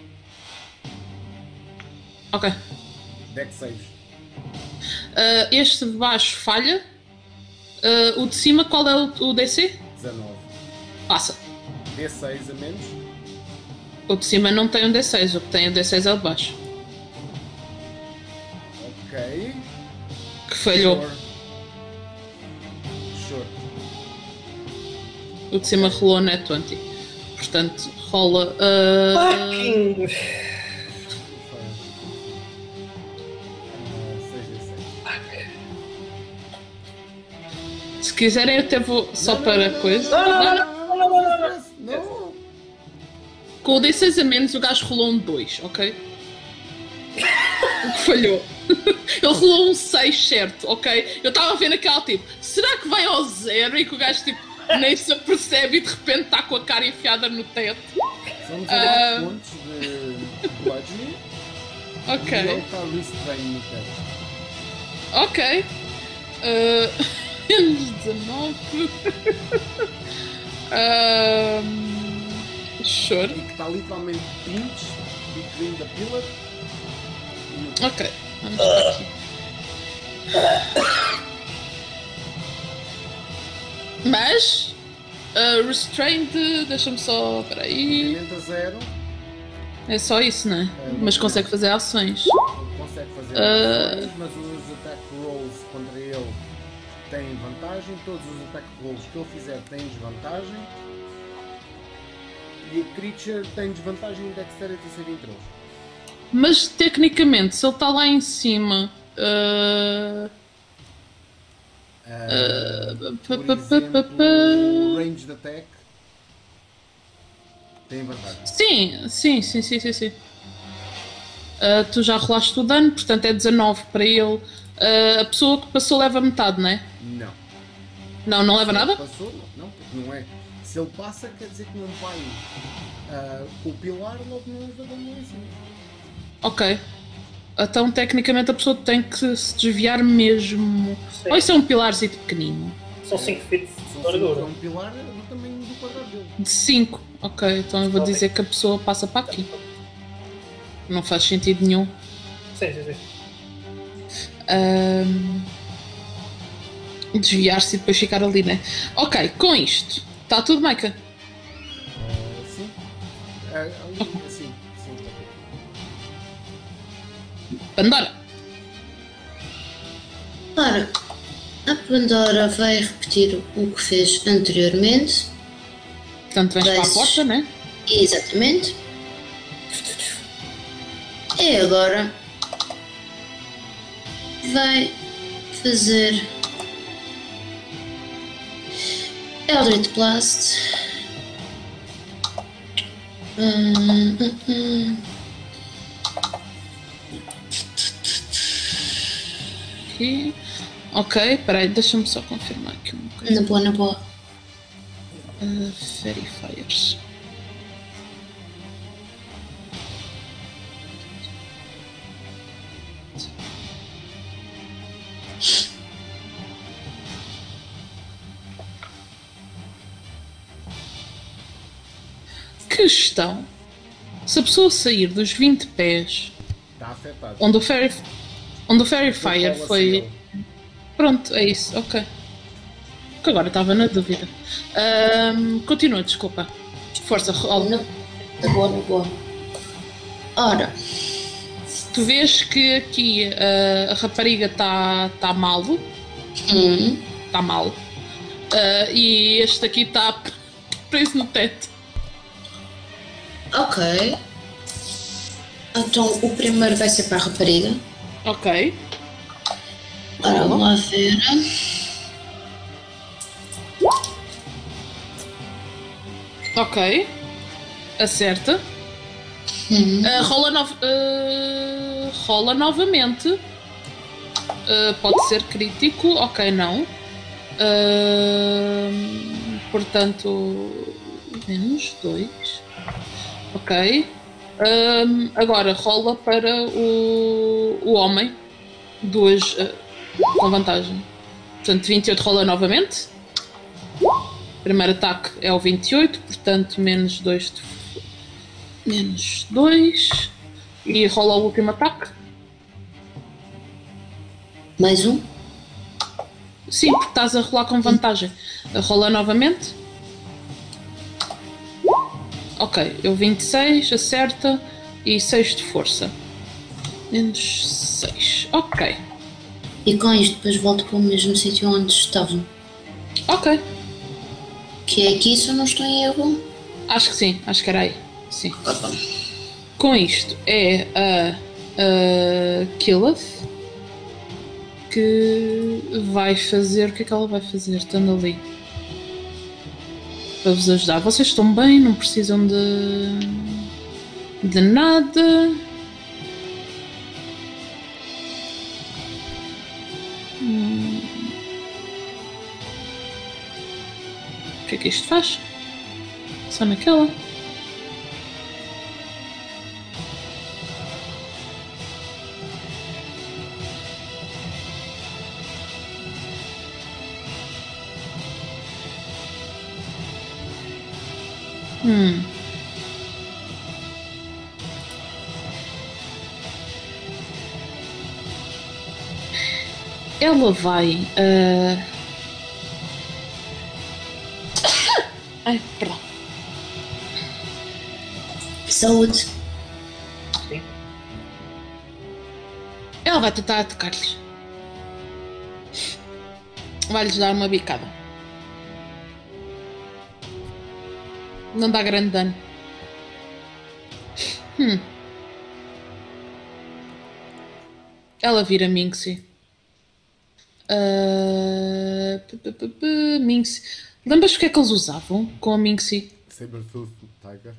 Ok. Deck saves. Este de baixo falha. O de cima, qual é o DC? 19. Passa. D6 a menos. O de cima não tem um D6, o que tem o D6 é o de baixo. Ok. Que falhou. Sure. O de cima rolou net 20. Portanto, rola. Fucking. 6d6. Se quiserem, eu até vou só para coisa. Não! Com o D6 a menos, o gajo rolou um 2, ok? O que falhou. Ele rolou um 6 certo, ok? Eu estava a ver naquela tipo, será que vai ao 0 e que o gajo tipo nem se apercebe e de repente está com a cara enfiada no teto? São 19 pontos de bludgeoning. Ok. E ele está restrained no teto. Ok. Menos 19. Sure. E que está literalmente pinch between the pillar e o teto. Ok. Vamos para aqui. Mas. Restrained. Deixa-me só. Espera aí. Movimento a 0. É só isso, não é? Mas consegue fazer ações. Ele consegue fazer ações, mas os attack rolls contra ele tem vantagem, todos os ataque rolls que ele fizer têm desvantagem e a creature tem desvantagem em Dexterity Saving Throws. Mas tecnicamente, se ele está lá em cima. Por exemplo, Ranged Attack tem vantagem. Sim. Tu já rolaste o dano, portanto é 19 para ele. A pessoa que passou leva metade, não é? Não. Não leva nada? Passou? Não, porque não é. Se ele passa, quer dizer que não vai com o pilar, logo não leva dano lá em cima. Ok. Então, tecnicamente, a pessoa tem que se desviar mesmo. Sim. Ou isso é um pilarzinho pequenino? São 5 feet Se de ele for largura. um pilar, no tamanho do quadrado dele. De 5. Ok, então eu vou dizer que a pessoa passa para aqui. Não faz sentido nenhum. Sim. Desviar-se e depois ficar ali, né? Ok, com isto. Está tudo, Maika? Sim. Sim. Pandora. Ora, a Pandora vai repetir o que fez anteriormente. Portanto, vens para a porta, né? Exatamente. E agora vai fazer Eldritch Blast. Aqui. Ok, peraí, deixa-me só confirmar aqui uma coisa. Na boa. Fairy Fires. Questão: se a pessoa sair dos 20 pés Está afetado. onde o Fairy Fire foi. Pronto, é isso, ok. Que agora estava na dúvida. Continua, desculpa. Força, rola. Na boa. Ora, Tu vês que aqui a rapariga está mal. Está mal. E este aqui está preso no teto. ok. Então o primeiro vai ser para a rapariga. Ok. Ora, vamos lá ver. Ok. Acerta. Rola novamente. Pode ser crítico. Ok, não. Portanto, menos 2. Ok. Agora rola para o homem. 2 com vantagem. Portanto, 28 rola novamente. Primeiro ataque é o 28, portanto, menos 2. Menos 2. E rola o último ataque. Mais um. Sim, porque estás a rolar com vantagem. Rola novamente. Ok, eu 26, acerta. E 6 de força. Menos 6. Ok. E com isto depois volto para o mesmo sítio onde estavam. Ok. Que é aqui, se eu não estou em erro. Acho que sim, acho que era aí. Sim. Com isto é a Killeth que vai fazer. O que é que ela vai fazer estando ali? Para vos ajudar. Vocês estão bem, não precisam de nada. O que é que isto faz? Só naquela. Ela vai. Ai, perdão. Saúde. Sim. Ela vai tentar atacar-lhes. Vai-lhes dar uma bicada. Não dá grande dano. Ela vira Minxie. Minxie. Lembras o que é que eles usavam com a Minxie? Sabertooth Tiger.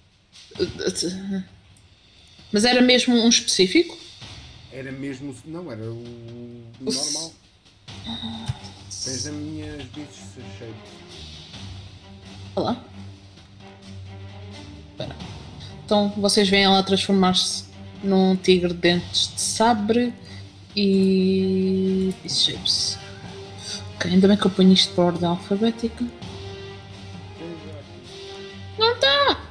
Mas era mesmo um específico? Era mesmo. Não, era o normal. Tens as minhas beats shape. Olha lá. Espera. Então vocês veem ela transformar-se num tigre de dentes de sabre e shapes. Ok, ainda bem que eu ponho isto para a ordem alfabética. Não está!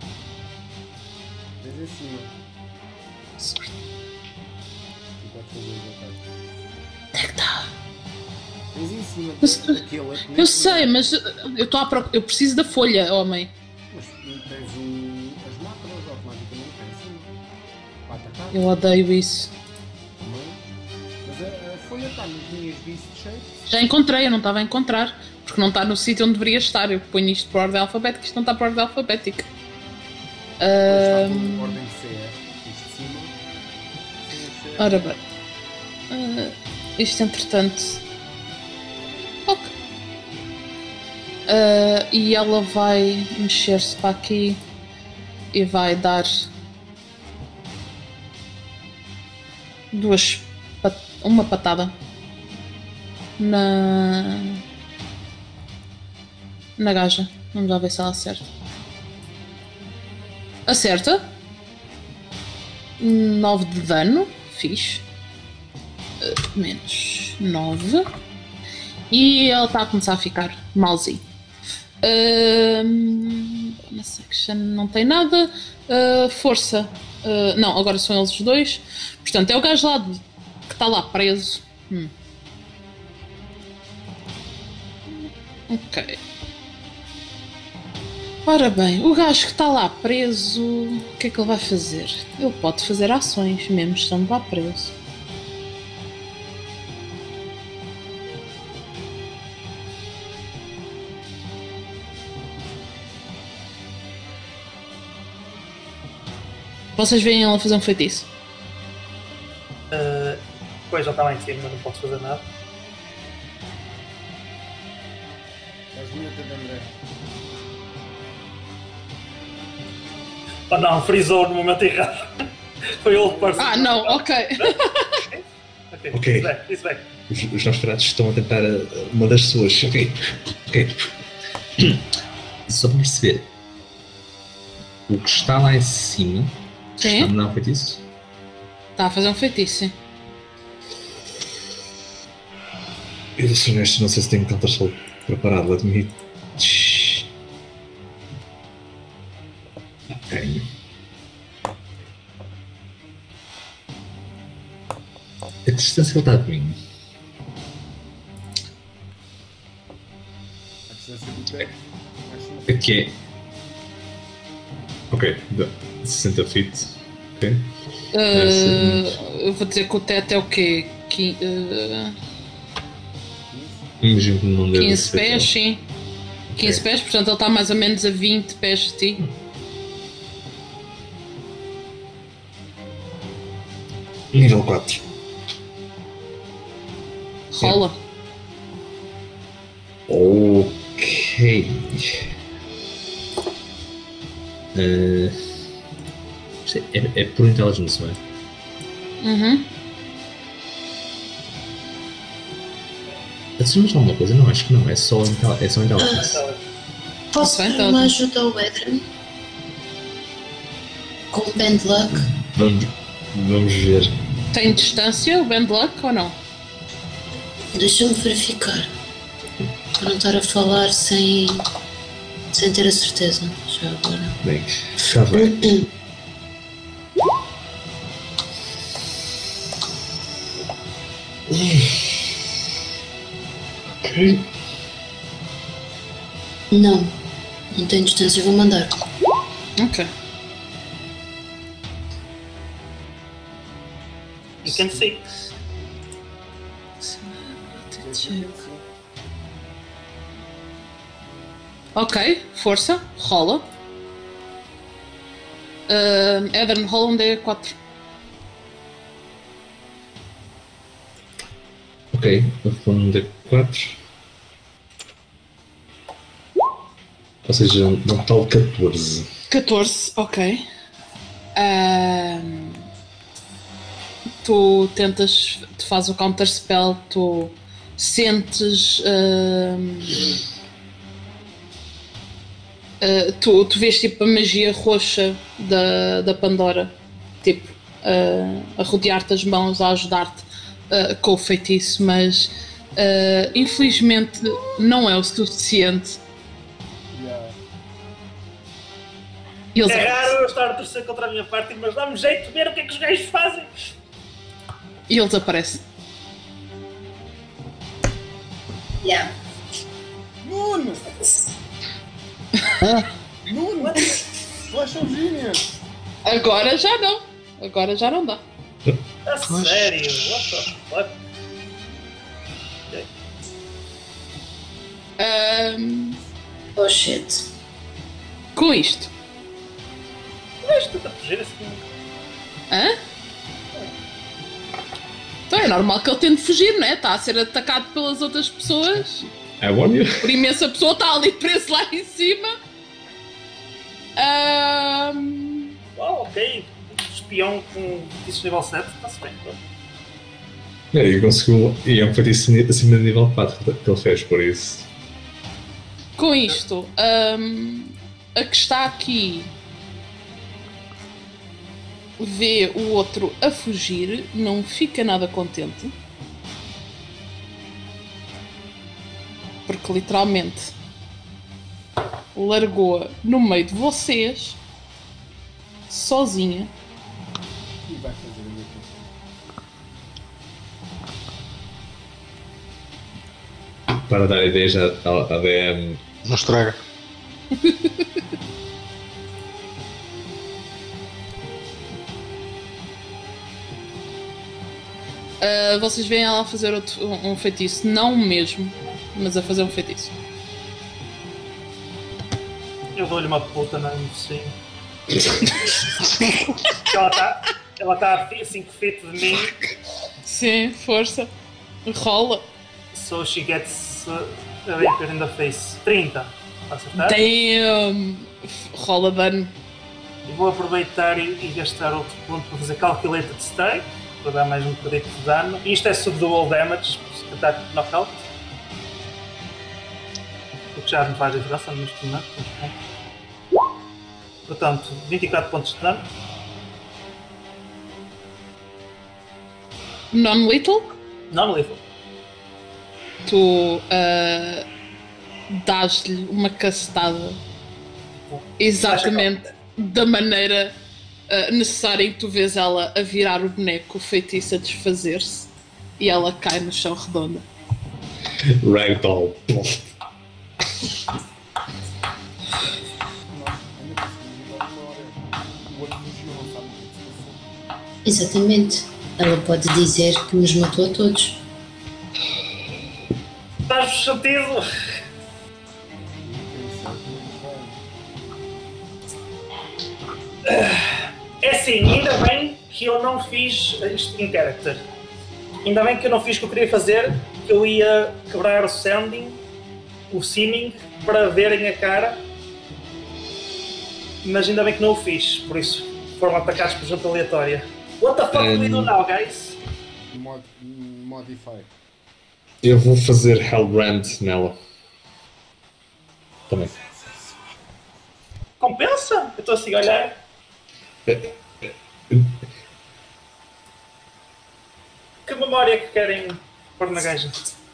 Tens em cima. Sorte. Tu podes fazer os ataques. Onde é que está? Tens em cima daquele. Eu sei, mas eu estou à procura. Eu preciso da folha, homem. Mas não tens as macros automaticamente cá em cima. Para atacar. Eu odeio isso. Mas a folha está nas minhas beast shapes. Já encontrei, eu não estava a encontrar. Porque não está no sítio onde deveria estar. Eu ponho isto para a ordem alfabética, isto não está para a ordem alfabética. Está por ordem de CR. Isto de cima. Ora bem. Isto entretanto. Ok. E ela vai mexer-se para aqui e vai dar uma patada na gaja. Vamos lá ver se ela acerta. Acerta. 9 de dano. Fixe. Menos 9. E ela está a começar a ficar malzinho. Na section não tem nada. Força. Não, agora são eles os dois. Portanto, é o gajo lá que está lá preso. Ok. Ora bem, o gajo que está lá preso, o que é que ele vai fazer? Ele pode fazer ações, mesmo estando lá preso. Vocês veem ela fazer um feitiço? Pois já está lá em cima, mas não posso fazer nada. Estás bonita de André. Oh não, frisou no momento errado. Foi o old person. Ah, não, ok. Ok. Isso bem. Os Nosferatus estão a tentar uma das suas. Ok. Só para perceber. O que está lá em cima. Sim. Está a dar um feitiço? Está a fazer um feitiço, sim. Eu sou honesto, não sei se tenho counter-spell preparado, admito. Ok. A distância ele está de mim. A distância do pé. Aqui é. Ok, 60 feet. Ok. Eu vou dizer que o teto é o quê? Imagino que não deve 15 ser pés, tão- sim. 15 pés, portanto ele está mais ou menos a 20 pés de ti. Nível 4. Rola. Ok. Isto é por intelligence, não é? Uhum. Adicionamos alguma coisa? Não, acho que não. É só intelligence. Posso Ok, dar então. uma ajuda ao Edren? Com o Band Luck? Vamos ver. Tem distância o Band Luck ou não? Deixa-me verificar. Para não estar a falar sem ter a certeza. Já agora. Bem, já vai. Ok. Não. Não tem distância, vou mandar. Ok. You can see. Ok, força, rola. Eden, rola um D4. Ok, eu vou um D4. Ou seja, um total 14. 14, ok. Tu tentas, tu fazes o counter spell, tu sentes. Tu vês tipo a magia roxa da Pandora, tipo, a rodear-te as mãos, a ajudar-te com o feitiço, mas infelizmente não é o suficiente. E eles É raro eu estar a torcer contra a minha parte, mas dá-me jeito de ver o que é que os gajos fazem. E ele desaparece. Yeah. Nuno! Nuno! Flash of Genius! Agora já não. Agora já não dá. A sério? What the fuck? Oh shit. Com isto. Mas tu está a fugir assim. Hã? Então é normal que ele tente fugir, não é? Está a ser atacado pelas outras pessoas. I warn you. Por imensa pessoa está ali preso lá em cima. Ok. Espião com feitiços nível 7, está-se bem. Ele conseguiu. E é um feitiço acima de nível 4 que ele fez, por isso. Com isto, a que está aqui vê o outro a fugir, não fica nada contente. Porque literalmente largou-a no meio de vocês, sozinha. E vai fazer a mesma coisa. Para dar ideias à DM. Não estraga. Vocês veem ela a fazer um feitiço, não o mesmo, mas a fazer um feitiço. Eu dou-lhe uma puta na sim. Ela está a 5 feet de mim. Sim, força. Rola. So she gets a rapier in the face. 30. Para acertar? Damn! Rola dano. E vou aproveitar e gastar outro ponto para fazer Calculated Strike, para dar mais um bocadinho de dano. E isto é subdual damage, se tentar knockout. O que já me faz diferença neste momento. Portanto, 24 pontos de dano. Non-lethal? Non-lethal. Tu dás-lhe uma castada exatamente da maneira necessária em que tu vês ela a virar o boneco, o feitiço a desfazer-se e ela cai no chão redonda. Ragdoll. Exatamente. Ela pode dizer que nos matou a todos. Estás chateado? É assim, ainda bem que eu não fiz isto em character. Ainda bem que eu não fiz o que eu queria fazer, que eu ia quebrar o sending, o seeming, para verem a cara. Mas ainda bem que não o fiz, por isso foram atacados por junta aleatória. What the fuck do we do now, guys? Modify. Eu vou fazer Hellbrand nela. Também. Compensa? Eu estou assim a olhar. Que memória é que querem pôr na gaja?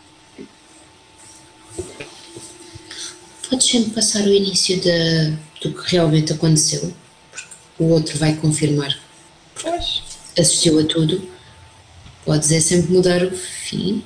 Podes sempre passar o início do que realmente aconteceu, porque o outro vai confirmar. Pois. Assistiu a tudo. Podes é sempre mudar o fim.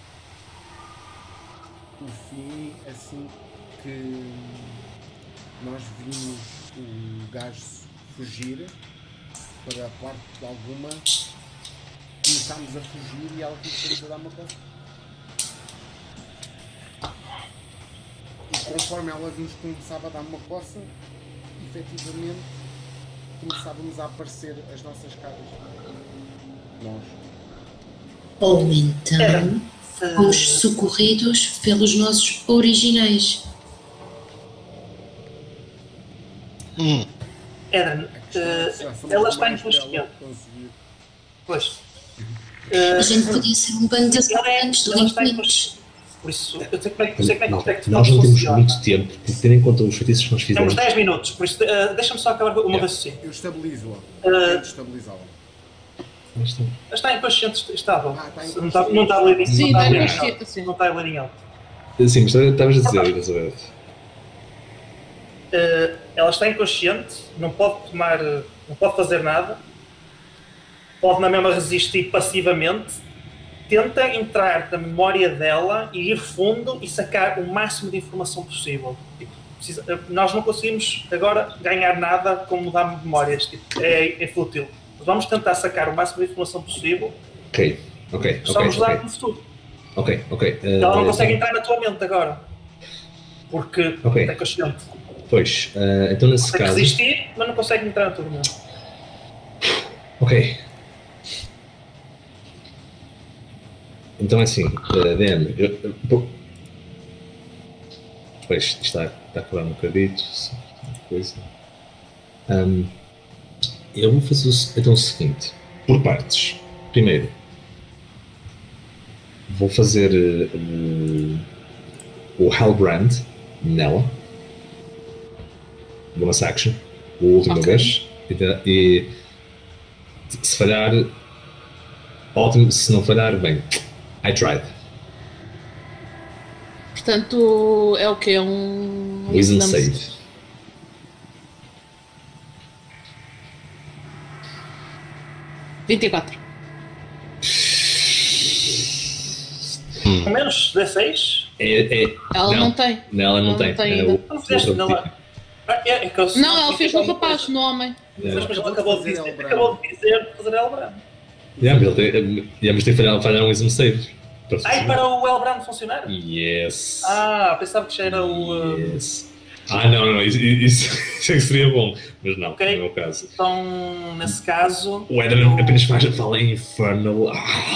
O fim, assim que nós vimos o gajo fugir para a parte de alguma, começámos a fugir e ela começou a dar uma coisa. E conforme ela nos começava a dar uma coça, efetivamente começávamos a aparecer as nossas caras. Nós. Ou então fomos socorridos pelos nossos originais. Edren, ela está inconsciente. Pois. A gente podia ser um bando de assaltantes delinquentes. Por isso, eu sei como é que o Detect Nós não temos funciona. muito tempo, porque tendo em conta os feitiços que nós fizemos. Temos 10 minutos, por isso deixa-me só acabar o meu raciocínio. Eu estabilizo-a. Tento estabilizá-la. Está inconsciente estável. Está Não está bleeding. Sim, Não está está inconsciente, sim. Não está bleeding out. Sim, mas estavas a dizer, Elizabeth. Ela está inconsciente, não pode tomar, não pode fazer nada, pode na mesma resistir passivamente. Tenta entrar na memória dela e ir fundo e sacar o máximo de informação possível. Tipo, nós não conseguimos agora ganhar nada com mudar memórias, tipo, é fútil. Vamos tentar sacar o máximo de informação possível. Ok. Só nos dar no futuro. Ok. Ela não consegue entrar na tua mente agora. Porque é consciente. Pois, então nesse consegue caso... resistir, mas não consegue entrar na tua mente. Ok. Então é assim, DM, pois, isto está a acabar um bocadito, coisa. Eu vou fazer então o seguinte, por partes. Primeiro, vou fazer o Hellbrand nela, bonus action, a última vez, e se falhar, ótimo, se não falhar, bem, I tried. Portanto, é o quê? Um Wisdom save. $24. Com menos 16? Ela não tem. Ela não tem. Ainda. Não fizeste nela. Não, ela fez no rapaz, no homem. Mas ele acabou de dizer fazer Hellbrand. Mas tem que falhar um wisdom save. Para o Hellbrand funcionar? Yes. Pensava que já era o... Yes. Não, isso é que seria bom, mas não, Okay. não é o caso. Então, nesse caso... O Edren apenas fala em Infernal.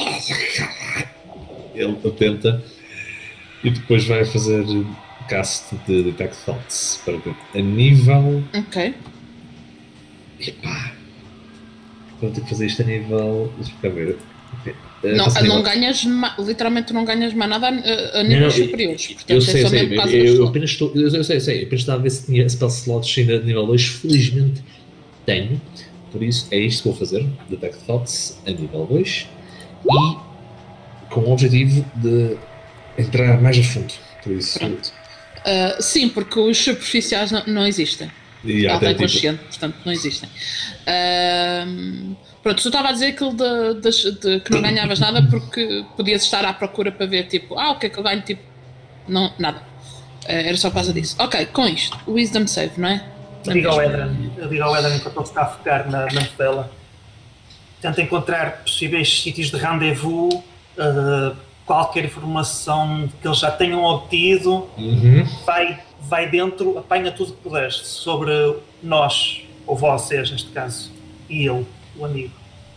Ele tenta e depois vai fazer cast de Detect Thoughts para ver a nível. Ok. Epá, vou ter que fazer isto a nível. Deixa eu ver. Okay. Não ganhas, literalmente não ganhas mais nada a níveis superiores. Portanto, eu sei, eu apenas estava a ver se tinha spell slots ainda de nível 2. Felizmente tenho, por isso é isto que vou fazer: Detect Thoughts a nível 2 e com o objetivo de entrar mais a fundo. Por isso. Sim, porque os superficiais não existem. Ela está inconsciente, portanto não existem. Pronto, tu estava a dizer aquilo de que não ganhavas nada porque podias estar à procura para ver, tipo, o que é que eu ganho, tipo, não, nada. Era só por causa disso. Ok, com isto, o Wisdom Save, não é? Eu digo ao Edren enquanto ele está a focar na mente dela. Tenta encontrar possíveis sítios de rendezvous, qualquer informação que eles já tenham obtido, vai dentro, apanha tudo que puderes sobre nós, ou vocês neste caso, e ele, o amigo.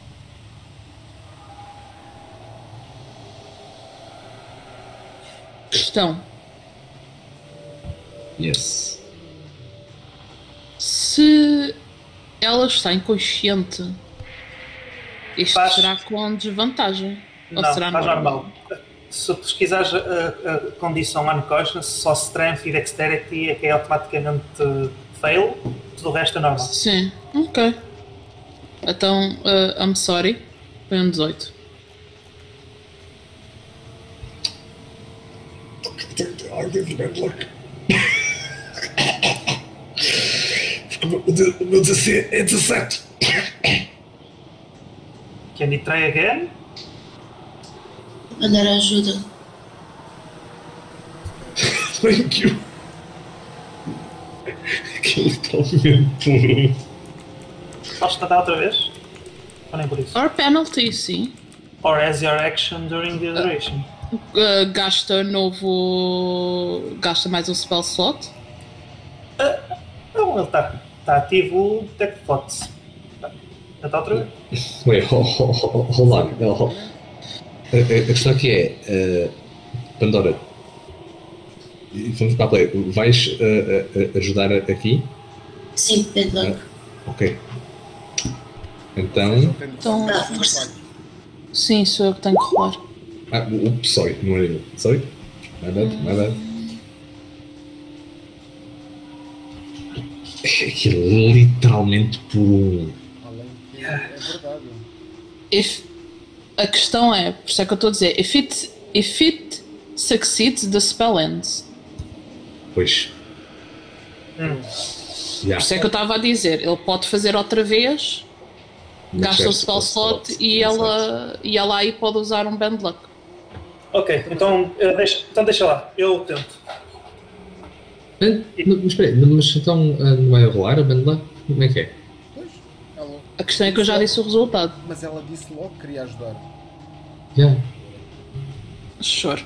Questão. Yes. Se ela está inconsciente, isto será com desvantagem? Não, ou será normal? Se pesquisares a condição unconscious, só strength e dexterity é que é automaticamente fail, tudo o resto é normal. Sim, ok. Então, I'm sorry, foi um 18. O meu 17 é 17. Can you try again? Vou dar ajuda. Thank you. Que literalmente puro. Podes tentar outra vez? Ou nem por isso? Or penalty, sim. Or as your action during the duration? gasta mais um spell slot? Não, ele está ativo o Tech Pots. Está outra vez? Wait, hold on. A questão aqui é, Pandora, vamos para a play. Vais ajudar aqui? Sim, Bedlock. Ok. Então. Dá força. Sim, sou eu que tenho que rolar. Sorry, não era eu. Sorry? My bad. Aquilo é literalmente por um. Além que é verdade. A questão é, por isso é que eu estou a dizer, if it succeeds, the spell ends. Pois. Por isso é que eu estava a dizer, ele pode fazer outra vez, gasta o spell slot e ela aí pode usar um band luck. Ok, então deixa lá, eu tento. Mas espera aí, mas então não vai rolar a band luck? Como é que é? Pois, ela... A questão é que eu já disse o resultado. Mas ela disse logo que queria ajudar. Yeah. Sure.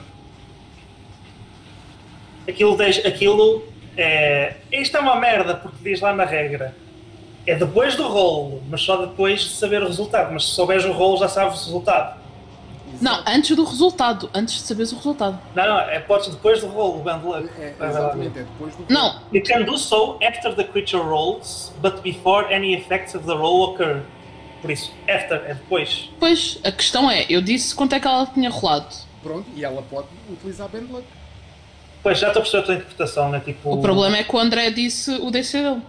Aquilo é... Isto é uma merda, porque diz lá na regra. É depois do rolo, mas só depois de saber o resultado. Mas se souberes o rolo, já sabes o resultado. Não, antes do resultado, antes de saberes o resultado. Não, podes depois do rolo, band luck. Exatamente, é depois do... Não, You can do so after the creature rolls, but before any effects of the roll occur. Por isso, after é depois. pois, a questão é, eu disse quanto é que ela tinha rolado. Pronto, e ela pode utilizar band luck. Pois, já estou a perceber a tua interpretação, né? Tipo... O problema é que o André disse o DC dele.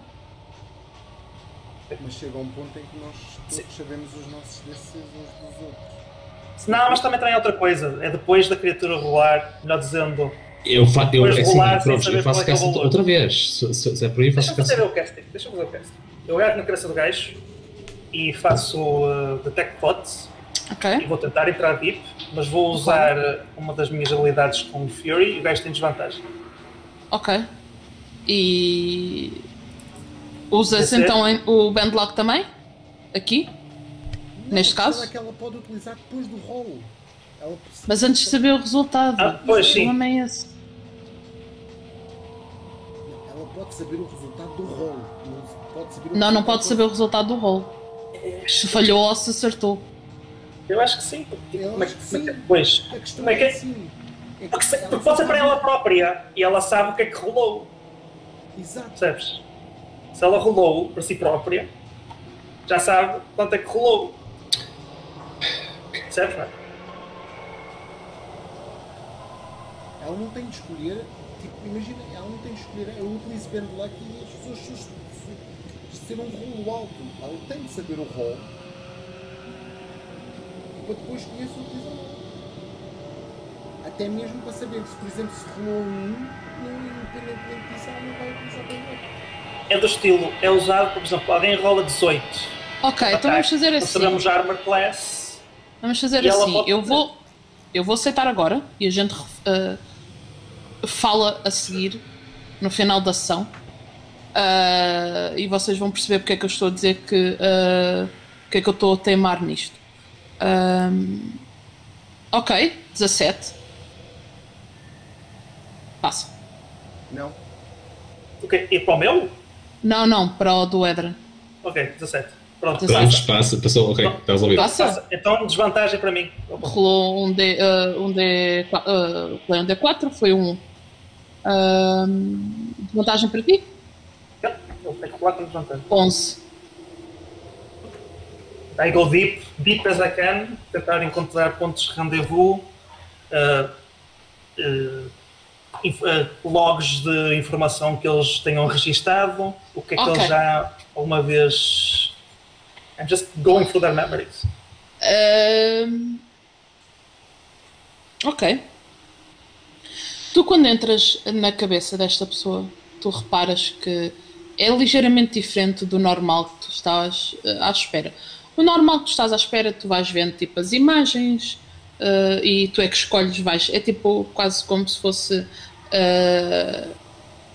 Mas chega a um ponto em que nós todos sabemos os nossos DCs uns dos outros. Não, mas também tem outra coisa. É depois da criatura rolar, melhor dizendo... Eu faço qual é que é o cast valor. outra vez. Se é por aí, faço Deixa-me fazer cast. o casting. Deixa-me fazer o casting. Eu agarro na cabeça do gajo e faço Detect Pots e Ok? vou tentar entrar deep, mas vou usar uma das minhas habilidades com o Fury e o gajo tem desvantagem. Ok. E... Usas DC? então o band lock também? Aqui? Não, Neste a questão caso? é que ela pode utilizar depois do rolo. Ela precisa... Mas antes de saber o resultado. Pois O sim. problema é esse. Ela pode saber o resultado do rolo. Não pode saber o resultado do rolo. Se falhou ou se acertou. Eu acho que sim. Porque, Eu como é acho que, que como é que- sim. pois, A questão como é que é é? assim. É que Porque ela pode ser sabe- para ela própria e ela sabe o que é que rolou, Exato. percebes? Se ela rolou para si própria, já sabe quanto é que rolou. Percebes, não é? Ela não tem de escolher, tipo, imagina, ela não tem de escolher, eu utilizo band luck e as pessoas ser um rolo alto. Ela tem de saber o rolo para depois escolher se utilizar. Até mesmo para saber se, por exemplo, se rolou independentemente disso, ela não vai utilizar band luck. É do estilo, é usado, por exemplo, alguém rola 18. Ok, então vamos fazer Não assim. sabemos a armor class. Vamos fazer E ela assim. pode Eu vou aceitar agora e a gente fala a seguir no final da sessão. E vocês vão perceber porque é que eu estou a dizer que porque é que eu estou a teimar nisto. Ok, 17. Passa. Não? Ok, e para o meu? Não, para o do Edren. Ok, 17. Pronto. 17. Passou, ok, está resolvido. Passa. Então, desvantagem para mim. Rolou um D4, foi um. Vantagem para ti? Eu tenho que rolar com desvantagem. 11. I go deep as I can, tentar encontrar pontos de rendezvous, logs de informação que eles tenham registado, o que é que Ok. eles já alguma vez... I'm just going through their memories. Ok. Tu, quando entras na cabeça desta pessoa, tu reparas que é ligeiramente diferente do normal que tu estás à espera. O normal que tu estás à espera, tu vais vendo tipo as imagens e tu é que escolhes, é tipo quase como se fosse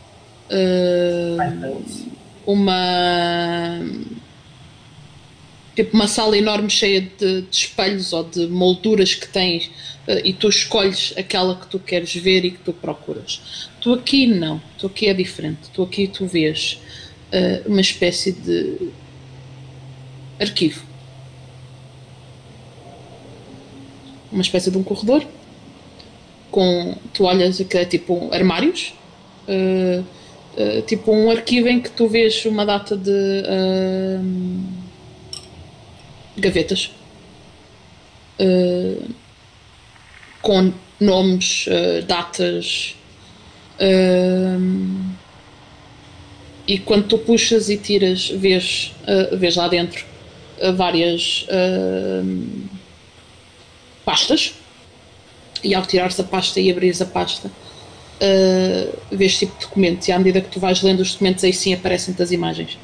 uma tipo uma sala enorme cheia de espelhos ou de molduras que tens e tu escolhes aquela que tu queres ver e que tu procuras. Tu aqui não, tu aqui é diferente. Tu aqui tu vês uma espécie de arquivo. Uma espécie de um corredor com, tu olhas que é tipo armários, tipo um arquivo em que tu vês uma data de gavetas com nomes, datas, e quando tu puxas e tiras vês lá dentro várias pastas, e ao tirares a pasta e abrires a pasta vês tipo de documentos, e à medida que tu vais lendo os documentos aí sim aparecem-te as imagens.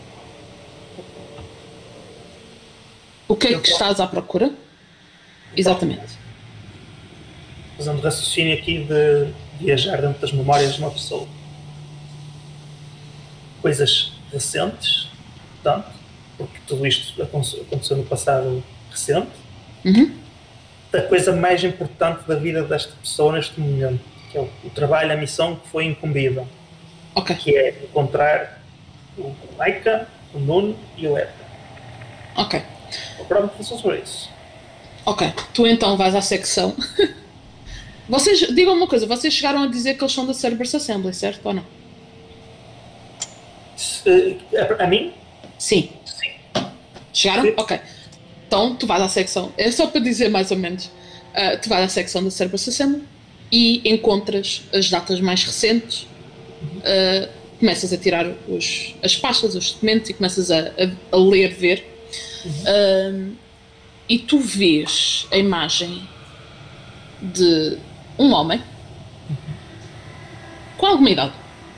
O que é que estás à procura? Exatamente. Fazendo raciocínio aqui de viajar dentro das memórias de uma pessoa. Coisas recentes, portanto, porque tudo isto aconteceu no passado recente. A coisa mais importante da vida desta pessoa neste momento, que é o trabalho, a missão que foi incumbida. Ok. Que é encontrar o Laika, o Nuno e o Eta. Ok. O próprio pensou sobre isso. Ok, tu então vais à secção. Vocês, digam uma coisa, vocês chegaram a dizer que eles são da Cerberus Assembly, certo ou não? A mim? Sim. Sim. Chegaram? Sim. Ok. Então tu vais à secção, é só para dizer mais ou menos, tu vais à secção da Cerberus Assembly e encontras as datas mais recentes, começas a tirar as pastas, os documentos e começas a ler, ver. E tu vês a imagem de um homem com alguma idade.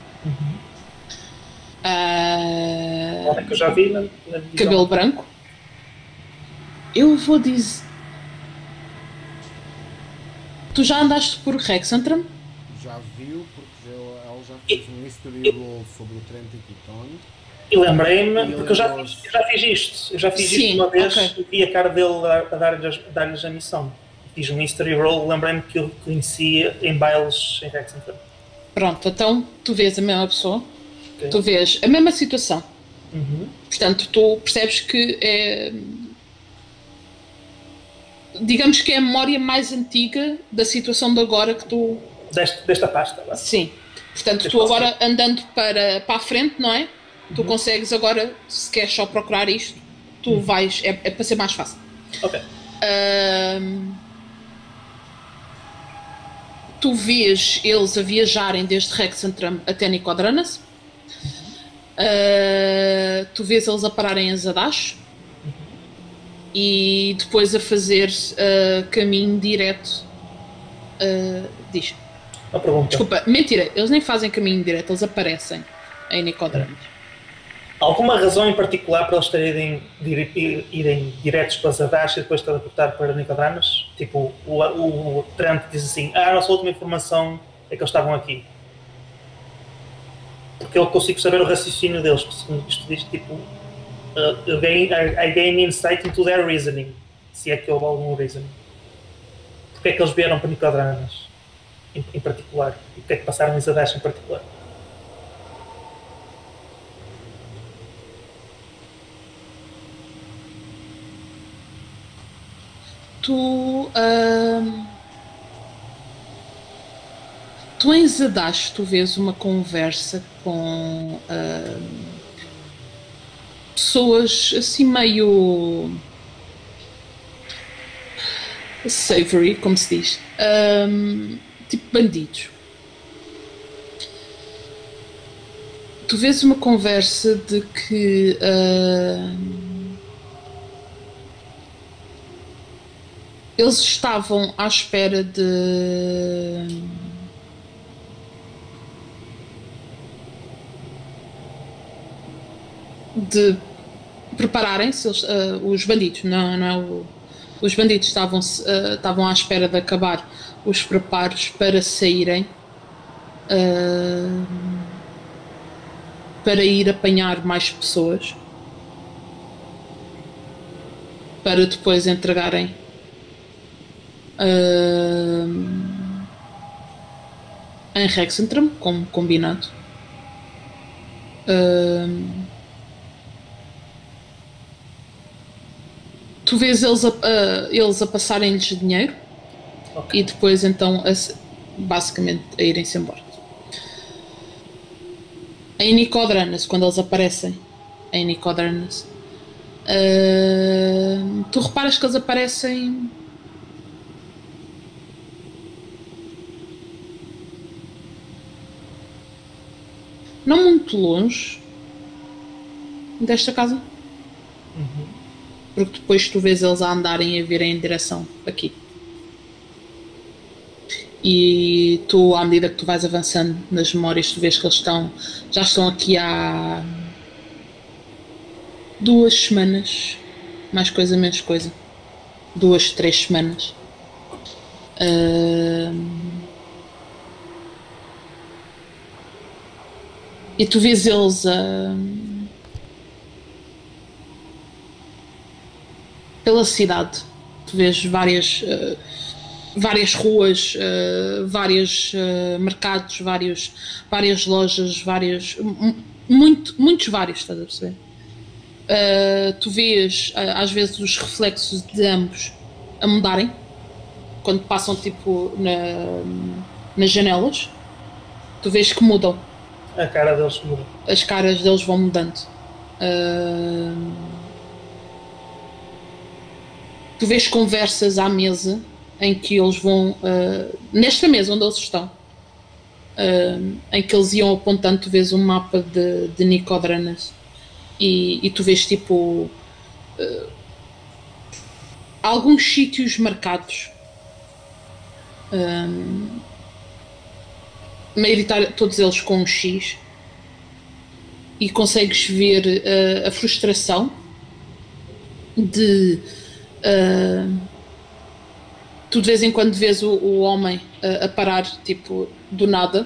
É que eu já vi na visão. Cabelo branco. Eu vou dizer. Tu já andaste por Hexantram? Já viu, porque ela já fez um history roll sobre o Trent e Kitone. E lembrei-me, porque eu já fiz isto. Eu já fiz Sim, isto uma vez ok. e vi a cara dele a dar-lhes a missão. Fiz um history roll, lembrei-me que eu conhecia em bailes em Hexenthal. Pronto, então tu vês a mesma pessoa, Okay. tu vês a mesma situação. Portanto, tu percebes que é. Digamos que é a memória mais antiga da situação de agora que tu. Desta pasta, lá. Sim. Portanto, tu agora andando para a frente, não é? Tu consegues agora, se queres só procurar isto, tu vais. É para ser mais fácil. Ok. Tu vês eles a viajarem desde Hexantram até Nicodranas. Tu vês eles a pararem em Zadash e depois a fazer caminho direto. Diz. Uma pergunta. Desculpa, mentira, eles nem fazem caminho direto, eles aparecem em Nicodranas. Alguma razão em particular para eles irem diretos para Zadash e depois teleportar para Nicodranas? Tipo, o Trent diz assim: a nossa última informação é que eles estavam aqui. Porque eu consigo saber o raciocínio deles. Isto diz tipo: I gain insight into their reasoning. Se é que houve algum reasoning. Porque é que eles vieram para Nicodranas em particular? E porque é que passaram em Zadash em particular? Tu em Zadash tu vês uma conversa com pessoas assim meio savory, como se diz, tipo bandidos. Tu vês uma conversa de que eles estavam à espera de prepararem-se, os bandidos, não é os bandidos estavam à espera de acabar os preparos para saírem para ir apanhar mais pessoas para depois entregarem em Rexentrum, como combinado. Tu vês eles a passarem-lhes dinheiro, e depois então basicamente a irem-se embora. Em Nicodranas, quando eles aparecem em Nicodranas, tu reparas que eles aparecem não muito longe desta casa. Porque depois tu vês eles a andarem e a virem em direção aqui. E tu, à medida que tu vais avançando nas memórias, tu vês que eles já estão aqui há 2 semanas, mais coisa, menos coisa, 2, 3 semanas. E tu vês eles pela cidade. Tu vês várias ruas, vários mercados, várias lojas, muitos vários, estás a perceber? Tu vês às vezes os reflexos de ambos a mudarem quando passam tipo nas janelas. Tu vês que mudam. A cara deles muda. As caras deles vão mudando. Tu vês conversas à mesa em que eles vão, nesta mesa onde eles estão, em que eles iam apontando. Tu vês um mapa de Nicodranas e tu vês tipo alguns sítios marcados, todos eles com um X, e consegues ver a frustração de tu de vez em quando vês o homem a parar tipo do nada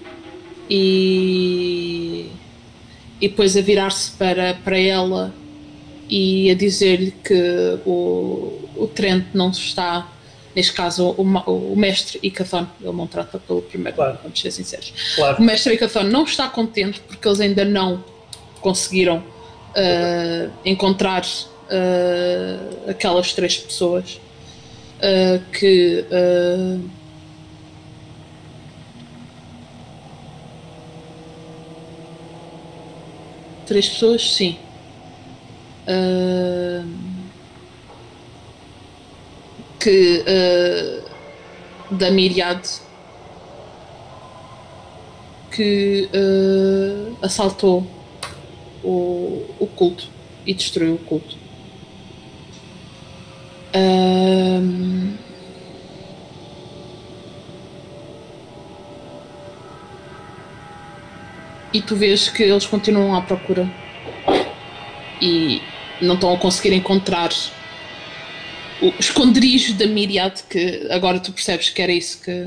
e depois a virar-se para ela e a dizer-lhe que o Trent não está, neste caso o mestre Icathon, ele não trata pelo primeiro, claro. Vamos ser sinceros. Claro. O mestre Icathon não está contente porque eles ainda não conseguiram encontrar aquelas 3 pessoas que três pessoas, sim. Da Myriad que assaltou o culto e destruiu o culto. E tu vês que eles continuam à procura e não estão a conseguir encontrar o esconderijo da Myriad, que agora tu percebes que era isso que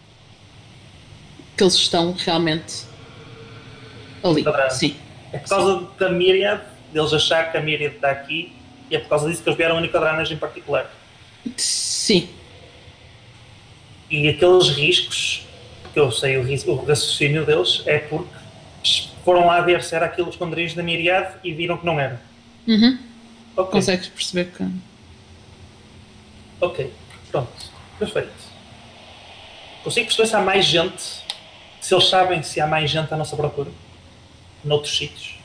eles estão realmente ali. Sim. É por causa da Myriad, deles achar que a Myriad está aqui, e é por causa disso que eles vieram a Nicodranas em particular. Sim. E aqueles riscos, que eu sei o raciocínio deles, é porque foram lá ver se era aquele esconderijo da Myriad e viram que não era. Uhum. Okay. Consegues perceber que... Ok, pronto, perfeito. Consigo perceber se há mais gente, se eles sabem se há mais gente à nossa procura, noutros sítios.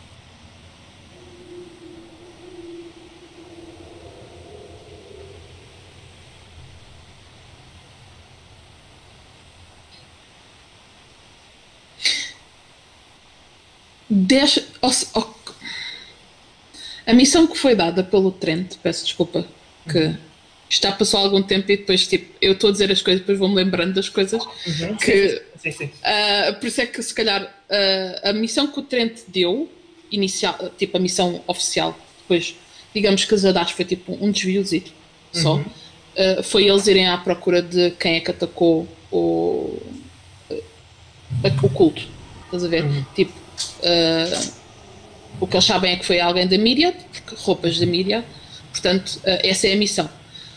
A missão que foi dada pelo Trent, peço desculpa que já passou algum tempo e depois tipo, eu estou a dizer as coisas, depois vou-me lembrando das coisas. Que, sim. Por isso é que se calhar a missão que o Trent deu, inicial, tipo a missão oficial, depois digamos que a Zadash foi tipo um desviozito só, foi eles irem à procura de quem é que atacou o culto, estás a ver? Tipo, o que eles sabem é que foi alguém da Myriad, porque roupas da Myriad, Portanto, essa é a missão.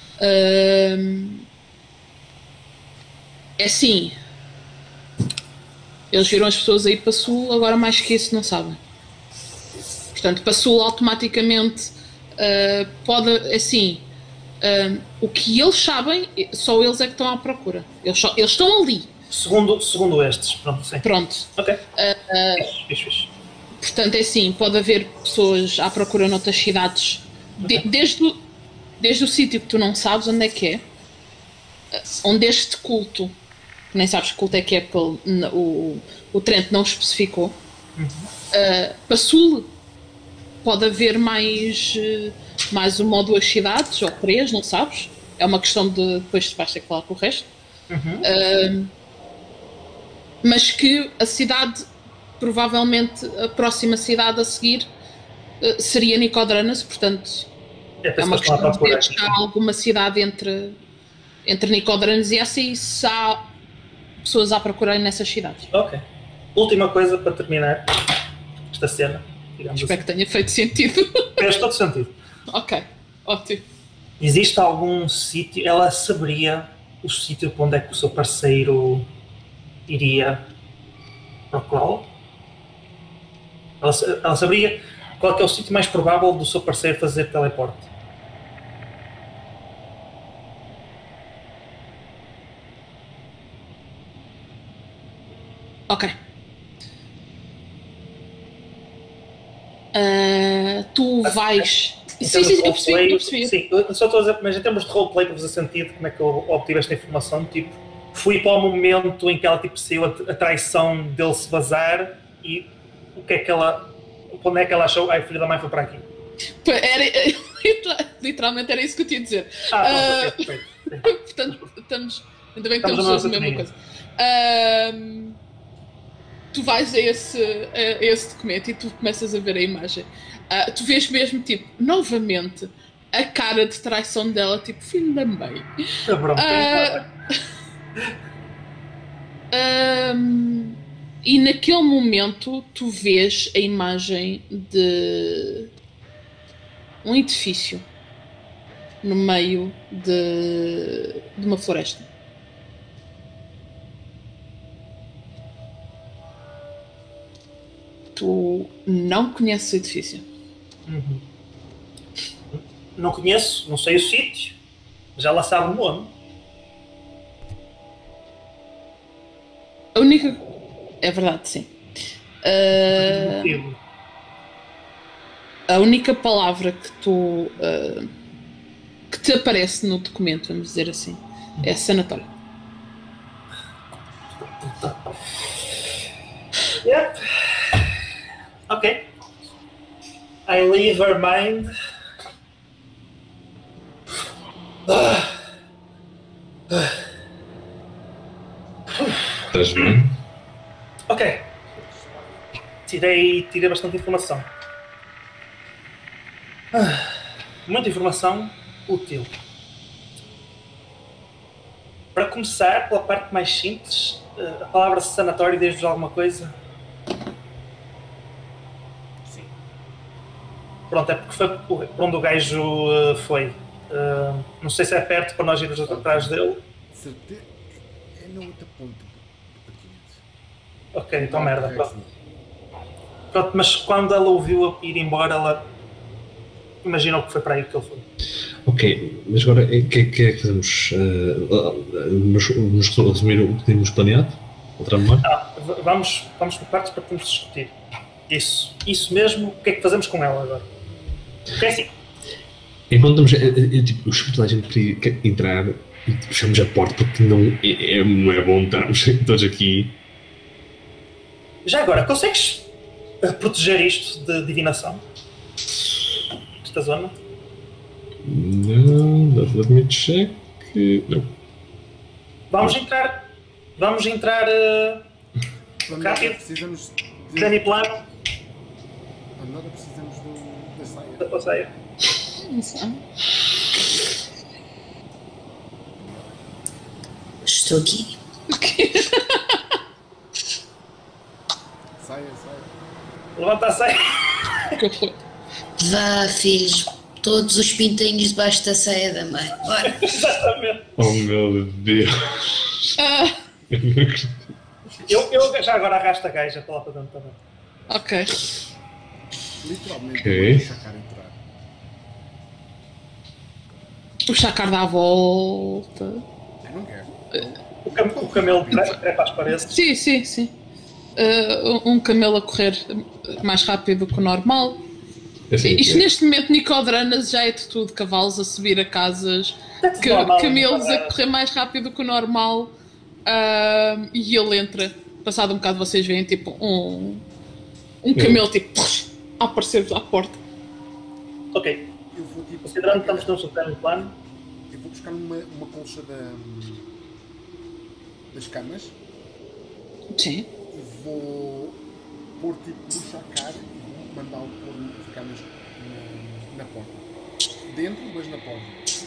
É assim, eles viram as pessoas aí para sul, agora mais que isso não sabem. Portanto, para sul automaticamente pode, assim, o que eles sabem, só eles é que estão à procura. Eles estão ali. Segundo estes, pronto, sim. Pronto. Ok. Fixe. Portanto, é assim, pode haver pessoas à procura noutras cidades, desde o sítio que tu não sabes onde é que é, onde este culto, nem sabes que culto é que é, porque o Trent não especificou, para sul pode haver mais uma ou duas cidades, ou três, não sabes? É uma questão de depois vais ter que falar com o resto. Mas que a cidade, provavelmente a próxima cidade a seguir seria Nicodranas, portanto é uma questão de ver se há alguma cidade entre Nicodranas e essa, e se há pessoas a procurarem nessas cidades. Ok. Última coisa para terminar esta cena. Espero que tenha feito sentido. Fez todo sentido. Ok, ótimo. Existe algum sítio, ela saberia o sítio para onde é que o seu parceiro iria procurá-lo? Ela saberia qual é o sítio mais provável do seu parceiro fazer teleporte? Ok. Tu vais... Sim, eu percebi. Sim, eu só estou a dizer, mas em termos de roleplay, para fazer sentido, como é que eu obtive esta informação? Tipo, fui para o momento em que ela tipo, saiu a traição dele se vazar e o que é que ela... Onde é que ela achou? Ai, filho da mãe foi para aqui. Literalmente era isso que eu tinha a dizer. Perfeito. Portanto, ainda bem que estamos a mesma coisa. Tu vais a esse documento e tu começas a ver a imagem. Tu vês mesmo, tipo, novamente, a cara de traição dela, tipo, filho da mãe. E naquele momento tu vês a imagem de um edifício no meio de uma floresta. Tu não conheces o edifício. Não conheço, não sei o sítio, mas ela sabe o nome. A única... É verdade, sim. A única palavra que tu... que te aparece no documento, vamos dizer assim, é sanatório. Yep. Ok. I leave her mind. Estás bem? Ok. Tirei bastante informação. Muita informação útil. Para começar, pela parte mais simples, a palavra sanatório diz-vos alguma coisa? Sim. Pronto, é porque foi por onde o gajo foi. Não sei se é perto para nós irmos atrás dele. Certeza. É na outra ponta. Ok, então merda. Pronto, mas quando ela ouviu ir embora, ela imaginou que foi para aí que ele foi. Ok, mas agora o que é que fazemos? Vamos resumir o que tínhamos planeado? Outra memória? Vamos por partes para podermos discutir. Isso mesmo, o que é que fazemos com ela agora? É assim. Enquanto estamos, tipo, os toda a gente queria entrar e fechamos a porta porque não é bom estarmos todos aqui. Já agora, consegues proteger isto de divinação? Esta zona? Não, let me check. Não. Vamos entrar rápido. Precisamos de... Plano e plano. Nada, precisamos da saia. Da passeia. Estou aqui. Saia. Levanta a saia. Vá, filhos. Todos os pintinhos debaixo da saia da mãe. Bora. Exatamente. Oh meu Deus. Eu já agora arrasto a gaja para lá para dentro também. Ok. Literalmente, Ok. o Shakar entrar. O Shakar dá a volta. Eu não quero. O camelo trepa às paredes. Sim. Um camelo a correr mais rápido que o normal. Assim, Isto neste momento, Nicodranas já é de tudo. Cavalos a subir a casas, Normal, camelos a Nicodranas. correr mais rápido que o normal. E ele entra. Passado um bocado vocês veem tipo um camelo tipo a aparecer-vos à porta. Ok. Eu vou tipo. Considerando que estamos no subterrâneo plano, Eu vou buscar uma colcha das camas Sim. e vou pôr tipo no Shakar e vou mandá-lo pôr as camas na porta. Dentro, mas na porta.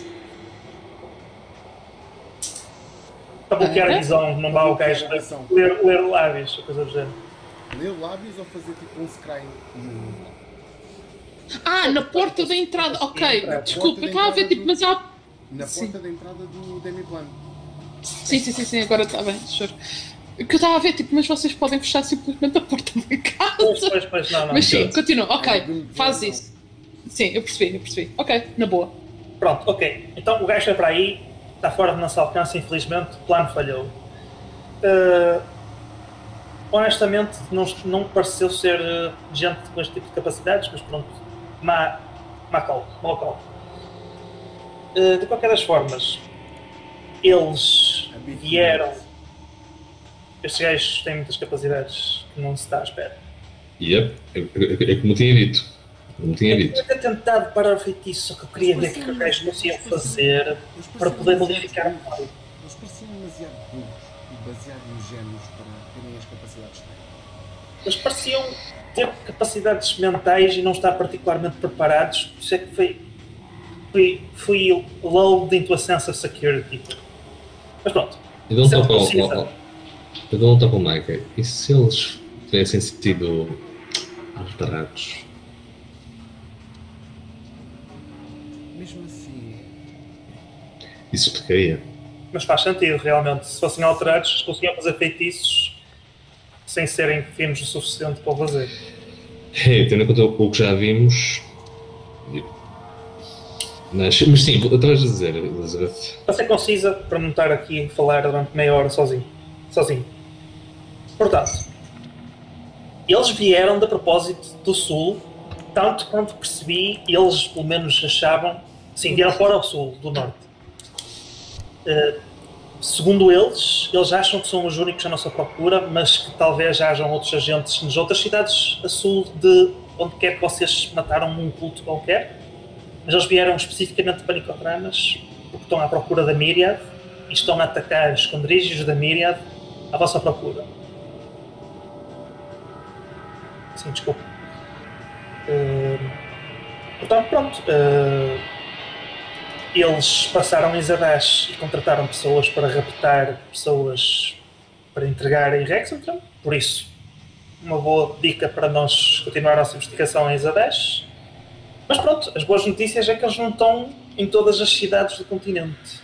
para bloquear a visão, não vá o gajo Bloquear a visão. ler lábios, ou coisa do género. Ler lábios ou fazer tipo um scry Na porta da entrada. Ok, Entrada. desculpa, eu estava a ver tipo, mas há. na Sim. porta da entrada do Demiplan. Sim, agora está bem, sure. O que eu estava a ver, tipo, mas vocês podem fechar simplesmente a porta da casa. Pois, não. Mas sim, Certo. continua, ok, É, faz não. isso. Sim, eu percebi. Ok, na boa. Pronto, ok. Então o gajo foi para aí, está fora do nosso alcance, infelizmente, o plano falhou. Honestamente, não me pareceu ser gente com este tipo de capacidades, mas pronto, má call. De qualquer das formas, eles vieram. Estes gajos têm muitas capacidades que não se está à espera. Yep, é como tinha dito. Eu até tentado parar o feitiço, só que eu queria ver o que os gajos conseguiam fazer para poder modificar o mal. Eles pareciam demasiado burros e baseado nos géneros para terem as capacidades que têm. Eles pareciam ter capacidades mentais e não estar particularmente preparados, por isso é que fui low into a sense of security. Mas pronto. Eu dou Isso é um uma toque consciência. eu dou um toque ao Mike. E se eles tivessem sido alterados? Mesmo assim, Isso explicaria. Mas faz sentido, realmente. Se fossem alterados, eles conseguiam fazer feitiços sem serem finos o suficiente para o fazer. Tendo em conta o que já vimos. Mas sim, estavas a dizer, Elizabeth. Para ser concisa, para não estar aqui a falar durante meia hora sozinho. Portanto, eles vieram de propósito do sul, tanto quanto percebi, eles pelo menos achavam, sim, vieram fora ao sul, do norte. Segundo eles acham que são os únicos à nossa procura, mas que talvez hajam outros agentes nas outras cidades a sul de onde quer que vocês mataram um culto qualquer. Mas eles vieram especificamente para Nicodranas porque estão à procura da Myriad e estão a atacar os esconderijos da Myriad à vossa procura. Sim, desculpa. Portanto, pronto. Eles passaram em Zadash e contrataram pessoas para raptar pessoas para entregar em Rexentrum. Por isso, uma boa dica para nós continuar a nossa investigação em Zadash. Mas pronto, as boas notícias é que eles não estão em todas as cidades do continente.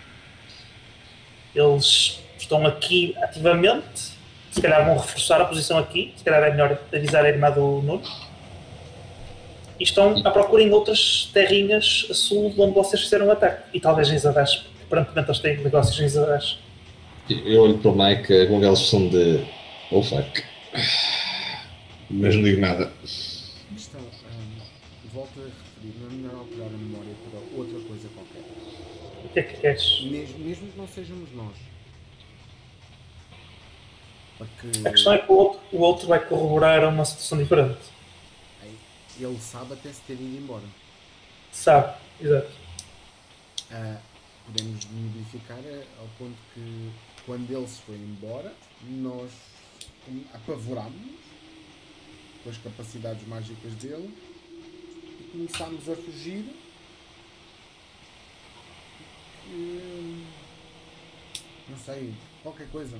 Eles estão aqui ativamente. Se calhar vão reforçar a posição aqui. Se calhar é melhor avisar a irmã do Nuno. E estão à procura em outras terrinhas a sul de onde vocês fizeram o ataque. E talvez em Zadash, porque aparentemente eles têm negócios em Zadash. Eu olho para o Mike com aquela expressão de oh fuck. Mas não digo nada. questão, volto a referir, não é melhor alterar a memória para outra coisa qualquer. O que é que queres? Mesmo que não sejamos nós. Porque A questão é que o outro vai corroborar uma situação diferente. ele sabe até se ter ido embora. Sabe, exato. Podemos modificar ao ponto que quando ele se foi embora, nós apavorámos-nos com as capacidades mágicas dele e começámos a fugir. Não sei, qualquer coisa.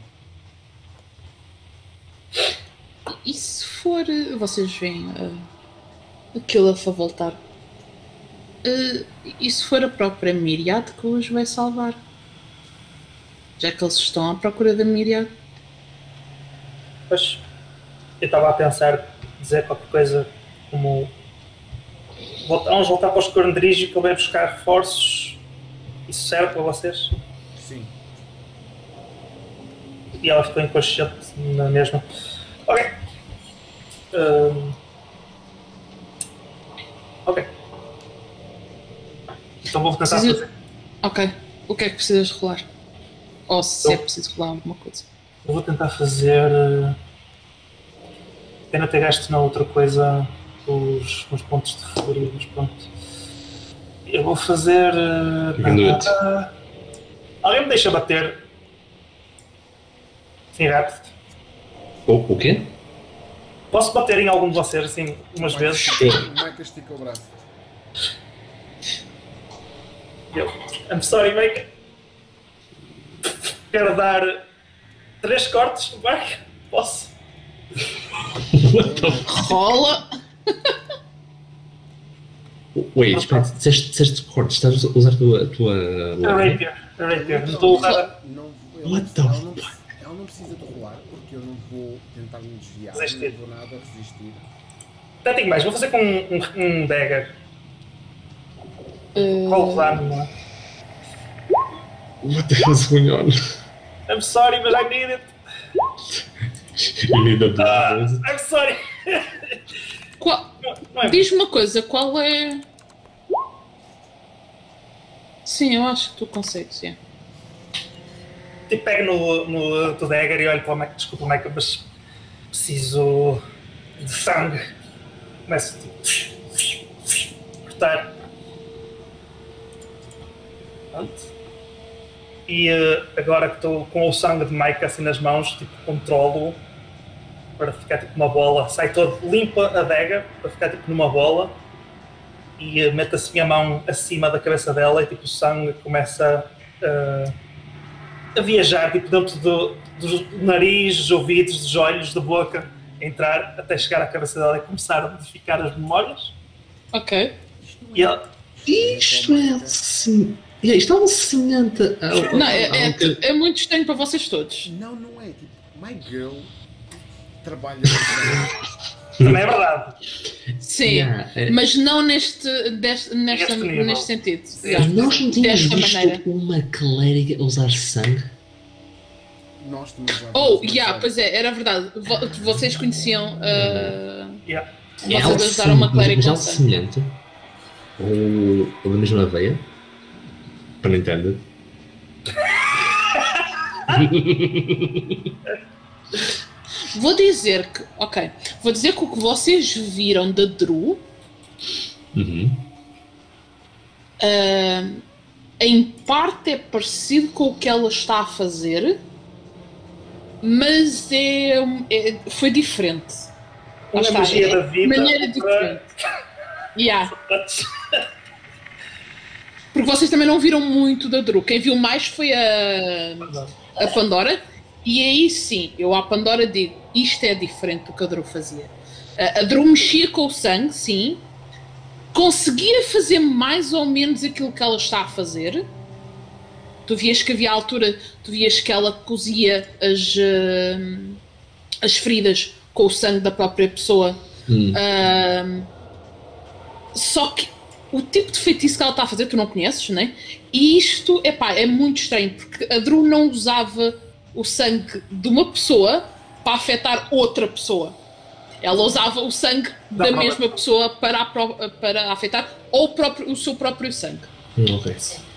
E se for. Vocês veem a Killuff a voltar? e se for a própria Myriad que os vai salvar? Já que eles estão à procura da Myriad. Pois, eu estava a pensar dizer qualquer coisa como vamos voltar para o esconderijo que eu venho buscar reforços. Isso serve para vocês? Sim. E ela ficou inconsciente na mesma. Ok. Ok. Então vou tentar fazer. Ok. O que é que precisas rolar? Ou se é preciso rolar alguma coisa? Eu vou tentar fazer. Pena ter gasto na outra coisa os pontos de fúria, mas pronto. Eu vou fazer. Alguém me deixa bater. Sim, rápido. O quê? Posso bater em algum de vocês assim umas vezes? O Mike estica o braço. I'm sorry, Mike. Quero dar 3 cortes no Mike. Posso? Rola! Wait, espera, disseste cortes, estás a usar a tua. A Rapier. Não estou a usar. What the fuck? Ela não precisa de rolar, porque eu não vou tentar me desviar, Resistir. não vou nada resistir. Até tenho mais, vou fazer com um dagger. Qual o dano, não é? What the hell is going on? I'm sorry, but I need it. You need a blood. I'm sorry. Não é Diz-me uma coisa, qual é... Sim, eu acho que tu consegues, sim. Tipo, pego no teu dagger e olho para o Mike. Desculpa, Mike, mas preciso de sangue. Começo a cortar. Pronto. E agora que estou com o sangue de Mike assim nas mãos, tipo, controlo para ficar tipo uma bola. Sai todo, limpa a dagger para ficar tipo numa bola e meto assim a mão acima da cabeça dela e tipo o sangue começa a viajar tipo dentro do nariz, dos ouvidos, dos olhos, da boca, entrar até chegar à cabeça dela e começar a modificar as memórias. Ok. E ela... Isto é algo semelhante ao... Não, é muito estranho para vocês todos. Não é. Tipo, my girl trabalha Também é verdade. Sim, Yeah, mas não neste nível. sentido. Nós não tínhamos Desta visto maneira. uma clériga usar sangue? Nós também já Oh, vimos pois é, era verdade. Vocês conheciam... Yeah. Vocês ajudaram uma clériga mas com algo sangue. semelhante? Ou da mesma veia? Para não entender. Vou dizer que o que vocês viram da Drew em parte é parecido com o que ela está a fazer, mas foi diferente. Lá Uma está, magia da de vida. maneira diferente. Porque vocês também não viram muito da Drew. Quem viu mais foi a Pandora. E aí sim, eu à Pandora digo, isto é diferente do que a Drew fazia. A Drew mexia com o sangue, sim. Conseguia fazer mais ou menos aquilo que ela está a fazer. Tu vias que havia altura, tu vias que ela cozia as feridas com o sangue da própria pessoa. Só que o tipo de feitiço que ela está a fazer tu não conheces, né? E isto, é muito estranho, porque a Drew não usava o sangue de uma pessoa para afetar outra pessoa. Ela usava o sangue da mesma pessoa para afetar o seu próprio sangue. Ok.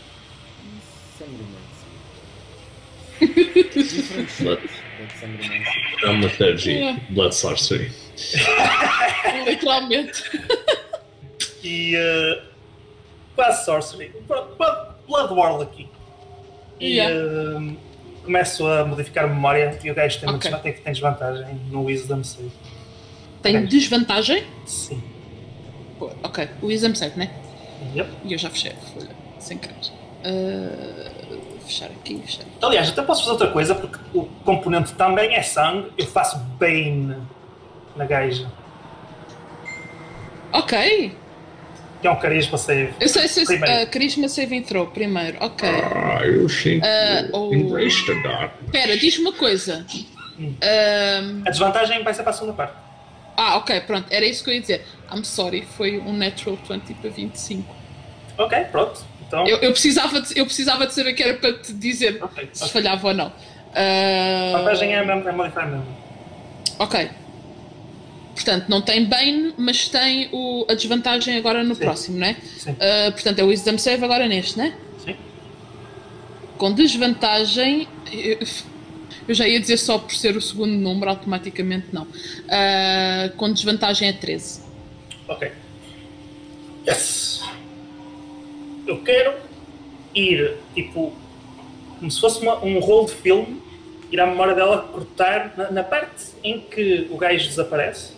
Dramaturgy, blood sorcery. Literalmente. E quase sorcery. Blood Warlock. E começo a modificar a memória e o gajo tem desvantagem no Wisdom Save. Tem desvantagem? Sim. Pô, ok, o Wisdom Save, né? Yep. E eu já fechei a folha, sem querer. Fechar aqui. Aliás, até posso fazer outra coisa, porque o componente também é sangue. Eu faço Bane na gaja. Ok. Que é um carisma save. Eu sei, Primeiro. carisma saving throw primeiro, ok. Eu sei o- embrace the dark. Espera, diz-me uma coisa. A desvantagem vai ser para a segunda parte. Ok, pronto, era isso que eu ia dizer. I'm sorry, foi um natural 20 para 25. Ok, pronto. Então, Eu precisava de saber que era para te dizer Ok, se ok. falhava ou não. a vantagem é modificar mesmo. Ok. Portanto, não tem Bane, mas tem a desvantagem agora no Sim. próximo, não é? Sim. Portanto, é o Wisdom Save agora neste, não é? Sim. Com desvantagem, eu já ia dizer só por ser o segundo número, automaticamente não. Com desvantagem é 13. Ok. Yes! Eu quero ir, tipo, como se fosse um rolo de filme, ir à memória dela cortar na parte em que o gajo desaparece.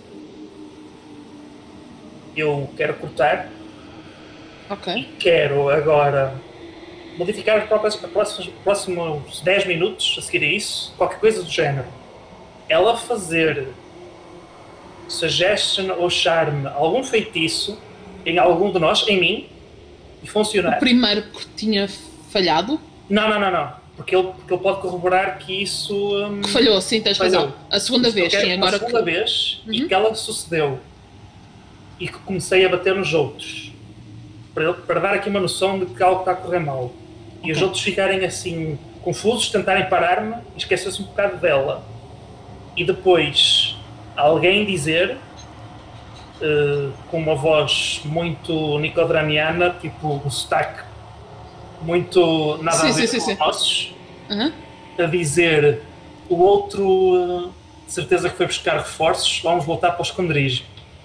Eu quero cortar Ok. e quero agora modificar os próximos 10 minutos a seguir a isso, qualquer coisa do género. Ela fazer suggestion ou charme, algum feitiço em algum de nós, em mim, e funcionar. O primeiro que tinha falhado, Não. Porque ele pode corroborar que isso que falhou, sim, tens falhou. razão. A segunda vez, sim, agora a segunda que... vez e que ela sucedeu e que comecei a bater nos outros para dar aqui uma noção de que algo está a correr mal e os outros ficarem assim confusos, tentarem parar-me e esquecer-se um bocado dela e depois alguém dizer com uma voz muito nicodramiana, tipo um sotaque muito nada a ver com os nossos, a dizer o outro de certeza que foi buscar reforços, vamos voltar para o esconderijo.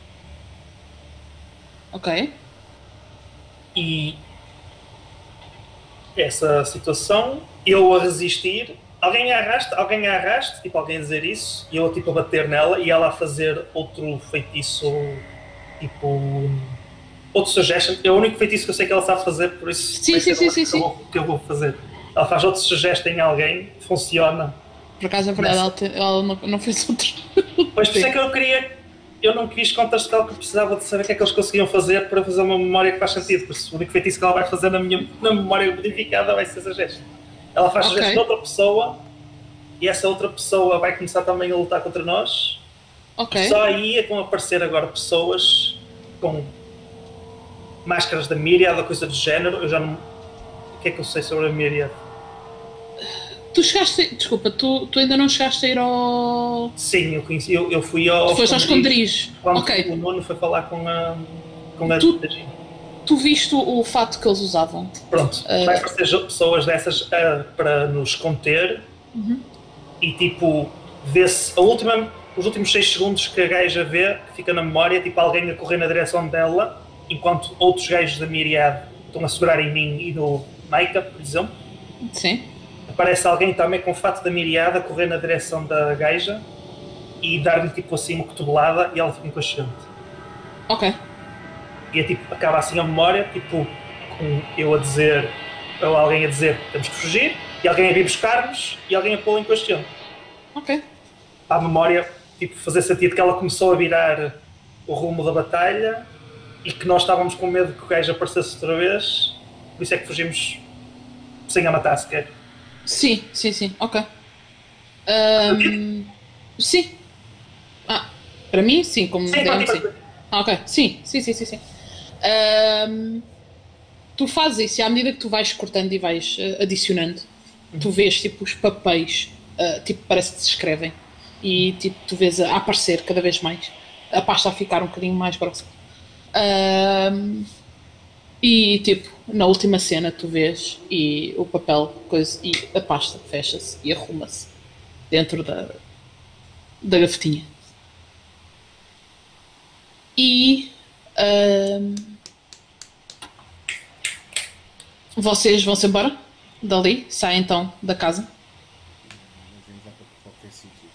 Ok. E essa situação, eu a resistir, alguém a arraste, tipo alguém a dizer isso, e eu tipo a bater nela e ela a fazer outro feitiço, tipo outro suggestion. É o único feitiço que eu sei que ela sabe fazer, por isso Sim. que eu vou fazer. Ela faz outro suggestion em alguém, funciona. Por acaso é verdade, ela não fez outro. Pois por isso é que eu não quis contextual, que eu precisava de saber o que é que eles conseguiam fazer para fazer uma memória que faz sentido. Por isso o único feitiço que ela vai fazer na memória modificada vai ser suggestion. Ela faz suggestion de outra pessoa e essa outra pessoa vai começar também a lutar contra nós. Ok. Só aí é que vão aparecer agora pessoas com máscaras da Myriad ou coisa do género. Eu já não... O que é que eu sei sobre a Myriad? Tu chegaste... Desculpa, tu ainda não chegaste a ir ao... Sim, eu conheci. Eu fui ao... Tu foste ao esconderijo. Quando Ok. o Nuno foi falar com a Tu viste o fato que eles usavam? Pronto, vai aparecer pessoas dessas para nos conter e tipo, vê-se os últimos 6 segundos que a gaja vê, que fica na memória, tipo alguém a correr na direção dela, enquanto outros gajos da Myriad estão a segurar em mim e no Maika, por exemplo. Sim. Aparece alguém também com o fato da Myriad a correr na direção da gaja e dar-lhe tipo assim uma cotovelada e ela fica inconsciente. Ok. E é tipo, acaba assim a memória, tipo, com eu a dizer, ou alguém a dizer temos que fugir, e alguém a vir buscar-nos e alguém a pô-la inconsciente. Ok. Para a memória, tipo, fazer sentido que ela começou a virar o rumo da batalha e que nós estávamos com medo que o gajo aparecesse outra vez, por isso é que fugimos sem a matar sequer. Sim. Ok. Sim. Para mim, sim. Como Sim, DM, para ti, sim. Ok. Sim. Tu fazes isso e à medida que tu vais cortando e vais adicionando, tu vês tipo os papéis, tipo parece que se escrevem e tipo tu vês a aparecer cada vez mais, a pasta a ficar um bocadinho mais grossa. E tipo, na última cena tu vês e o papel coisa, e a pasta fecha-se e arruma-se dentro da gavetinha. E vocês vão-se embora dali, saem então da casa. A gente vai para qualquer sítio.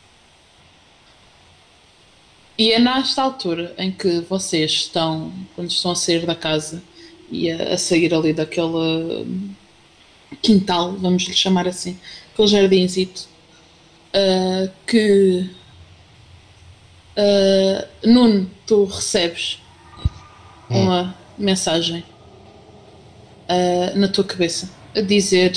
E é nesta altura em que vocês estão, quando estão a sair da casa e a sair ali daquele quintal, vamos lhe chamar assim, aquele jardinzito, que Nuno, tu recebes uma mensagem na tua cabeça a dizer: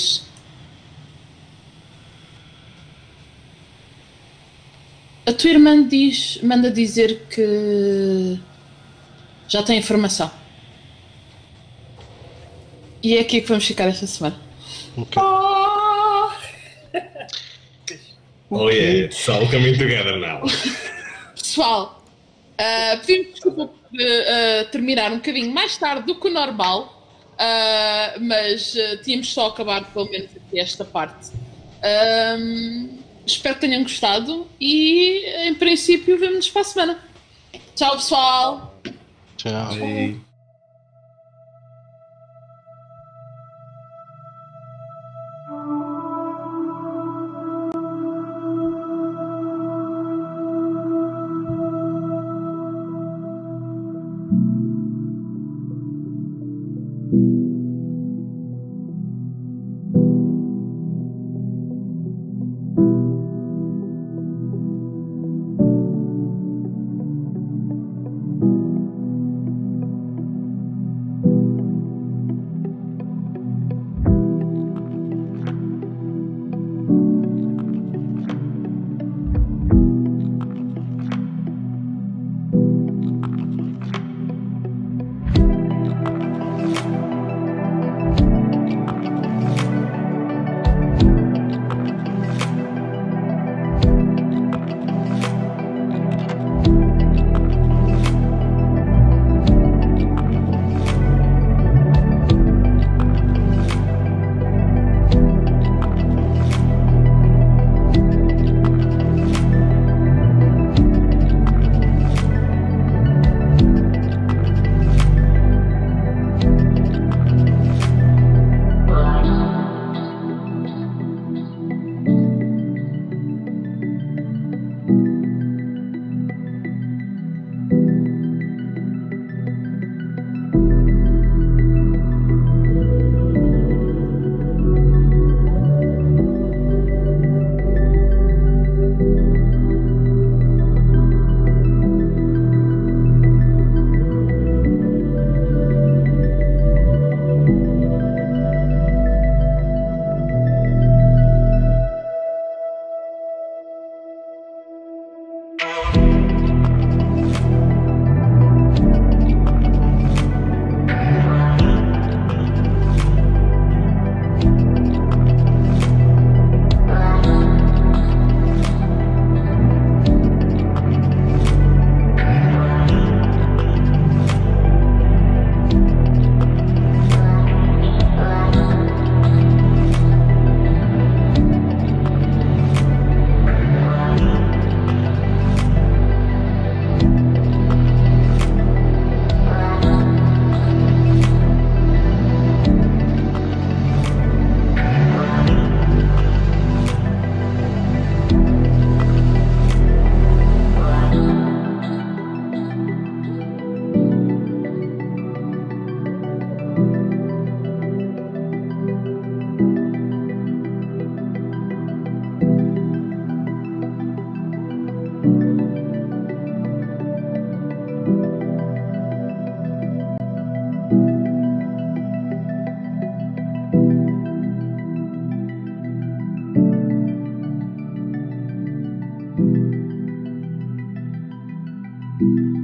a tua irmã manda dizer que já tem informação. E é aqui que vamos ficar esta semana. Ok. Oh yeah, it's all coming together now. Pessoal, pedimos desculpa por terminar um bocadinho mais tarde do que o normal, mas tínhamos só acabado pelo menos aqui esta parte. Espero que tenham gostado e em princípio vemo-nos para a semana. Tchau, pessoal! Tchau. Hey. Thank you.